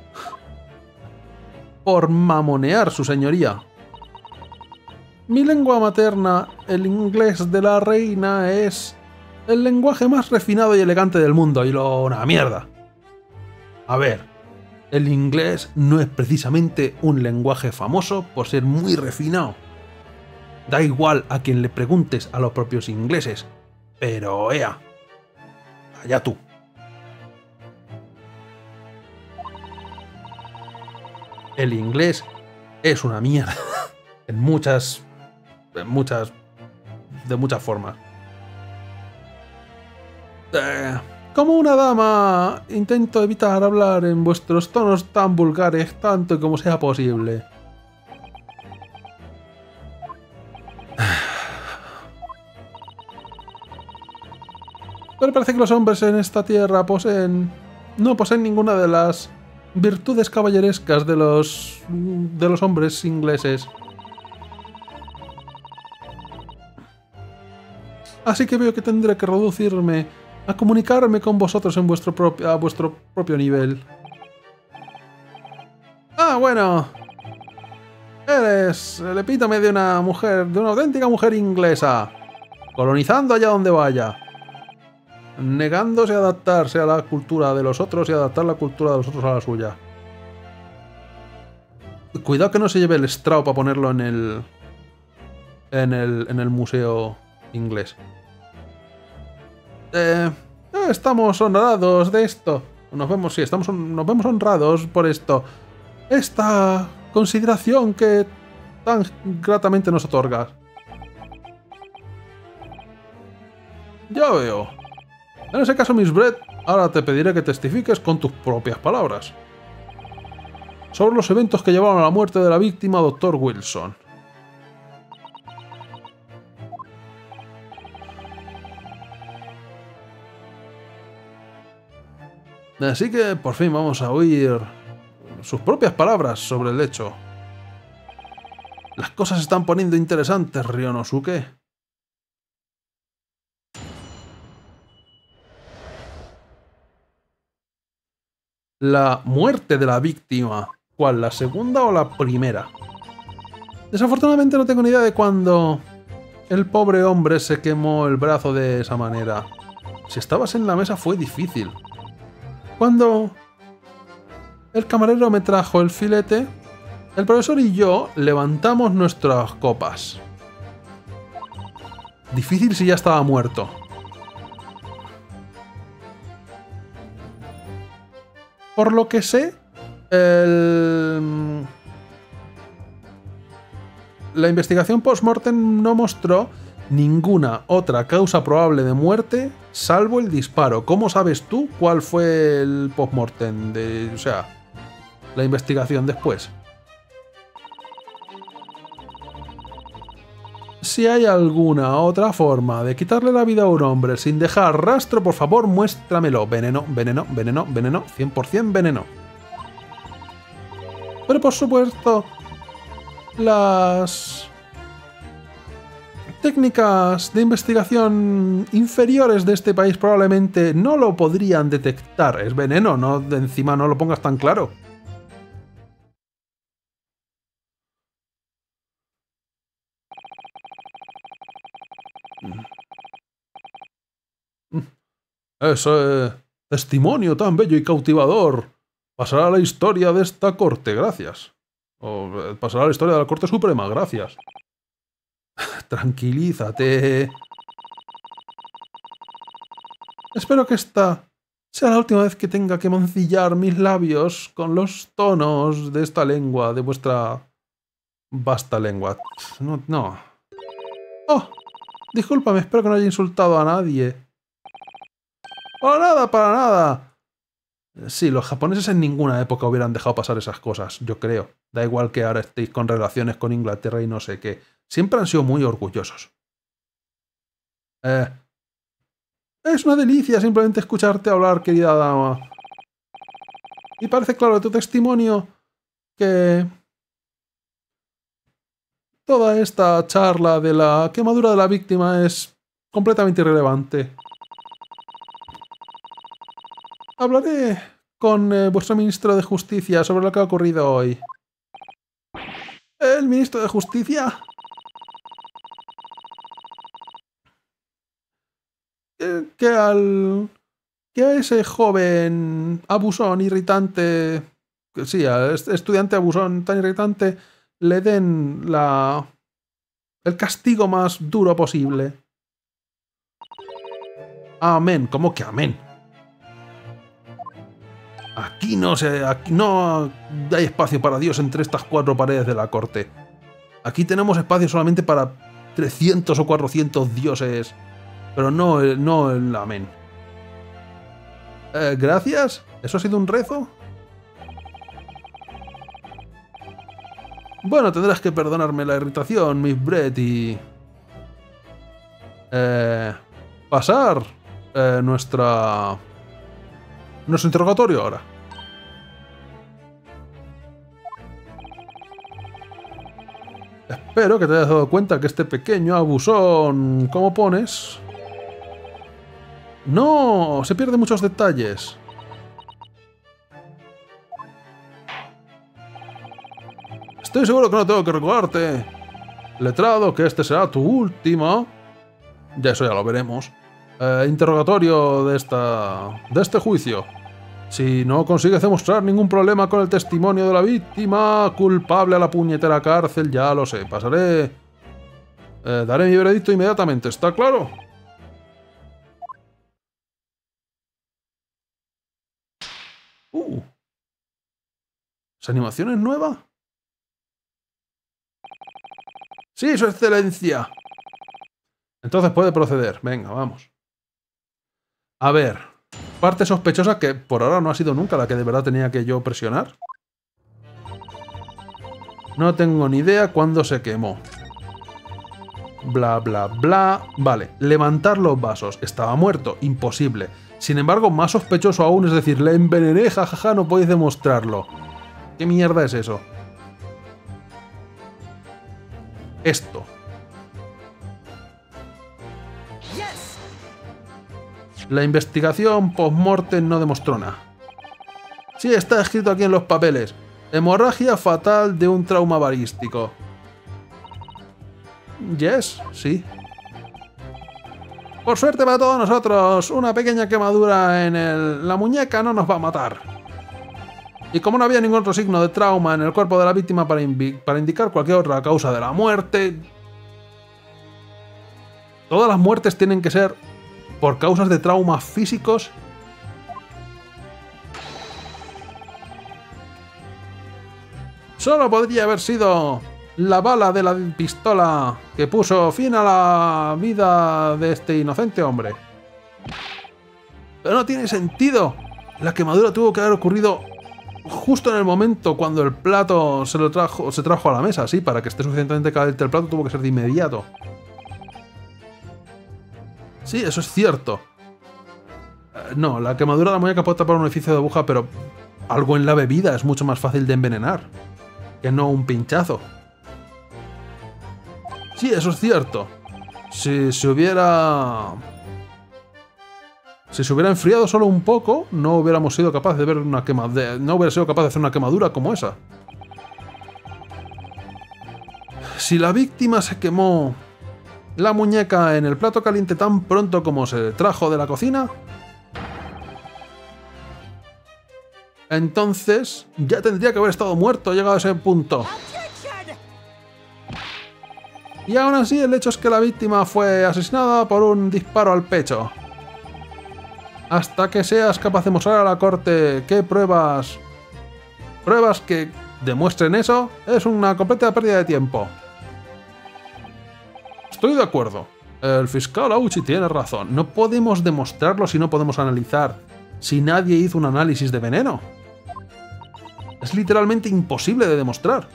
Por mamonear, su señoría. Mi lengua materna, el inglés de la reina, es el lenguaje más refinado y elegante del mundo, y lo... una mierda. A ver, el inglés no es precisamente un lenguaje famoso por ser muy refinado. Da igual a quien le preguntes a los propios ingleses, pero ea, allá tú. El inglés es una mierda. En muchas... En muchas... De muchas formas. Eh, como una dama, intento evitar hablar en vuestros tonos tan vulgares tanto como sea posible. Pero parece que los hombres en esta tierra poseen... No poseen ninguna de las... virtudes caballerescas de los... de los hombres ingleses. Así que veo que tendré que reducirme a comunicarme con vosotros en vuestro propio, a vuestro propio nivel. Ah, bueno. Eres el epítome de una mujer, de una auténtica mujer inglesa. Colonizando allá donde vaya. Negándose a adaptarse a la cultura de los otros y adaptar la cultura de los otros a la suya. Cuidado que no se lleve el Straw para ponerlo en el... En el, en el museo inglés. Eh, estamos honrados de esto. Nos vemos, sí, estamos, nos vemos honrados por esto. Esta consideración que tan gratamente nos otorgas. Ya veo. En ese caso, Miss Brett, ahora te pediré que testifiques con tus propias palabras. sobre los eventos que llevaron a la muerte de la víctima, doctor Wilson. Así que por fin vamos a oír sus propias palabras sobre el hecho. Las cosas se están poniendo interesantes, Ryonosuke. La muerte de la víctima. ¿Cuál? ¿La segunda o la primera? Desafortunadamente no tengo ni idea de cuándo el pobre hombre se quemó el brazo de esa manera. Si estabas en la mesa fue difícil. Cuando el camarero me trajo el filete, el profesor y yo levantamos nuestras copas. Difícil si ya estaba muerto. Por lo que sé, el... la investigación post-mortem no mostró ninguna otra causa probable de muerte salvo el disparo. ¿Cómo sabes tú cuál fue el post-mortem? De, o sea, la investigación después. Si hay alguna otra forma de quitarle la vida a un hombre sin dejar rastro, por favor, muéstramelo. Veneno, veneno, veneno, veneno, cien por cien veneno. Pero por supuesto, las técnicas de investigación inferiores de este país probablemente no lo podrían detectar. Es veneno, no, de encima no lo pongas tan claro. Ese testimonio tan bello y cautivador pasará a la historia de esta corte, gracias. O pasará a la historia de la Corte Suprema, gracias. Tranquilízate. Espero que esta sea la última vez que tenga que mancillar mis labios con los tonos de esta lengua, de vuestra vasta lengua. No, no. Oh, discúlpame, espero que no haya insultado a nadie. Para nada, para nada. Sí, los japoneses en ninguna época hubieran dejado pasar esas cosas, yo creo. Da igual que ahora estéis con relaciones con Inglaterra y no sé qué. Siempre han sido muy orgullosos. Eh, es una delicia simplemente escucharte hablar, querida dama. Y parece claro de tu testimonio que toda esta charla de la quemadura de la víctima es completamente irrelevante. Hablaré con eh, vuestro ministro de Justicia sobre lo que ha ocurrido hoy. ¿El ministro de Justicia? Que, que al... que a ese joven abusón irritante... Que sí, al estudiante abusón tan irritante le den la... el castigo más duro posible. Amén. ¿Cómo que amén? Aquí no se, aquí no hay espacio para Dios entre estas cuatro paredes de la corte. Aquí tenemos espacio solamente para trescientos o cuatrocientos dioses, pero no, no el amén. Eh, ¿Gracias? ¿Eso ha sido un rezo? Bueno, tendrás que perdonarme la irritación, Miss Brett, y... Eh, pasar eh, nuestra... nuestro interrogatorio ahora. Espero que te hayas dado cuenta que este pequeño abusón, ¿cómo pones? No, se pierden muchos detalles. Estoy seguro que no tengo que recordarte, letrado, que este será tu último. Ya eso ya lo veremos. Eh, interrogatorio de esta, de este juicio. Si no consigues demostrar ningún problema con el testimonio de la víctima, culpable a la puñetera cárcel, ya lo sé. Pasaré... Eh, daré mi veredicto inmediatamente, ¿está claro? Uh. ¿Esa animación es nueva? ¡Sí, su excelencia! Entonces puede proceder. Venga, vamos. A ver... parte sospechosa que por ahora no ha sido nunca la que de verdad tenía que yo presionar. No tengo ni idea cuándo se quemó. Bla, bla, bla. Vale, levantar los vasos. Estaba muerto, imposible. Sin embargo, más sospechoso aún es decir, le envenené, jajaja, no podéis demostrarlo. ¿Qué mierda es eso? Esto. La investigación post-mortem no demostró nada. Sí, está escrito aquí en los papeles. Hemorragia fatal de un trauma balístico. Yes, sí. Por suerte para todos nosotros, una pequeña quemadura en el... la muñeca no nos va a matar. Y como no había ningún otro signo de trauma en el cuerpo de la víctima para, para indicar cualquier otra causa de la muerte... Todas las muertes tienen que ser por causas de traumas físicos. Solo podría haber sido la bala de la pistola que puso fin a la vida de este inocente hombre. Pero no tiene sentido. La quemadura tuvo que haber ocurrido justo en el momento cuando el plato se lo trajo, se trajo a la mesa. Sí, para que esté suficientemente caliente el plato tuvo que ser de inmediato. Sí, eso es cierto. Eh, no, la quemadura de la muñeca puede tapar un orificio de aguja, pero algo en la bebida es mucho más fácil de envenenar que no un pinchazo. Sí, eso es cierto. Si se hubiera... Si se hubiera enfriado solo un poco, no hubiéramos sido capaces de ver una quemadura. No hubiera sido capaz de hacer una quemadura como esa. Si la víctima se quemó la muñeca en el plato caliente tan pronto como se trajo de la cocina, entonces ya tendría que haber estado muerto llegado a ese punto. Y aún así el hecho es que la víctima fue asesinada por un disparo al pecho. Hasta que seas capaz de mostrar a la corte qué pruebas... Pruebas que demuestren eso, es una completa pérdida de tiempo. Estoy de acuerdo. El fiscal Auchi tiene razón. No podemos demostrarlo si no podemos analizar. Si nadie hizo un análisis de veneno. Es literalmente imposible de demostrar.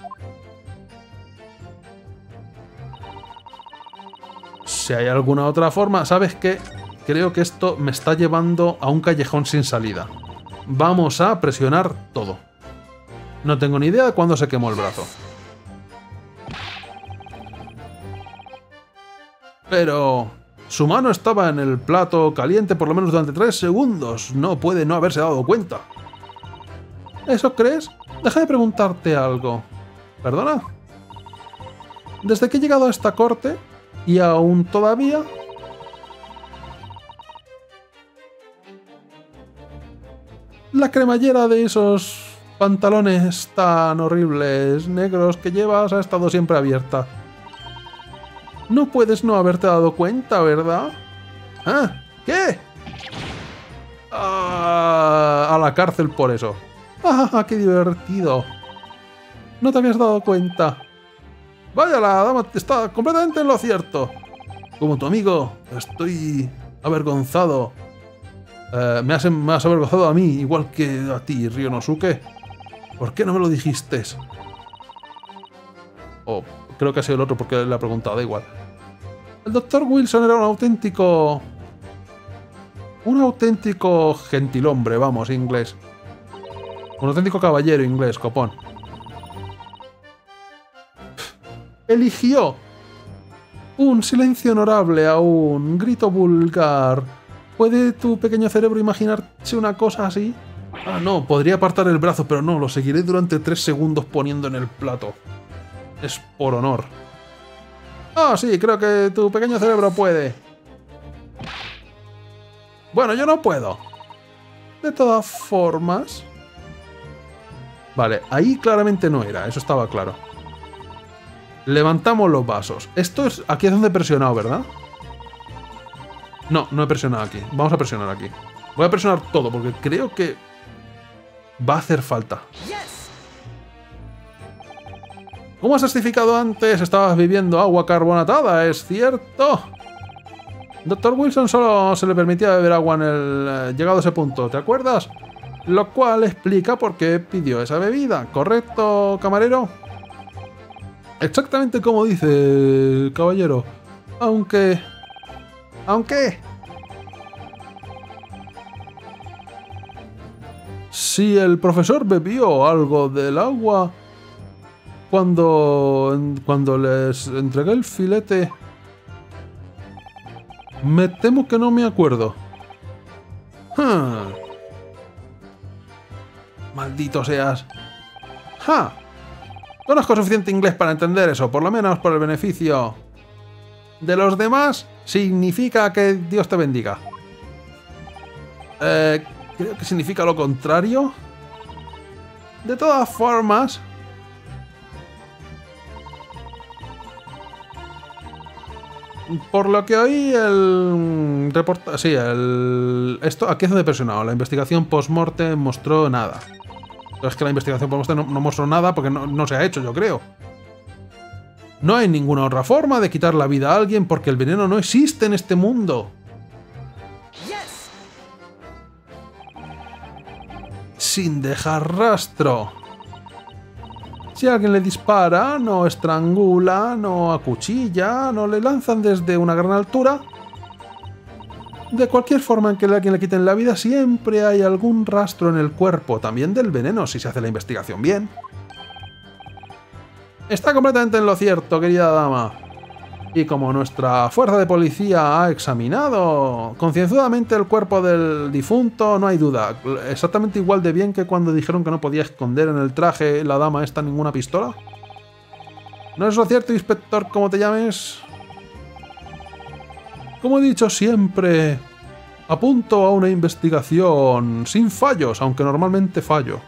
Si hay alguna otra forma... ¿Sabes qué? Creo que esto me está llevando a un callejón sin salida. Vamos a presionar todo. No tengo ni idea de cuándo se quemó el brazo. Pero su mano estaba en el plato caliente por lo menos durante tres segundos. No puede no haberse dado cuenta. ¿Eso crees? Deja de preguntarte algo. ¿Perdona? Desde que he llegado a esta corte, y aún todavía... La cremallera de esos pantalones tan horribles negros que llevas ha estado siempre abierta. No puedes no haberte dado cuenta, ¿verdad? ¿Ah? ¿Qué? Ah, a la cárcel por eso. ¡Ah, qué divertido! No te habías dado cuenta. Vaya, la dama está completamente en lo cierto. Como tu amigo, estoy avergonzado. Eh, me, has, me has avergonzado a mí, igual que a ti, Ryonosuke. ¿Por qué no me lo dijiste? Oh, creo que ha sido el otro porque le ha preguntado, da igual. El doctor Wilson era un auténtico... Un auténtico gentilhombre, vamos, inglés. Un auténtico caballero inglés, copón. Eligió un silencio honorable a un grito vulgar. ¿Puede tu pequeño cerebro imaginarse una cosa así? Ah, no, podría apartar el brazo, pero no, lo seguiré durante tres segundos poniendo en el plato. Es por honor. Ah, sí, creo que tu pequeño cerebro puede. Bueno, yo no puedo. De todas formas... Vale, ahí claramente no era, eso estaba claro. Levantamos los vasos. Esto es... Aquí es donde he presionado, ¿verdad? No, no he presionado aquí. Vamos a presionar aquí. Voy a presionar todo porque creo que va a hacer falta. Como has testificado antes, estabas bebiendo agua carbonatada, ¿es cierto? doctor Wilson solo se le permitía beber agua en el... Eh, llegado a ese punto, ¿te acuerdas? Lo cual explica por qué pidió esa bebida, ¿correcto, camarero? Exactamente como dice, caballero. Aunque... Aunque... Si el profesor bebió algo del agua cuando, cuando les entregué el filete, me temo que no me acuerdo. Hmm. Maldito seas. ¡Ja! Conozco suficiente inglés para entender eso, por lo menos por el beneficio de los demás, significa que Dios te bendiga. Eh, creo que significa lo contrario. De todas formas... Por lo que oí, el reportaje... Sí, el... Esto, aquí es donde he presionado. La investigación post-mortem mostró nada. Pero es que la investigación post-mortem no, no mostró nada porque no, no se ha hecho, yo creo. No hay ninguna otra forma de quitar la vida a alguien porque el veneno no existe en este mundo. Sin dejar rastro. Si alguien le dispara, no estrangula, no acuchilla, no le lanzan desde una gran altura. De cualquier forma en que a alguien le quiten la vida, siempre hay algún rastro en el cuerpo, también del veneno, si se hace la investigación bien. Está completamente en lo cierto, querida dama. Y como nuestra fuerza de policía ha examinado concienzudamente el cuerpo del difunto, no hay duda. Exactamente igual de bien que cuando dijeron que no podía esconder en el traje la dama esta ninguna pistola. ¿No es lo cierto, inspector, como te llames? Como he dicho siempre, apunto a una investigación sin fallos, aunque normalmente fallo.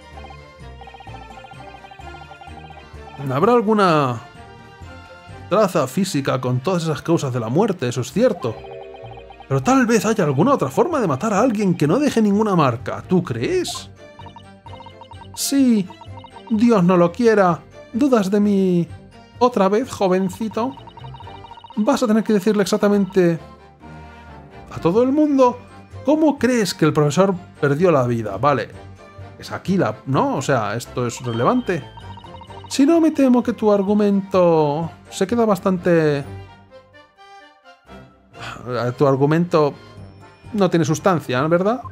¿Habrá alguna traza física con todas esas causas de la muerte? Eso es cierto. Pero tal vez haya alguna otra forma de matar a alguien que no deje ninguna marca. ¿Tú crees? Sí, Dios no lo quiera. ¿Dudas de mí otra vez, jovencito? Vas a tener que decirle exactamente a todo el mundo cómo crees que el profesor perdió la vida. Vale, es aquí la... ¿no? O sea, esto es relevante. Si no, me temo que tu argumento se queda bastante... Tu argumento no tiene sustancia, ¿verdad?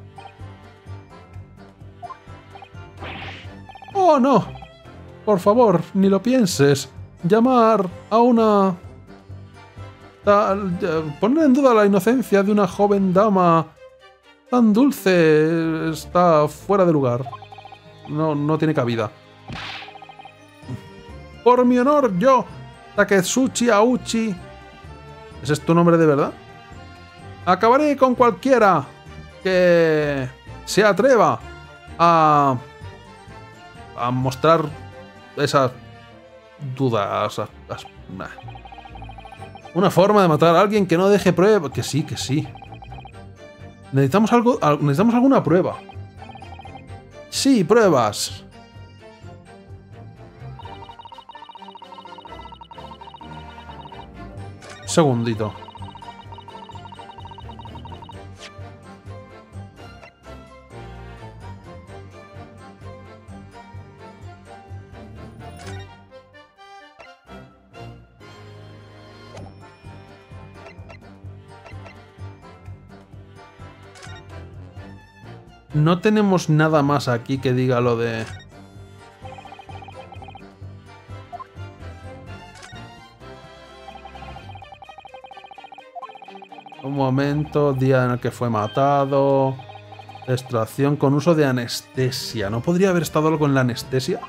¡Oh, no! Por favor, ni lo pienses. Llamar a una... Poner en duda la inocencia de una joven dama tan dulce está fuera de lugar. No, no tiene cabida. Por mi honor, yo, Taketsuchi Auchi... ¿Ese es tu nombre de verdad? Acabaré con cualquiera que se atreva a... a mostrar esas dudas. Esas, esas, nah. Una forma de matar a alguien que no deje prueba. Que sí, que sí. Necesitamos algo. Necesitamos alguna prueba. Sí, pruebas. Segundito. No tenemos nada más aquí que diga lo de... Un momento, día en el que fue matado... Extracción con uso de anestesia. ¿No podría haber estado algo en la anestesia?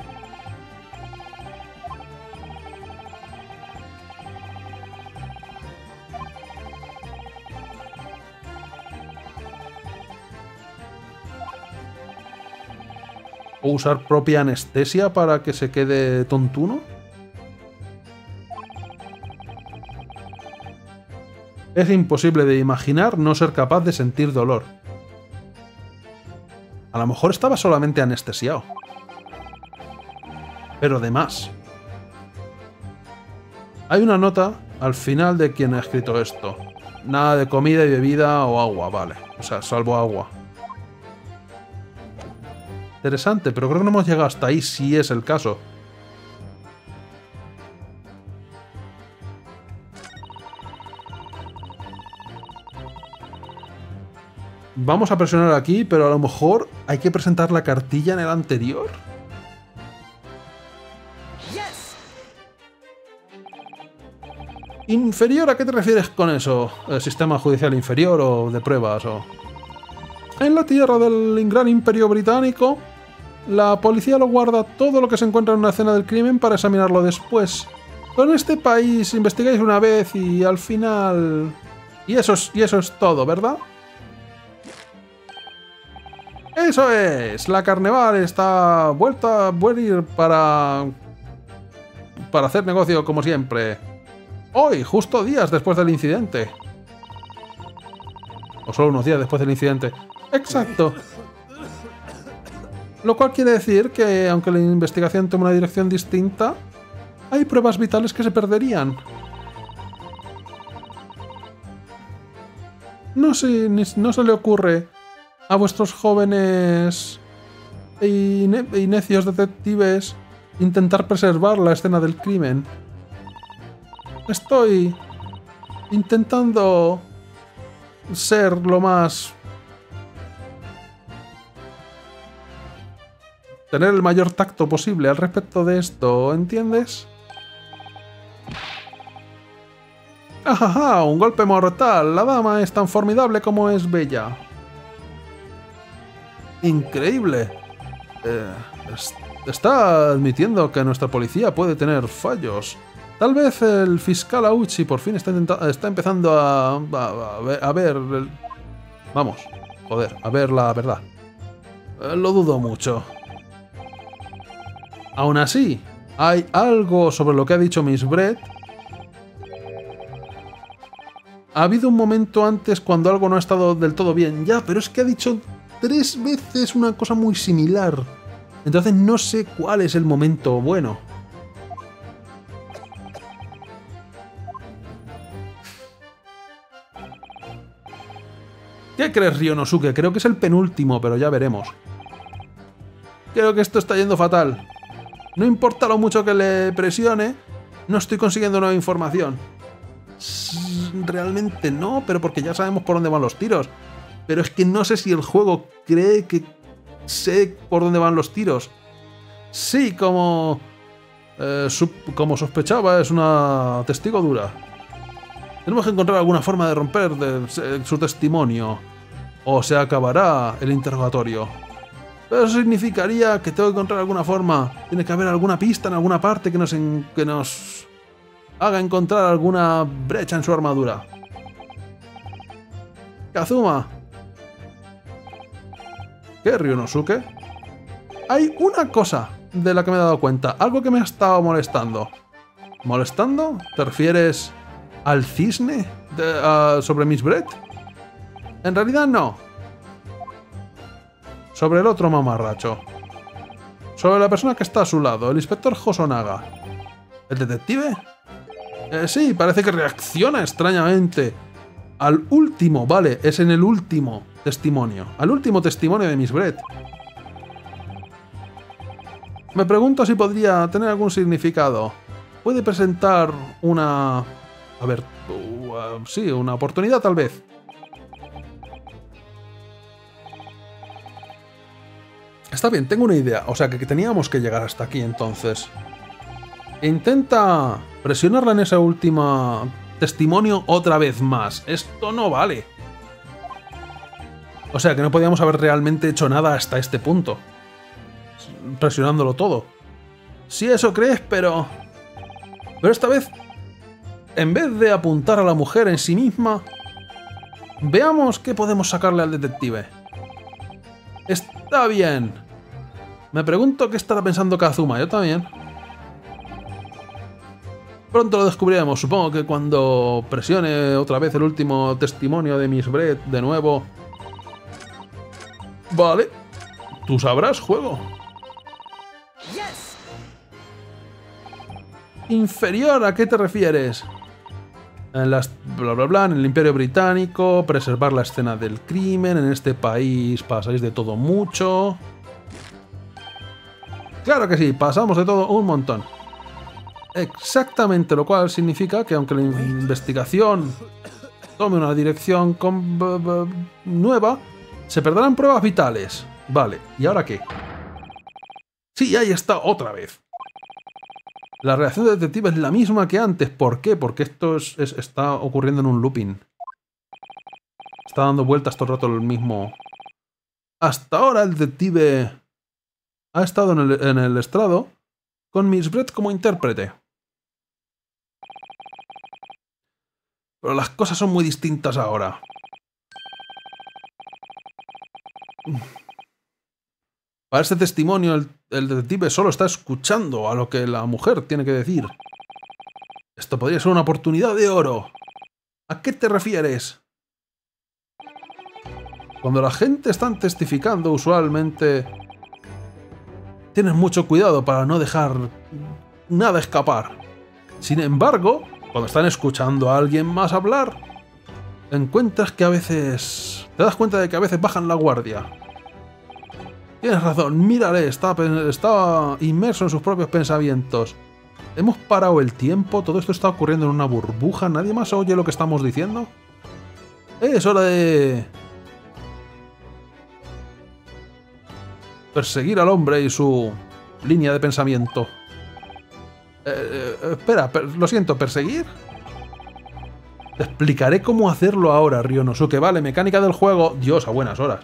¿O usar propia anestesia para que se quede tontuno? Es imposible de imaginar no ser capaz de sentir dolor. A lo mejor estaba solamente anestesiado. Pero de más. Hay una nota al final de quien ha escrito esto. Nada de comida y bebida o agua, vale. O sea, salvo agua. Interesante, pero creo que no hemos llegado hasta ahí si es el caso. Vamos a presionar aquí, pero a lo mejor hay que presentar la cartilla en el anterior. ¿Inferior? ¿A qué te refieres con eso? ¿El sistema judicial inferior o de pruebas? O... En la tierra del gran imperio británico, la policía lo guarda todo lo que se encuentra en una escena del crimen para examinarlo después. Pero en este país investigáis una vez y al final... Y eso es, y eso es todo, ¿verdad? ¡Eso es! La Carnival está vuelta a venir para... para hacer negocio como siempre. Hoy, justo días después del incidente. O solo unos días después del incidente. Exacto. Lo cual quiere decir que, aunque la investigación tome una dirección distinta, hay pruebas vitales que se perderían. No sé, ni, no se le ocurre a vuestros jóvenes y, ne y necios detectives intentar preservar la escena del crimen. Estoy intentando ser lo más... tener el mayor tacto posible al respecto de esto, ¿entiendes? ¡Ajaja! Un golpe mortal. La dama es tan formidable como es bella. Increíble. Eh, está admitiendo que nuestra policía puede tener fallos. Tal vez el fiscal Auchi por fin está, está empezando a, a, a ver... A ver el, vamos, joder, a ver la verdad. Eh, lo dudo mucho. Aún así, hay algo sobre lo que ha dicho Miss Brett. Ha habido un momento antes cuando algo no ha estado del todo bien. Ya, pero es que ha dicho tres veces una cosa muy similar. Entonces no sé cuál es el momento bueno. ¿Qué crees, Ryonosuke? Creo que es el penúltimo, pero ya veremos. Creo que esto está yendo fatal. No importa lo mucho que le presione, no estoy consiguiendo nueva información. Realmente no, pero porque ya sabemos por dónde van los tiros. Pero es que no sé si el juego cree que sé por dónde van los tiros. Sí, como... Eh, como sospechaba, es una testigo dura. Tenemos que encontrar alguna forma de romper de, su testimonio. O se acabará el interrogatorio. Pero eso significaría que tengo que encontrar alguna forma. Tiene que haber alguna pista en alguna parte que nos, en, que nos haga encontrar alguna brecha en su armadura. Kazuma. ¿Qué, Ryonosuke? Hay una cosa de la que me he dado cuenta. Algo que me ha estado molestando. ¿Molestando? ¿Te refieres al cisne de, uh, sobre Miss Brett? En realidad no. Sobre el otro mamarracho. Sobre la persona que está a su lado, el inspector Hosonaga. ¿El detective? Eh, sí, parece que reacciona extrañamente al último, vale, es en el último testimonio. Al último testimonio de Miss Brett. Me pregunto si podría tener algún significado. ¿Puede presentar una... a ver, uh, sí, una oportunidad tal vez? Está bien, tengo una idea. O sea, que teníamos que llegar hasta aquí, entonces. Intenta presionarla en ese último testimonio otra vez más. Esto no vale. O sea, que no podíamos haber realmente hecho nada hasta este punto. Presionándolo todo. Sí, eso crees, pero... Pero esta vez, en vez de apuntar a la mujer en sí misma, veamos qué podemos sacarle al detective. Está bien. Me pregunto qué estará pensando Kazuma. Yo también. Pronto lo descubriremos. Supongo que cuando presione otra vez el último testimonio de Miss Brett de nuevo. Vale. Tú sabrás, juego. Inferior, ¿a qué te refieres? En las bla bla bla, en el Imperio Británico, preservar la escena del crimen, en este país pasáis de todo mucho. Claro que sí, pasamos de todo un montón. Exactamente, lo cual significa que aunque la investigación tome una dirección con, b, b, nueva, Se perderán pruebas vitales. Vale, ¿y ahora qué? Sí, ahí está, otra vez. La reacción del detective es la misma que antes. ¿Por qué? Porque esto es, es, está ocurriendo en un looping. Está dando vueltas todo el rato el mismo... Hasta ahora el detective ha estado en el, en el estrado con Miss Brett como intérprete. Pero las cosas son muy distintas ahora. Para este testimonio, el, el detective solo está escuchando a lo que la mujer tiene que decir. Esto podría ser una oportunidad de oro. ¿A qué te refieres? Cuando la gente está testificando, usualmente tienes mucho cuidado para no dejar nada escapar. Sin embargo, cuando están escuchando a alguien más hablar, encuentras que a veces... te das cuenta de que a veces bajan la guardia. Tienes razón, mírale, está, está inmerso en sus propios pensamientos. Hemos parado el tiempo, todo esto está ocurriendo en una burbuja, ¿nadie más oye lo que estamos diciendo? Es hora de... perseguir al hombre y su línea de pensamiento. Eh, eh, espera, per lo siento, ¿perseguir? Te explicaré cómo hacerlo ahora, Ryonosuke. Vale, mecánica del juego. Dios, a buenas horas.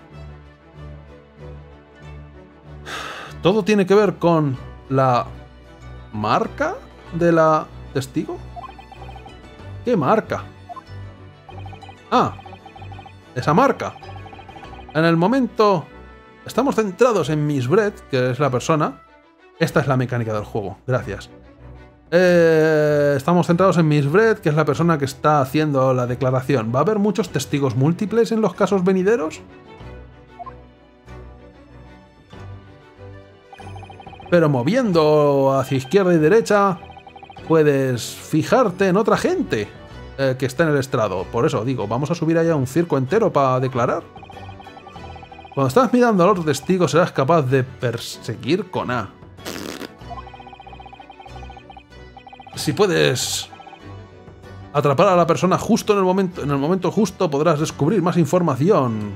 Todo tiene que ver con la marca de la testigo. ¿Qué marca? Ah, esa marca. En el momento... estamos centrados en Miss Brett, que es la persona. Esta es la mecánica del juego. Gracias. Eh, estamos centrados en Miss Brett, que es la persona que está haciendo la declaración. ¿Va a haber muchos testigos múltiples en los casos venideros? Pero moviendo hacia izquierda y derecha, puedes fijarte en otra gente eh, que está en el estrado. Por eso digo, vamos a subir allá un circo entero para declarar. Cuando estás mirando al otro testigo, serás capaz de perseguir con A. Si puedes atrapar a la persona justo en el momento, en el momento justo, podrás descubrir más información.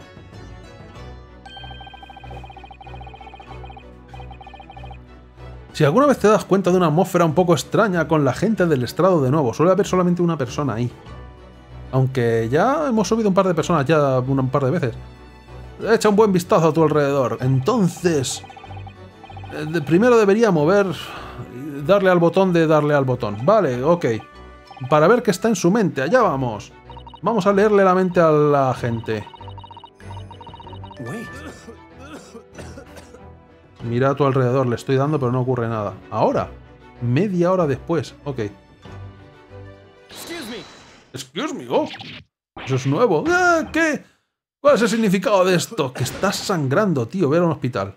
Si alguna vez te das cuenta de una atmósfera un poco extraña con la gente del estrado de nuevo, suele haber solamente una persona ahí. Aunque ya hemos subido un par de personas ya un par de veces. Echa un buen vistazo a tu alrededor. Entonces, eh, primero debería mover, darle al botón de darle al botón. Vale, ok. Para ver qué está en su mente. Allá vamos. Vamos a leerle la mente a la gente. Mira a tu alrededor. Le estoy dando, pero no ocurre nada. Ahora. Media hora después. Ok. Excuse me. Excuse me. Oh. Eso es nuevo. Ah, ¿qué? ¿Cuál es el significado de esto? Que estás sangrando, tío. Ve a un hospital.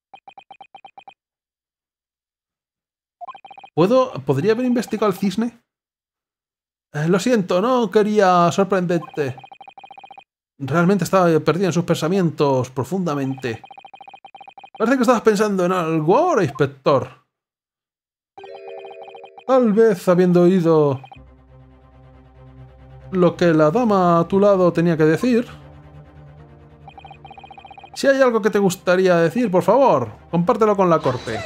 ¿Puedo, ¿Podría haber investigado al cisne? Eh, lo siento, no quería sorprenderte. Realmente estaba perdido en sus pensamientos profundamente. Parece que estabas pensando en algo ahora, inspector. Tal vez habiendo oído lo que la dama a tu lado tenía que decir. Si hay algo que te gustaría decir, por favor, compártelo con la corte.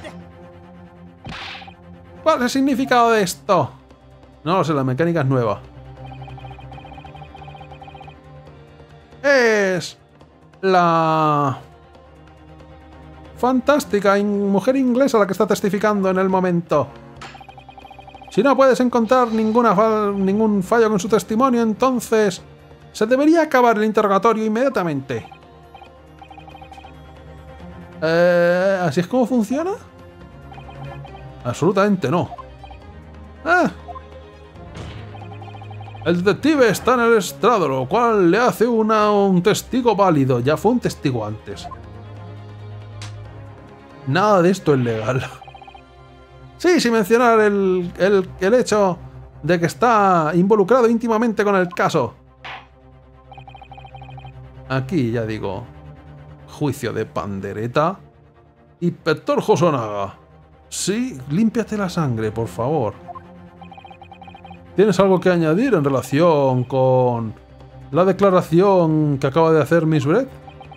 ¿Cuál es el significado de esto? No lo sé, la mecánica es nueva. Es la fantástica mujer inglesa la que está testificando en el momento. Si no puedes encontrar ninguna fa ningún fallo con su testimonio, entonces se debería acabar el interrogatorio inmediatamente. Eh, ¿Así es como funciona? Absolutamente no. Ah. El detective está en el estrado, lo cual le hace una, un testigo válido. Ya fue un testigo antes. Nada de esto es legal. Sí, sin mencionar el, el, el hecho de que está involucrado íntimamente con el caso. Aquí ya digo... Juicio de pandereta. Inspector Hosonaga. Sí, límpiate la sangre, por favor. ¿Tienes algo que añadir en relación con la declaración que acaba de hacer Miss Brett?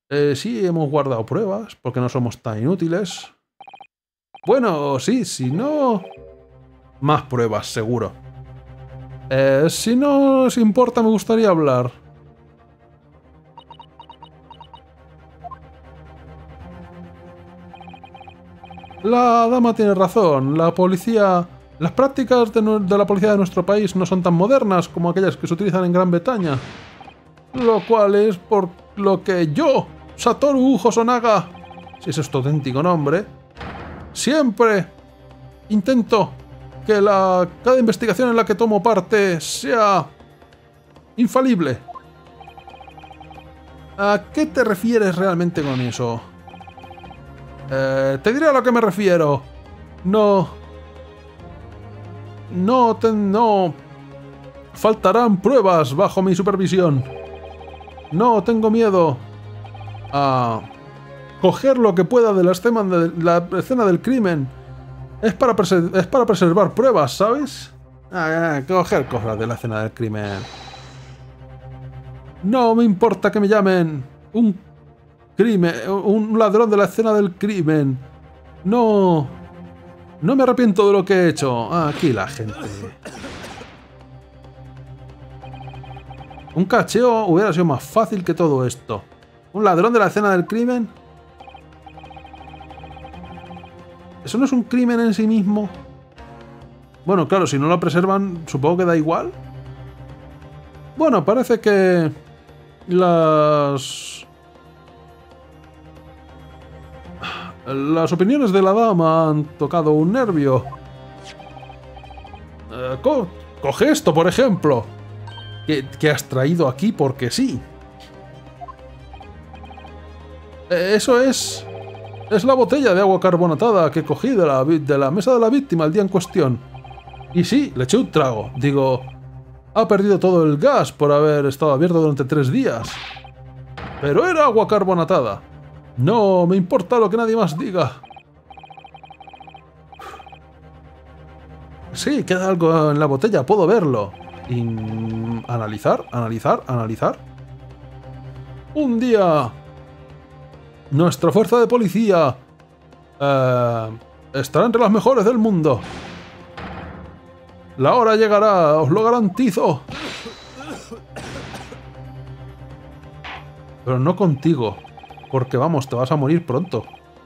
Eh, sí, hemos guardado pruebas, porque no somos tan inútiles. Bueno, sí, si no... Más pruebas, seguro. Eh, si no os importa, me gustaría hablar. La dama tiene razón. La policía... Las prácticas de, de la policía de nuestro país no son tan modernas como aquellas que se utilizan en Gran Bretaña. Lo cual es por lo que yo, Satoru Hosonaga, si ese es tu auténtico nombre, siempre intento que la, cada investigación en la que tomo parte sea infalible. ¿A qué te refieres realmente con eso? Eh, te diré a lo que me refiero. No... No, te, no... Faltarán pruebas bajo mi supervisión. No tengo miedo a coger lo que pueda de la escena, de la escena del crimen. Es para, es para preservar pruebas, ¿sabes? Ah, ah, coger cosas de la escena del crimen. No me importa que me llamen un crimen, un ladrón de la escena del crimen. No, no me arrepiento de lo que he hecho. Ah, aquí la gente. Un cacheo hubiera sido más fácil que todo esto. ¿Un ladrón de la escena del crimen? ¿Eso no es un crimen en sí mismo? Bueno, claro, si no lo preservan, supongo que da igual. Bueno, parece que... Las... Las opiniones de la dama han tocado un nervio. Eh, co coge esto, por ejemplo. Que, que has traído aquí porque sí. Eh, eso es... Es la botella de agua carbonatada que cogí de la, de la mesa de la víctima el día en cuestión. Y sí, le eché un trago. Digo, ha perdido todo el gas por haber estado abierto durante tres días. Pero era agua carbonatada. No me importa lo que nadie más diga. Sí, queda algo en la botella, puedo verlo. Y... analizar, analizar, analizar. Un día... Nuestra fuerza de policía... Eh, estará entre las mejores del mundo. La hora llegará, os lo garantizo. Pero no contigo. Porque vamos, te vas a morir pronto.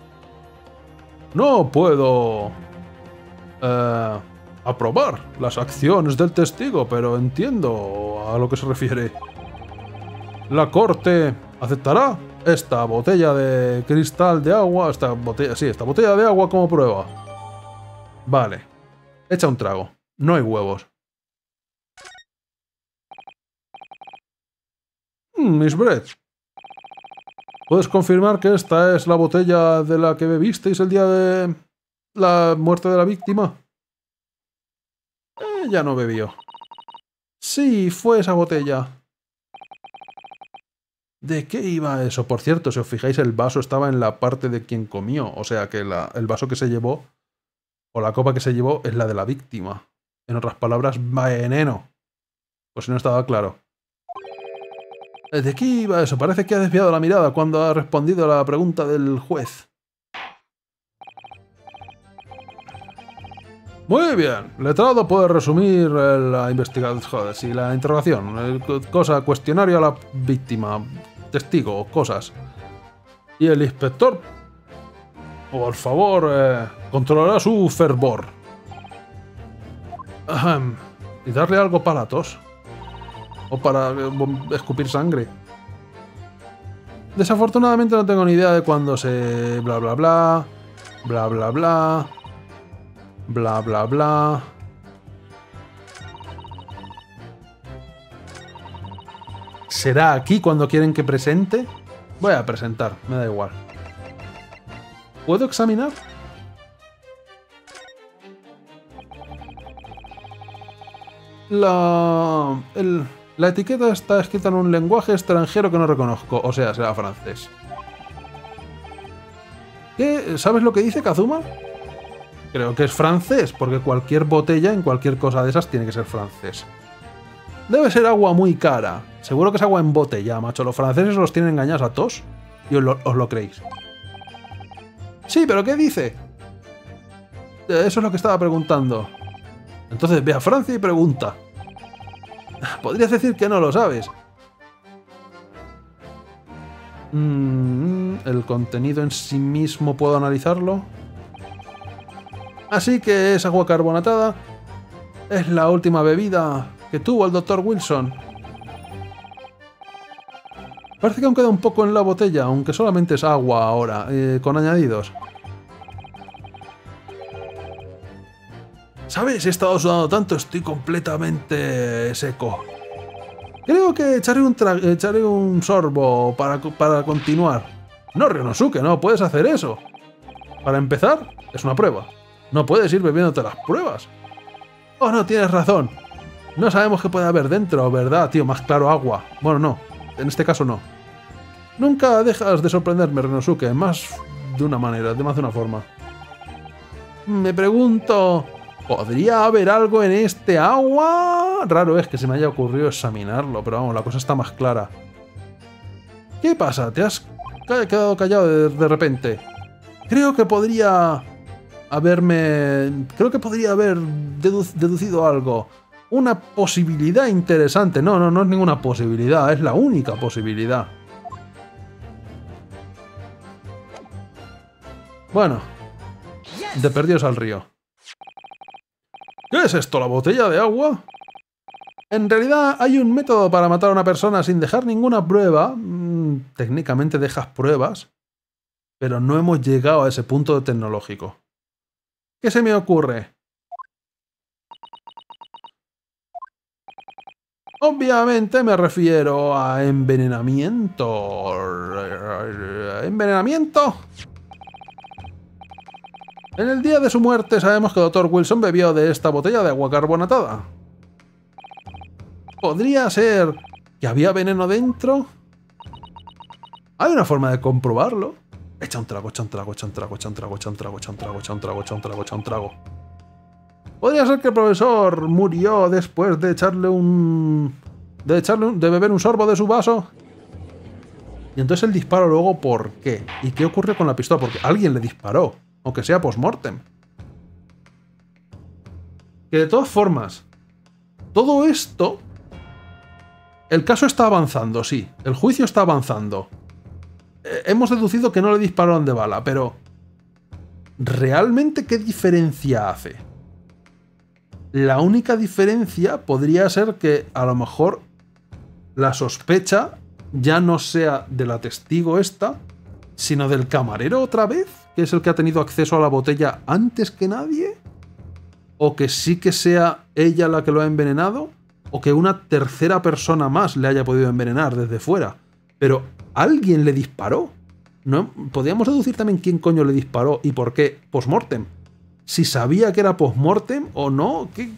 No puedo... Eh, aprobar las acciones del testigo, pero entiendo a lo que se refiere. La corte aceptará esta botella de cristal de agua, esta botella, sí, esta botella de agua como prueba. Vale. Echa un trago. No hay huevos. Mm, Miss Brett. ¿Puedes confirmar que esta es la botella de la que bebisteis el día de la muerte de la víctima? Ella no bebió. Sí, fue esa botella. ¿De qué iba eso? Por cierto, si os fijáis, el vaso estaba en la parte de quien comió. O sea que la, el vaso que se llevó, o la copa que se llevó, es la de la víctima. En otras palabras, veneno. Pues si no estaba claro. ¿De qué iba eso? Parece que ha desviado la mirada cuando ha respondido a la pregunta del juez. Muy bien. Letrado puede resumir la investigación. Joder, sí, la interrogación. Cosa, cuestionario a la víctima. Testigo, cosas. Y el inspector, por favor, eh, controlará su fervor. Ahem. Y darle algo para la tos. O para eh, escupir sangre. Desafortunadamente no tengo ni idea de cuándo se... Bla, bla, bla. Bla, bla, bla. Bla, bla, bla. ¿Será aquí cuando quieren que presente? Voy a presentar, me da igual. ¿Puedo examinar? La... El, la etiqueta está escrita en un lenguaje extranjero que no reconozco, o sea, será francés. ¿Qué? ¿Sabes lo que dice Kazuma? Creo que es francés, porque cualquier botella en cualquier cosa de esas tiene que ser francés. Debe ser agua muy cara. Seguro que es agua en botella, macho. Los franceses los tienen engañados a todos. y os lo, os lo creéis. Sí, pero ¿qué dice? Eso es lo que estaba preguntando. Entonces ve a Francia y pregunta. Podrías decir que no lo sabes. Mm, el contenido en sí mismo puedo analizarlo. Así que es agua carbonatada. Es la última bebida que tuvo el doctor Wilson. Parece que aún queda un poco en la botella, aunque solamente es agua ahora, eh, con añadidos. ¿Sabes? He estado sudando tanto, estoy completamente seco. Creo que echaré un, echaré un sorbo para, para continuar. No, Ryonosuke, no puedes hacer eso. Para empezar, es una prueba. No puedes ir bebiéndote las pruebas. Oh, no, tienes razón. No sabemos qué puede haber dentro, ¿verdad, tío? Más claro, agua. Bueno, no. En este caso no. Nunca dejas de sorprenderme, Ryonosuke. Más de una manera, de más de una forma. Me pregunto... ¿Podría haber algo en este agua? Raro es que se me haya ocurrido examinarlo, pero vamos, la cosa está más clara. ¿Qué pasa? ¿Te has quedado callado de, de repente? Creo que podría haberme... Creo que podría haber dedu deducido algo. Una posibilidad interesante. No, no, no es ninguna posibilidad, es la única posibilidad. Bueno, de perdidos al río. ¿Qué es esto, la botella de agua? En realidad hay un método para matar a una persona sin dejar ninguna prueba. Mm, técnicamente dejas pruebas, pero no hemos llegado a ese punto tecnológico. ¿Qué se me ocurre? Obviamente me refiero a envenenamiento. ¿Envenenamiento? En el día de su muerte sabemos que el doctor Wilson bebió de esta botella de agua carbonatada. ¿Podría ser que había veneno dentro? Hay una forma de comprobarlo. Echa un trago, echa un trago, echa un trago, echa un trago, echa un trago, echa un trago, echa un trago, echa un trago, echa un trago. ¿Podría ser que el profesor murió después de echarle un... de echarle un... de beber un sorbo de su vaso? Y entonces el disparo luego, ¿por qué? ¿Y qué ocurre con la pistola? Porque alguien le disparó. Aunque sea post-mortem. Que de todas formas, todo esto... El caso está avanzando, sí. El juicio está avanzando. Eh, hemos deducido que no le dispararon de bala, pero... ¿realmente qué diferencia hace? La única diferencia podría ser que a lo mejor la sospecha ya no sea de la testigo esta, sino del camarero otra vez, que es el que ha tenido acceso a la botella antes que nadie, o que sí que sea ella la que lo ha envenenado, o que una tercera persona más le haya podido envenenar desde fuera. Pero alguien le disparó. ¿No? Podríamos deducir también quién coño le disparó y por qué post-mortem. Si sabía que era post-mortem o no. ¿Qué?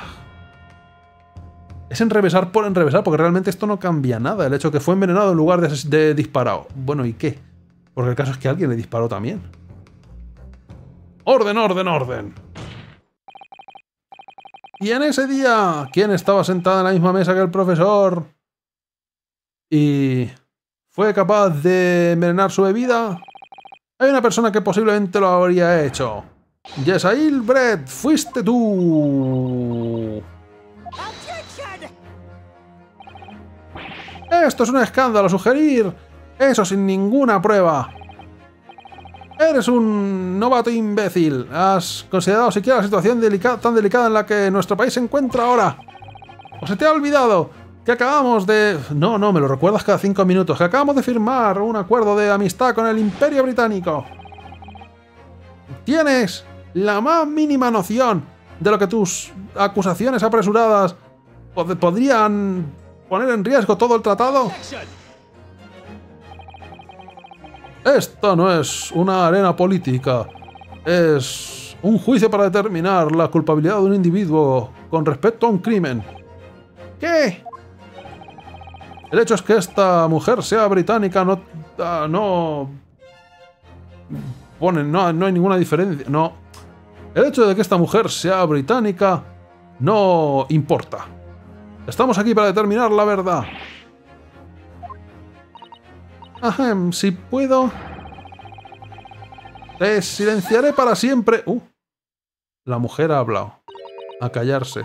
Es enrevesar por enrevesar, porque realmente esto no cambia nada. El hecho de que fue envenenado en lugar de, de disparado. Bueno, ¿y qué? Porque el caso es que alguien le disparó también. ¡Orden, orden, orden! Y en ese día, ¿quién estaba sentado en la misma mesa que el profesor? Y fue capaz de envenenar su bebida. Hay una persona que posiblemente lo habría hecho. Yesail Brett, fuiste tú. Esto es un escándalo, sugerir eso sin ninguna prueba. Eres un novato imbécil. ¿Has considerado siquiera la situación delicada, tan delicada en la que nuestro país se encuentra ahora? ¿O se te ha olvidado que acabamos de... No, no, me lo recuerdas cada cinco minutos. Que acabamos de firmar un acuerdo de amistad con el Imperio Británico. ¿Tienes la más mínima noción de lo que tus acusaciones apresuradas pod- podrían poner en riesgo todo el tratado? Esto no es una arena política, es un juicio para determinar la culpabilidad de un individuo con respecto a un crimen. ¿Qué? El hecho es que esta mujer sea británica, no... Uh, no... Ponen, no, no hay ninguna diferencia, no. El hecho de que esta mujer sea británica no importa. Estamos aquí para determinar la verdad. Ahem, si puedo... Te silenciaré para siempre. Uh, la mujer ha hablado. A callarse.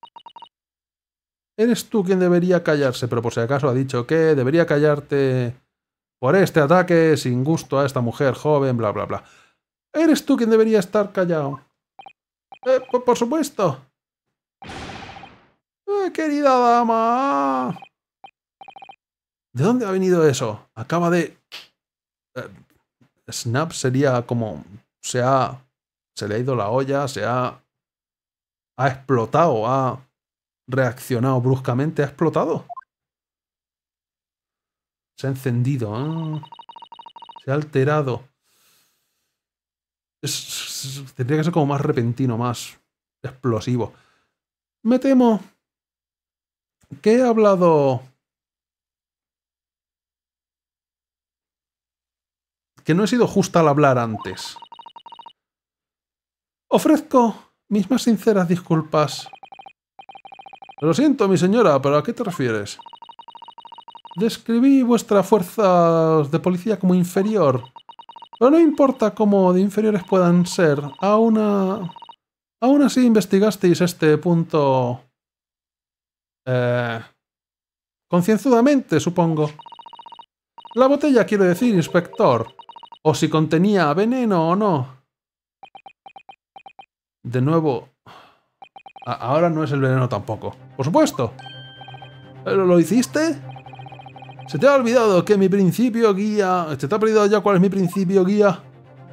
Eres tú quien debería callarse, pero por si acaso ha dicho que debería callarte por este ataque sin gusto a esta mujer joven, bla, bla, bla. Eres tú quien debería estar callado. Eh, por, por supuesto. Eh, querida dama. ¿De dónde ha venido eso? Acaba de... Eh, Snap sería como... Se ha... Se le ha ido la olla, se ha... Ha explotado, ha reaccionado bruscamente, ha explotado. Se ha encendido, ¿eh? Se ha alterado. Es, es, tendría que ser como más repentino, más explosivo. Me temo que he hablado... Que no he sido justa al hablar antes. Ofrezco mis más sinceras disculpas. Lo siento, mi señora, pero ¿a qué te refieres? Describí vuestra fuerza de policía como inferior. Pero no importa cómo de inferiores puedan ser. Aún, a... Aún así investigasteis este punto... Eh... Concienzudamente, supongo. La botella, quiero decir, inspector. O si contenía veneno o no. De nuevo... A ahora no es el veneno tampoco. Por supuesto. ¿Pero lo hiciste? ¿Se te ha olvidado que mi principio guía... ¿Se te ha olvidado ya cuál es mi principio guía?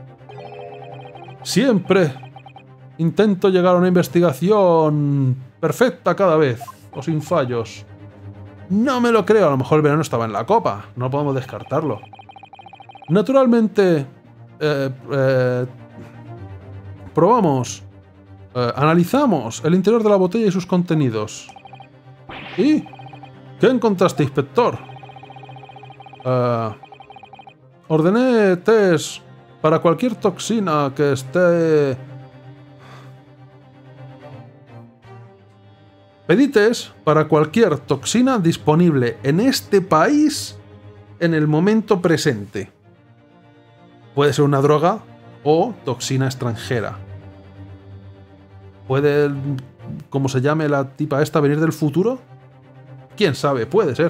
Siempre intento llegar a una investigación perfecta cada vez. O sin fallos. No me lo creo. A lo mejor el veneno estaba en la copa. No podemos descartarlo. Naturalmente... Eh, eh, probamos... Eh, analizamos el interior de la botella y sus contenidos. ¿Y qué encontraste, inspector? Uh, ordené test para cualquier toxina que esté... Pedí test para cualquier toxina disponible en este país en el momento presente. Puede ser una droga o toxina extranjera. ¿Puede, como se llame la tipa esta, venir del futuro? ¿Quién sabe? Puede ser.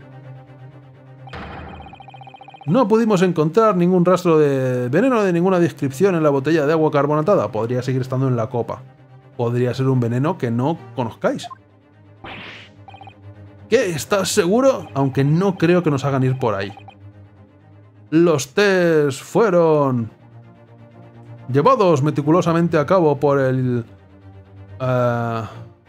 No pudimos encontrar ningún rastro de veneno de ninguna descripción en la botella de agua carbonatada. Podría seguir estando en la copa. Podría ser un veneno que no conozcáis. ¿Qué? ¿Estás seguro? Aunque no creo que nos hagan ir por ahí. Los test fueron llevados meticulosamente a cabo por el... Uh...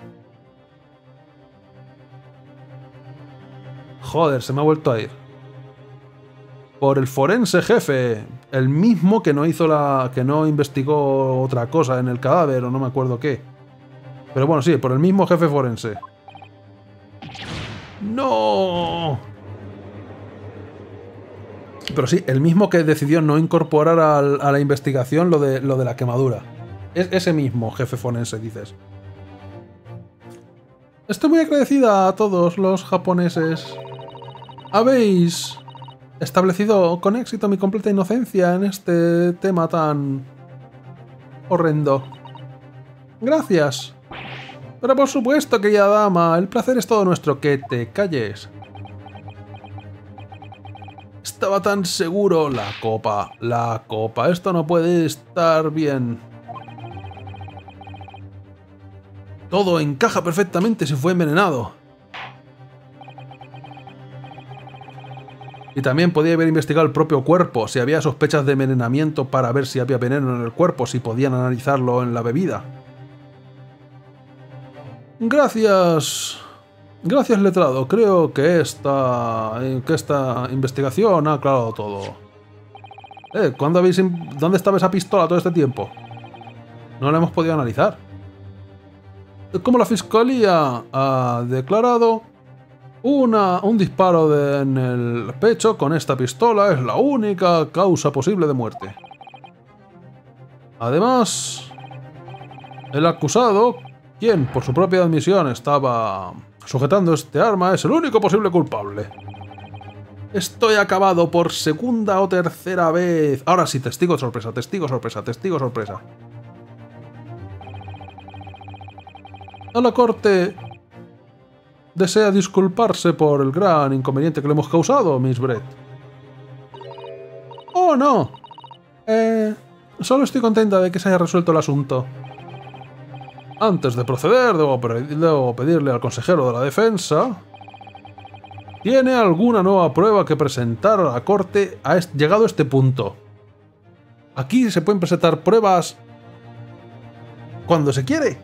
Joder, se me ha vuelto a ir. Por el forense jefe, el mismo que no hizo la... que no investigó otra cosa en el cadáver o no me acuerdo qué. Pero bueno, sí, por el mismo jefe forense. ¡No! Pero sí, el mismo que decidió no incorporar a, a la investigación lo de, lo de la quemadura. Es ese mismo jefe forense, dices. Estoy muy agradecida a todos los japoneses. Habéis establecido con éxito mi completa inocencia en este tema tan horrendo. Gracias. Pero por supuesto, querida dama, el placer es todo nuestro. Que te calles. Estaba tan seguro. La copa, la copa. Esto no puede estar bien. Todo encaja perfectamente si fue envenenado. Y también podía haber investigado el propio cuerpo, si había sospechas de envenenamiento para ver si había veneno en el cuerpo, si podían analizarlo en la bebida. Gracias... Gracias, letrado. Creo que esta... que esta investigación ha aclarado todo. Eh, ¿cuándo habéis... ¿Dónde estaba esa pistola todo este tiempo? No la hemos podido analizar. Como la fiscalía ha declarado, una, un disparo de, en el pecho con esta pistola es la única causa posible de muerte. Además, el acusado, quien por su propia admisión estaba sujetando este arma, es el único posible culpable. Estoy acabado por segunda o tercera vez. Ahora sí, testigo sorpresa, testigo sorpresa, testigo sorpresa. A la corte desea disculparse por el gran inconveniente que le hemos causado, Miss Brett. Oh, no. Eh, solo estoy contenta de que se haya resuelto el asunto. Antes de proceder, debo, debo pedirle al consejero de la defensa... ¿Tiene alguna nueva prueba que presentar a la corte a este, llegado a este punto? Aquí se pueden presentar pruebas cuando se quiere.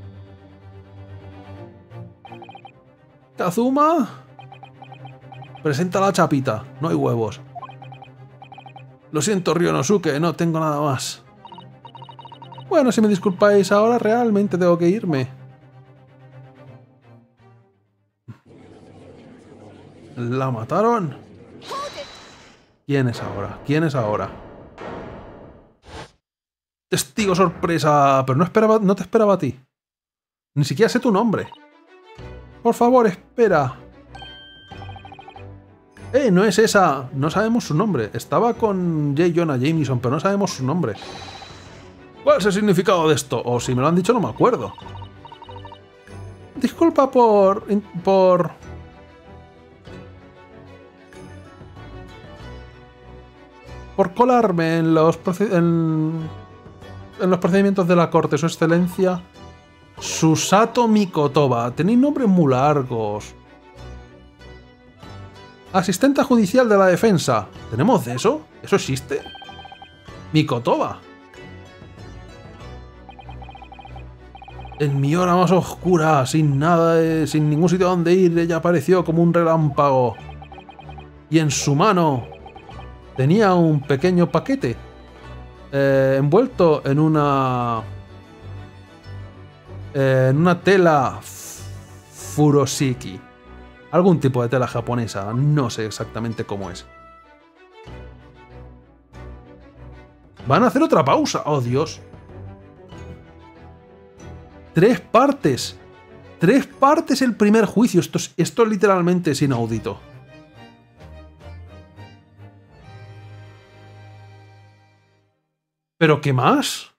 Kazuma, presenta la chapita, no hay huevos. Lo siento, Ryonosuke, no tengo nada más. Bueno, si me disculpáis, ahora realmente tengo que irme. ¿La mataron? ¿Quién es ahora? ¿Quién es ahora? Testigo sorpresa, pero no esperaba, no te esperaba a ti. Ni siquiera sé tu nombre. Por favor, espera. ¡Eh! No es esa. No sabemos su nombre. Estaba con J. Jonah Jameson, pero no sabemos su nombre. ¿Cuál es el significado de esto? O si me lo han dicho, no me acuerdo. Disculpa por... por... por colarme en los, en, en los procedimientos de la corte, su excelencia. Susato Mikotoba. Tenéis nombres muy largos. Asistente judicial de la defensa. ¿Tenemos de eso? ¿Eso existe? Mikotoba. En mi hora más oscura, sin nada, de, sin ningún sitio donde ir, ella apareció como un relámpago. Y en su mano tenía un pequeño paquete eh, envuelto en una eh, en una tela furoshiki, algún tipo de tela japonesa, no sé exactamente cómo es. Van a hacer otra pausa, oh Dios. Tres partes, tres partes el primer juicio, esto, es, esto literalmente es inaudito. ¿Pero qué más?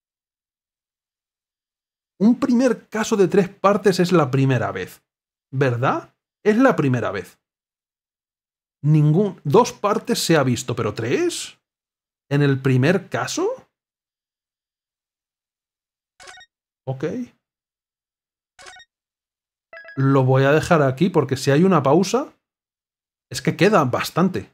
Un primer caso de tres partes es la primera vez, ¿verdad? Es la primera vez. Ningún... Dos partes se ha visto, ¿pero tres? ¿En el primer caso? Ok. Lo voy a dejar aquí porque si hay una pausa, es que queda bastante.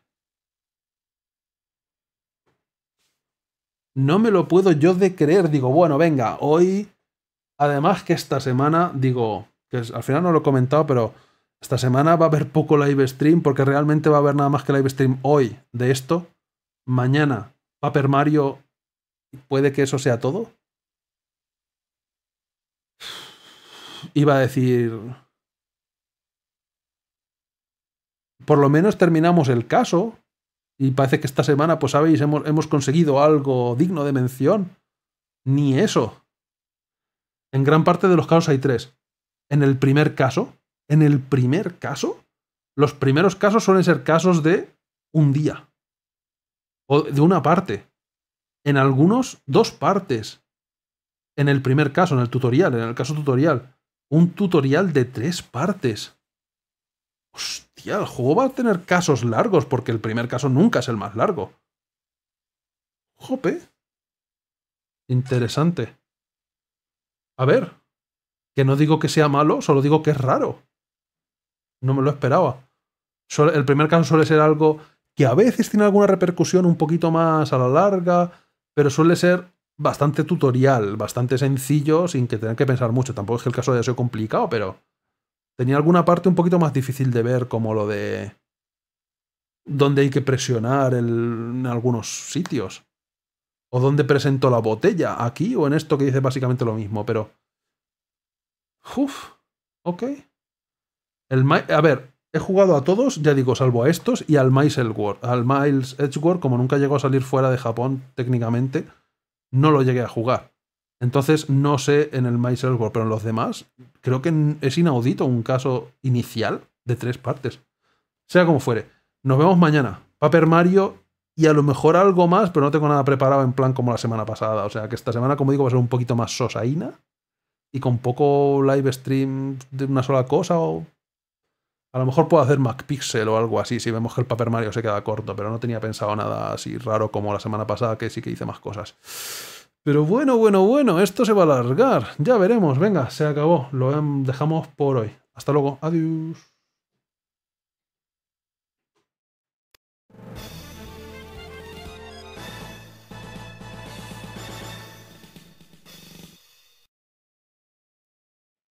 No me lo puedo yo de creer. Digo, bueno, venga, hoy... Además que esta semana, digo, que al final no lo he comentado, pero esta semana va a haber poco live stream porque realmente va a haber nada más que live stream hoy de esto. Mañana, Paper Mario, ¿puede que eso sea todo? Iba a decir... Por lo menos terminamos el caso. Y parece que esta semana, pues sabéis, hemos, hemos conseguido algo digno de mención. Ni eso. En gran parte de los casos hay tres. En el primer caso, en el primer caso, los primeros casos suelen ser casos de un día. O de una parte. En algunos, dos partes. En el primer caso, en el tutorial, en el caso tutorial. Un tutorial de tres partes. Hostia, el juego va a tener casos largos porque el primer caso nunca es el más largo. Jope. Interesante. A ver, que no digo que sea malo, solo digo que es raro. No me lo esperaba. El primer caso suele ser algo que a veces tiene alguna repercusión un poquito más a la larga, pero suele ser bastante tutorial, bastante sencillo, sin que tengan que pensar mucho. Tampoco es que el caso haya sido complicado, pero tenía alguna parte un poquito más difícil de ver, como lo de dónde hay que presionar el, en algunos sitios. O dónde presento la botella, aquí o en esto que dice básicamente lo mismo, pero... Uf, ok. El, a ver, he jugado a todos, ya digo, salvo a estos, y al Miles Edgeworth. Al Miles Edgeworth, como nunca llegó a salir fuera de Japón, técnicamente, no lo llegué a jugar. Entonces, no sé en el Miles Edgeworth, pero en los demás, creo que es inaudito un caso inicial de tres partes. Sea como fuere. Nos vemos mañana. Paper Mario y a lo mejor algo más, pero no tengo nada preparado en plan como la semana pasada. O sea que esta semana, como digo, va a ser un poquito más sosaína y con poco live stream de una sola cosa. O a lo mejor puedo hacer MacPixel o algo así si vemos que el Paper Mario se queda corto, pero no tenía pensado nada así raro como la semana pasada, que sí que hice más cosas. Pero bueno, bueno, bueno, esto se va a alargar. Ya veremos. Venga, se acabó. Lo dejamos por hoy. Hasta luego. Adiós.